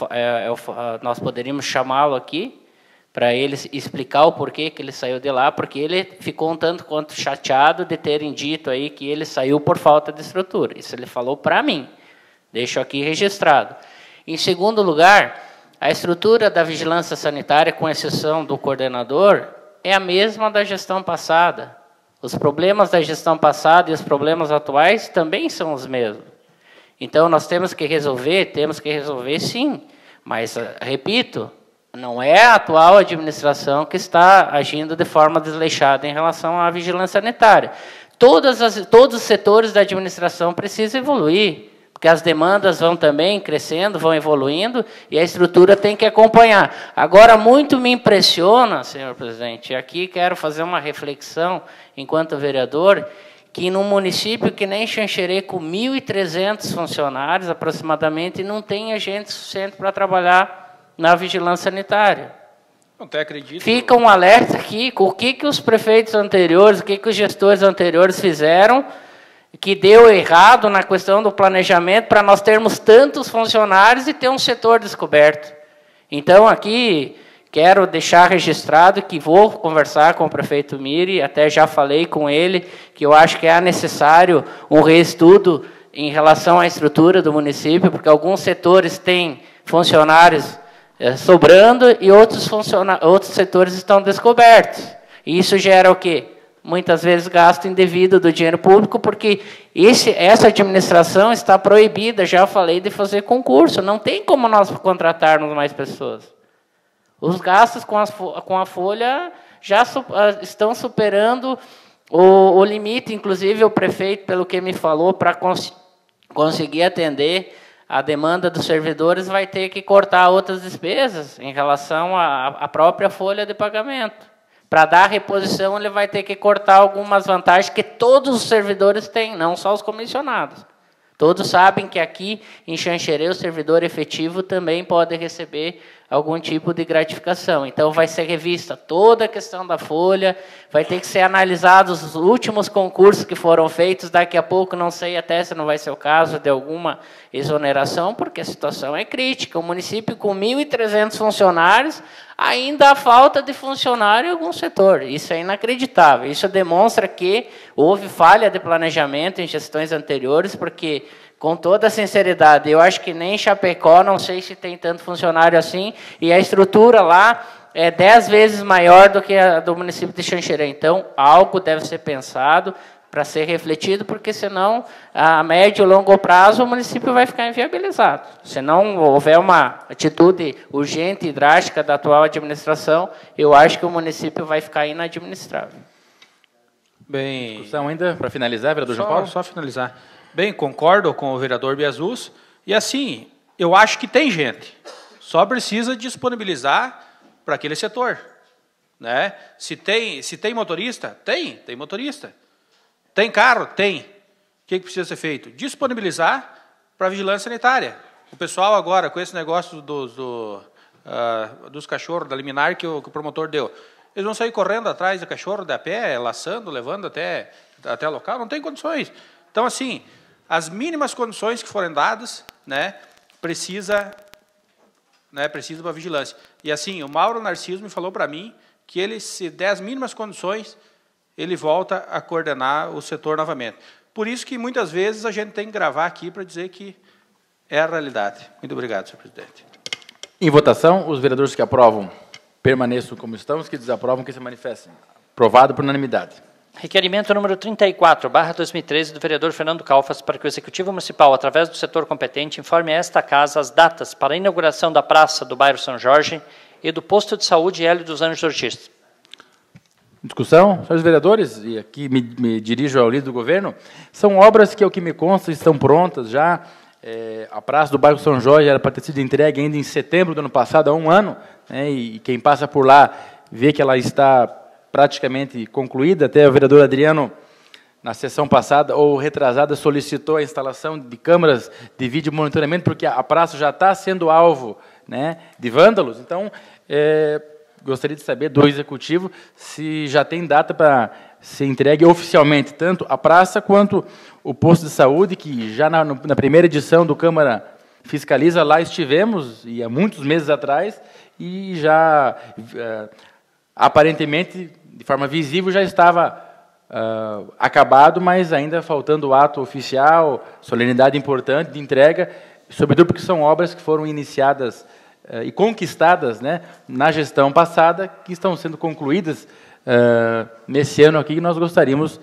nós poderíamos chamá-lo aqui, para ele explicar o porquê que ele saiu de lá, porque ele ficou um tanto quanto chateado de terem dito aí que ele saiu por falta de estrutura. Isso ele falou para mim. Deixo aqui registrado. Em segundo lugar, a estrutura da vigilância sanitária, com exceção do coordenador, é a mesma da gestão passada. Os problemas da gestão passada e os problemas atuais também são os mesmos. Então, nós temos que resolver sim, mas, repito, não é a atual administração que está agindo de forma desleixada em relação à vigilância sanitária. Todos os setores da administração precisam evoluir, porque as demandas vão também crescendo, vão evoluindo, e a estrutura tem que acompanhar. Agora, muito me impressiona, senhor presidente, e aqui quero fazer uma reflexão, enquanto vereador, que num município que nem Xanxerê, com 1.300 funcionários, aproximadamente, não tem gente suficiente para trabalhar na vigilância sanitária. Até acredito. Fica um alerta aqui, com o que os prefeitos anteriores, o que os gestores anteriores fizeram, que deu errado na questão do planejamento para nós termos tantos funcionários e ter um setor descoberto. Então, aqui, quero deixar registrado que vou conversar com o prefeito Miri, até já falei com ele, que eu acho que é necessário um reestudo em relação à estrutura do município, porque alguns setores têm funcionários sobrando e outros setores estão descobertos. E isso gera o quê? Muitas vezes gasto indevido do dinheiro público, porque essa administração está proibida, já falei, de fazer concurso. Não tem como nós contratarmos mais pessoas. Os gastos com a folha já estão superando o limite, inclusive o prefeito, pelo que me falou, para conseguir atender a demanda dos servidores, vai ter que cortar outras despesas em relação à própria folha de pagamento. Para dar reposição, ele vai ter que cortar algumas vantagens que todos os servidores têm, não só os comissionados. Todos sabem que aqui em Xanxerê o servidor efetivo também pode receber algum tipo de gratificação. Então, vai ser revista toda a questão da folha, vai ter que ser analisados os últimos concursos que foram feitos, daqui a pouco, não sei até se não vai ser o caso de alguma exoneração, porque a situação é crítica. O município com 1.300 funcionários, ainda há falta de funcionário em algum setor. Isso é inacreditável. Isso demonstra que houve falha de planejamento em gestões anteriores, porque, com toda a sinceridade, eu acho que nem Chapecó, não sei se tem tanto funcionário assim, e a estrutura lá é 10 vezes maior do que a do município de Xanxerê. Então, algo deve ser pensado para ser refletido, porque senão, a médio e longo prazo, o município vai ficar inviabilizado. Se não houver uma atitude urgente e drástica da atual administração, eu acho que o município vai ficar inadministrável. Bem, discussão ainda, para finalizar, vereador João Paulo? Só finalizar. Bem, concordo com o vereador Biasus, e assim, eu acho que tem gente, só precisa disponibilizar para aquele setor. Né? Se tem motorista? Tem motorista. Tem carro? Tem. O que precisa ser feito? Disponibilizar para a vigilância sanitária. O pessoal agora, com esse negócio dos cachorros, da liminar que o promotor deu, eles vão sair correndo atrás do cachorro, de a pé, laçando, levando até o local, não tem condições. Então, assim, as mínimas condições que forem dadas, né, precisa para a vigilância. E, assim, o Mauro Narciso me falou para mim que ele, se der as mínimas condições, ele volta a coordenar o setor novamente. Por isso que, muitas vezes, a gente tem que gravar aqui para dizer que é a realidade. Muito obrigado, senhor presidente. Em votação, os vereadores que aprovam permaneçam como estão, os que desaprovam que se manifestem. Aprovado por unanimidade. Requerimento número 34/2013 do vereador Fernando Calfas para que o Executivo Municipal, através do setor competente, informe a esta Casa as datas para a inauguração da praça do bairro São Jorge e do posto de saúde Hélio dos Anjos Ortiz. Discussão, senhores vereadores, e aqui me dirijo ao líder do governo, são obras que, ao que me consta, estão prontas já. A praça do bairro São Jorge era para ter sido entregue ainda em setembro do ano passado, há um ano, né, e quem passa por lá vê que ela está praticamente concluída. Até o vereador Adriano, na sessão passada ou retrasada, solicitou a instalação de câmeras de vídeo monitoramento, porque a praça já está sendo alvo, né, de vândalos. Então, gostaria de saber do Executivo se já tem data para ser entregue oficialmente tanto a praça quanto o posto de saúde, que já na primeira edição do Câmara Fiscaliza, lá estivemos, e há muitos meses atrás, e já, aparentemente, de forma visível, já estava acabado, mas ainda faltando o ato oficial, solenidade importante de entrega, sobretudo porque são obras que foram iniciadas e conquistadas, né, na gestão passada, que estão sendo concluídas nesse ano aqui, e nós gostaríamos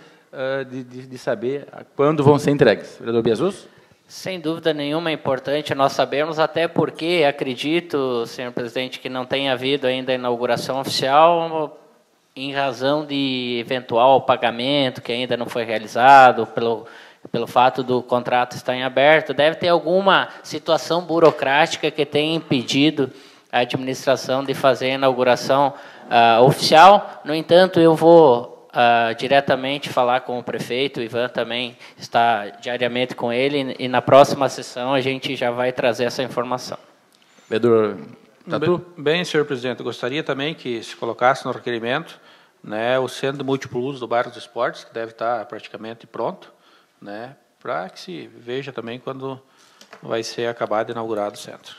de saber quando vão ser entregues. Vereador Biasus? Sem dúvida nenhuma é importante nós sabermos, até porque acredito, senhor presidente, que não tenha havido ainda a inauguração oficial em razão de eventual pagamento que ainda não foi realizado, pelo fato do contrato estar em aberto. Deve ter alguma situação burocrática que tenha impedido a administração de fazer a inauguração oficial. No entanto, eu vou diretamente falar com o prefeito, o Ivan também está diariamente com ele, e na próxima sessão a gente já vai trazer essa informação. Vereador Tatu? Bem, senhor presidente, eu gostaria também que se colocasse no requerimento, né, o centro de múltiplo uso do bairro dos Esportes, que deve estar praticamente pronto, né, para que se veja também quando vai ser acabado e inaugurado o centro.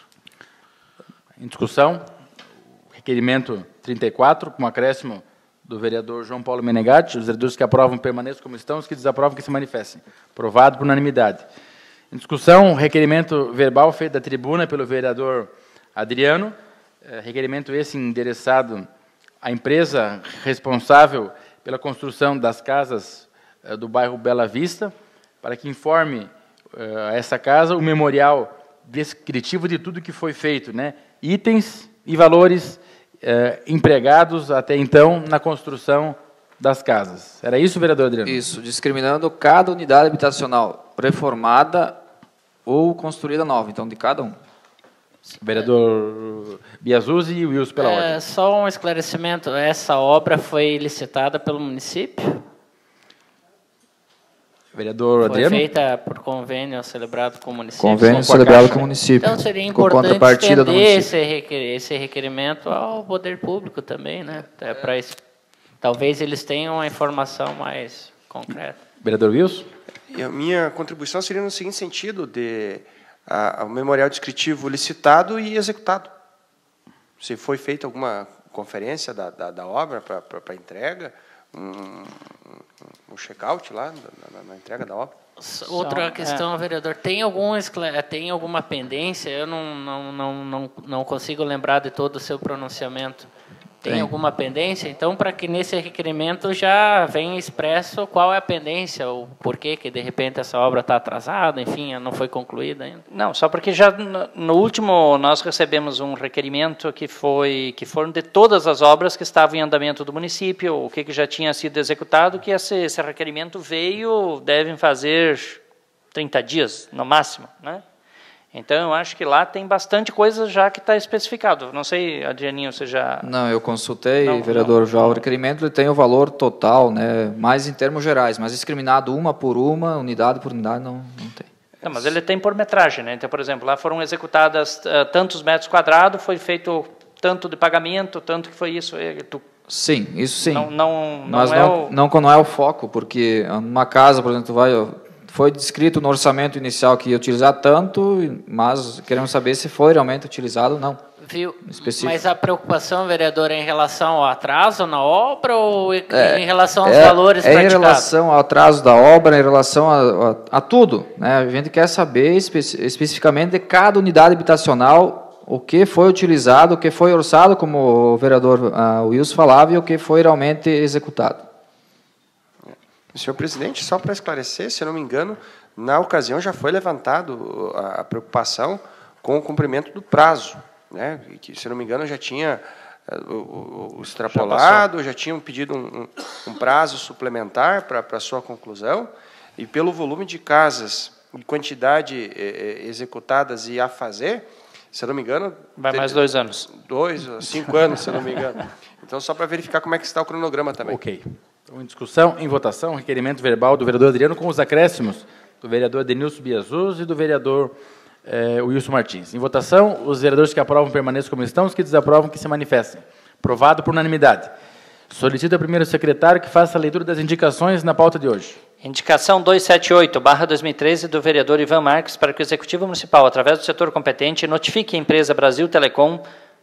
Em discussão, requerimento 34, com acréscimo do vereador João Paulo Menegatti. Os vereadores que aprovam permaneçam como estão, os que desaprovam que se manifestem. Aprovado por unanimidade. Em discussão, requerimento verbal feito da tribuna pelo vereador Adriano. Requerimento esse endereçado à empresa responsável pela construção das casas do bairro Bela Vista, para que informe a essa casa o memorial descritivo de tudo que foi feito, né? Itens e valores empregados até então na construção das casas. Era isso, vereador Adriano? Isso, discriminando cada unidade habitacional reformada ou construída nova, então de cada um. Vereador Biasus e Wilson, pela ordem. Só um esclarecimento, essa obra foi licitada pelo município? Vereador Adriano? Foi feita por convênio celebrado com o município? Convênio celebrado com o município. Então seria importante estender esse requerimento ao poder público também, né? Talvez eles tenham uma informação mais concreta. Vereador Wilson? E a minha contribuição seria no seguinte sentido, de o memorial descritivo licitado e executado. Se foi feita alguma conferência da obra para entrega, um check-out lá na entrega da obra. Outra questão, vereador, tem alguma pendência? Eu não consigo lembrar de todo o seu pronunciamento. Tem alguma pendência? Então, para que nesse requerimento já venha expresso qual é a pendência, ou por que de repente essa obra está atrasada, enfim, não foi concluída ainda. Não, só porque já no último nós recebemos um requerimento que foram de todas as obras que estavam em andamento do município, o que já tinha sido executado, que esse requerimento veio, devem fazer 30 dias, no máximo, né? Então, eu acho que lá tem bastante coisa já que está especificado. Não sei, Adrianinho, você já... Não, eu consultei, vereador, já o requerimento ele tem o valor total, né, mais em termos gerais, mas discriminado uma por uma, unidade por unidade, não tem. Não, mas ele tem por metragem, né? Então, por exemplo, lá foram executadas tantos metros quadrados, foi feito tanto de pagamento, tanto que foi isso. Sim, isso sim. Mas não é o foco, porque numa casa, por exemplo, foi descrito no orçamento inicial que ia utilizar tanto, mas queremos saber se foi realmente utilizado ou não. Viu? específico. Mas a preocupação, vereador, é em relação ao atraso na obra ou em relação aos valores praticados? Em relação ao atraso da obra, em relação a tudo, né? A gente quer saber especificamente de cada unidade habitacional o que foi utilizado, o que foi orçado, como o vereador Wilson falava, e o que foi realmente executado. Senhor presidente, só para esclarecer, se eu não me engano, na ocasião já foi levantado a preocupação com o cumprimento do prazo, né? Que, se eu não me engano, já tinha o extrapolado, já tinham pedido um prazo suplementar para a sua conclusão, e pelo volume de casas e quantidade executadas e a fazer, se eu não me engano... Vai mais 2 anos. 5 anos, se eu não me engano. Então, só para verificar como é que está o cronograma também. Ok. Então, em discussão, em votação, requerimento verbal do vereador Adriano com os acréscimos do vereador Denilson Biazuz e do vereador Wilson Martins. Em votação, os vereadores que aprovam permaneçam como estão, os que desaprovam que se manifestem. Aprovado por unanimidade. Solicito ao primeiro secretário que faça a leitura das indicações na pauta de hoje. Indicação 278/2013 do vereador Ivan Marques para que o Executivo Municipal, através do setor competente, notifique a empresa Brasil Telecom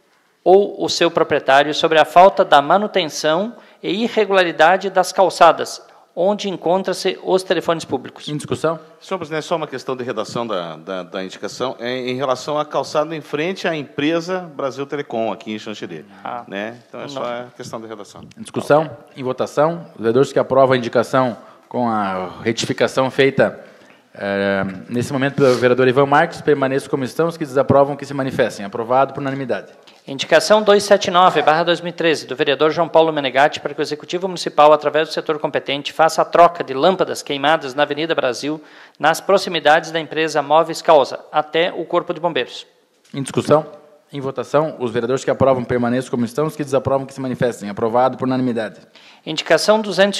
ou o seu proprietário sobre a falta da manutenção e irregularidade das calçadas, onde encontram-se os telefones públicos. Em discussão? Senhor presidente, só uma questão de redação da indicação, em relação à calçada em frente à empresa Brasil Telecom, aqui em Xanxerê. Né? Então, é só a questão de redação. Em discussão? Em votação? Os vereadores que aprovam a indicação com a retificação feita nesse momento pelo vereador Ivan Marques, permaneçam como estão, os que desaprovam que se manifestem. Aprovado por unanimidade. Indicação 279/2013 do vereador João Paulo Menegatti para que o Executivo Municipal, através do setor competente, faça a troca de lâmpadas queimadas na Avenida Brasil, nas proximidades da empresa Móveis Causa, até o Corpo de Bombeiros. Em discussão? Em votação, os vereadores que aprovam permaneçam como estão, os que desaprovam que se manifestem. Aprovado por unanimidade. Indicação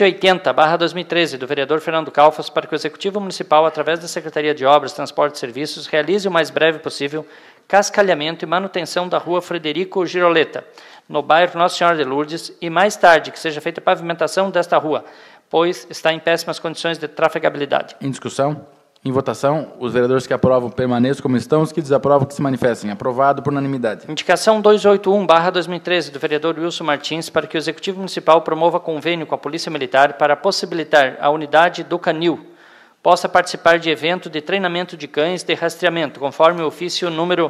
280/2013 do vereador Fernando Calfas para que o Executivo Municipal, através da Secretaria de Obras, Transporte e Serviços, realize o mais breve possível cascalhamento e manutenção da rua Frederico Giroleta, no bairro Nossa Senhora de Lourdes, e mais tarde que seja feita a pavimentação desta rua, pois está em péssimas condições de trafegabilidade. Em discussão? Em votação, os vereadores que aprovam permaneçam como estão, os que desaprovam que se manifestem. Aprovado por unanimidade. Indicação 281/2013 do vereador Wilson Martins para que o Executivo Municipal promova convênio com a Polícia Militar para possibilitar a unidade do Canil possa participar de evento de treinamento de cães de rastreamento, conforme o ofício número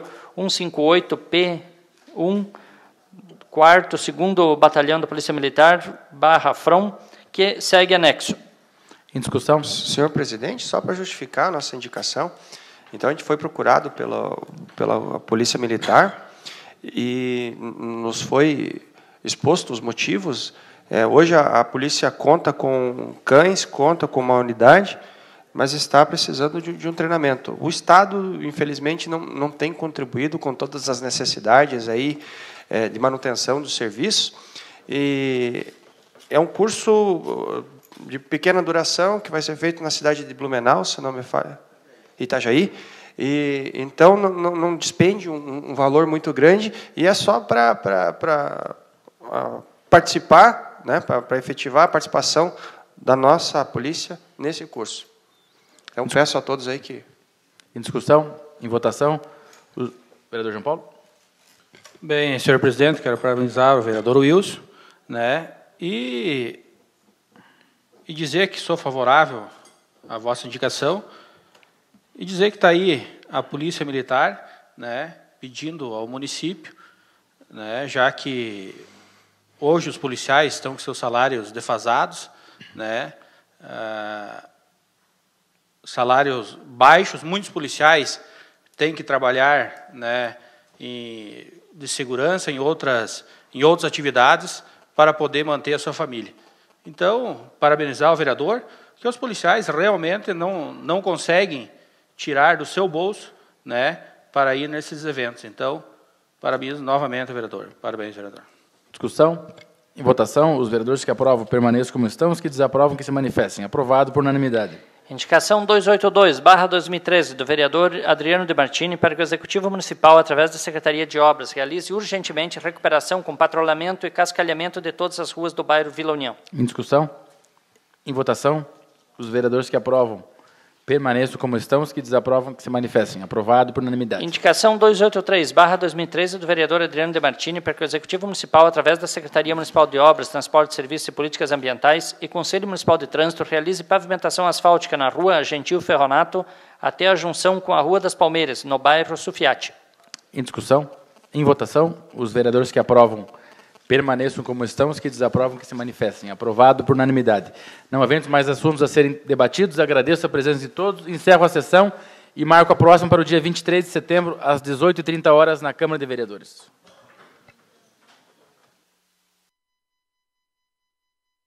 158-P1, 4º, 2º Batalhão da Polícia Militar, /FROM, que segue anexo. Em discussão? Senhor presidente, só para justificar a nossa indicação, então a gente foi procurado pela Polícia Militar e nos foi exposto os motivos. Hoje a polícia conta com cães, conta com uma unidade, mas está precisando de um treinamento. O Estado, infelizmente, não tem contribuído com todas as necessidades aí, de manutenção do serviço, e é um curso de pequena duração que vai ser feito na cidade de Blumenau, se não me falha, Itajaí, e então não despende um valor muito grande, e é só para participar, né, para efetivar a participação da nossa polícia nesse curso. Então, peço a todos aí que... Em discussão? Em votação? O vereador João Paulo? Bem, senhor presidente, quero parabenizar o vereador Wilson, né, e dizer que sou favorável à vossa indicação, e dizer que está aí a Polícia Militar, né, pedindo ao município, né, já que hoje os policiais estão com seus salários defasados, né, salários baixos, muitos policiais têm que trabalhar, né, de segurança em outras atividades para poder manter a sua família. Então, parabenizar o vereador, que os policiais realmente não conseguem tirar do seu bolso, né, para ir nesses eventos. Então, parabéns novamente ao vereador. Parabéns, vereador. Discussão? Em votação, os vereadores que aprovam permaneçam como estão, os que desaprovam que se manifestem. Aprovado por unanimidade. Indicação 282/2013 do vereador Adriano de Martini para que o Executivo Municipal, através da Secretaria de Obras, realize urgentemente recuperação com patrulhamento e cascalhamento de todas as ruas do bairro Vila União. Em discussão? Em votação, os vereadores que aprovam Permaneçam como estão. Os que desaprovam, que se manifestem. Aprovado por unanimidade. Indicação 283/2013 do vereador Adriano De Martini para que o Executivo Municipal, através da Secretaria Municipal de Obras, Transporte, Serviços e Políticas Ambientais e Conselho Municipal de Trânsito, realize pavimentação asfáltica na Rua Gentil Ferronato até a junção com a Rua das Palmeiras, no bairro Sufiati. Em discussão? Em votação? Os vereadores que aprovam permaneçam como estão, os que desaprovam, que se manifestem. Aprovado por unanimidade. Não havendo mais assuntos a serem debatidos, agradeço a presença de todos, encerro a sessão e marco a próxima para o dia 23 de setembro, às 18h30 na Câmara de Vereadores.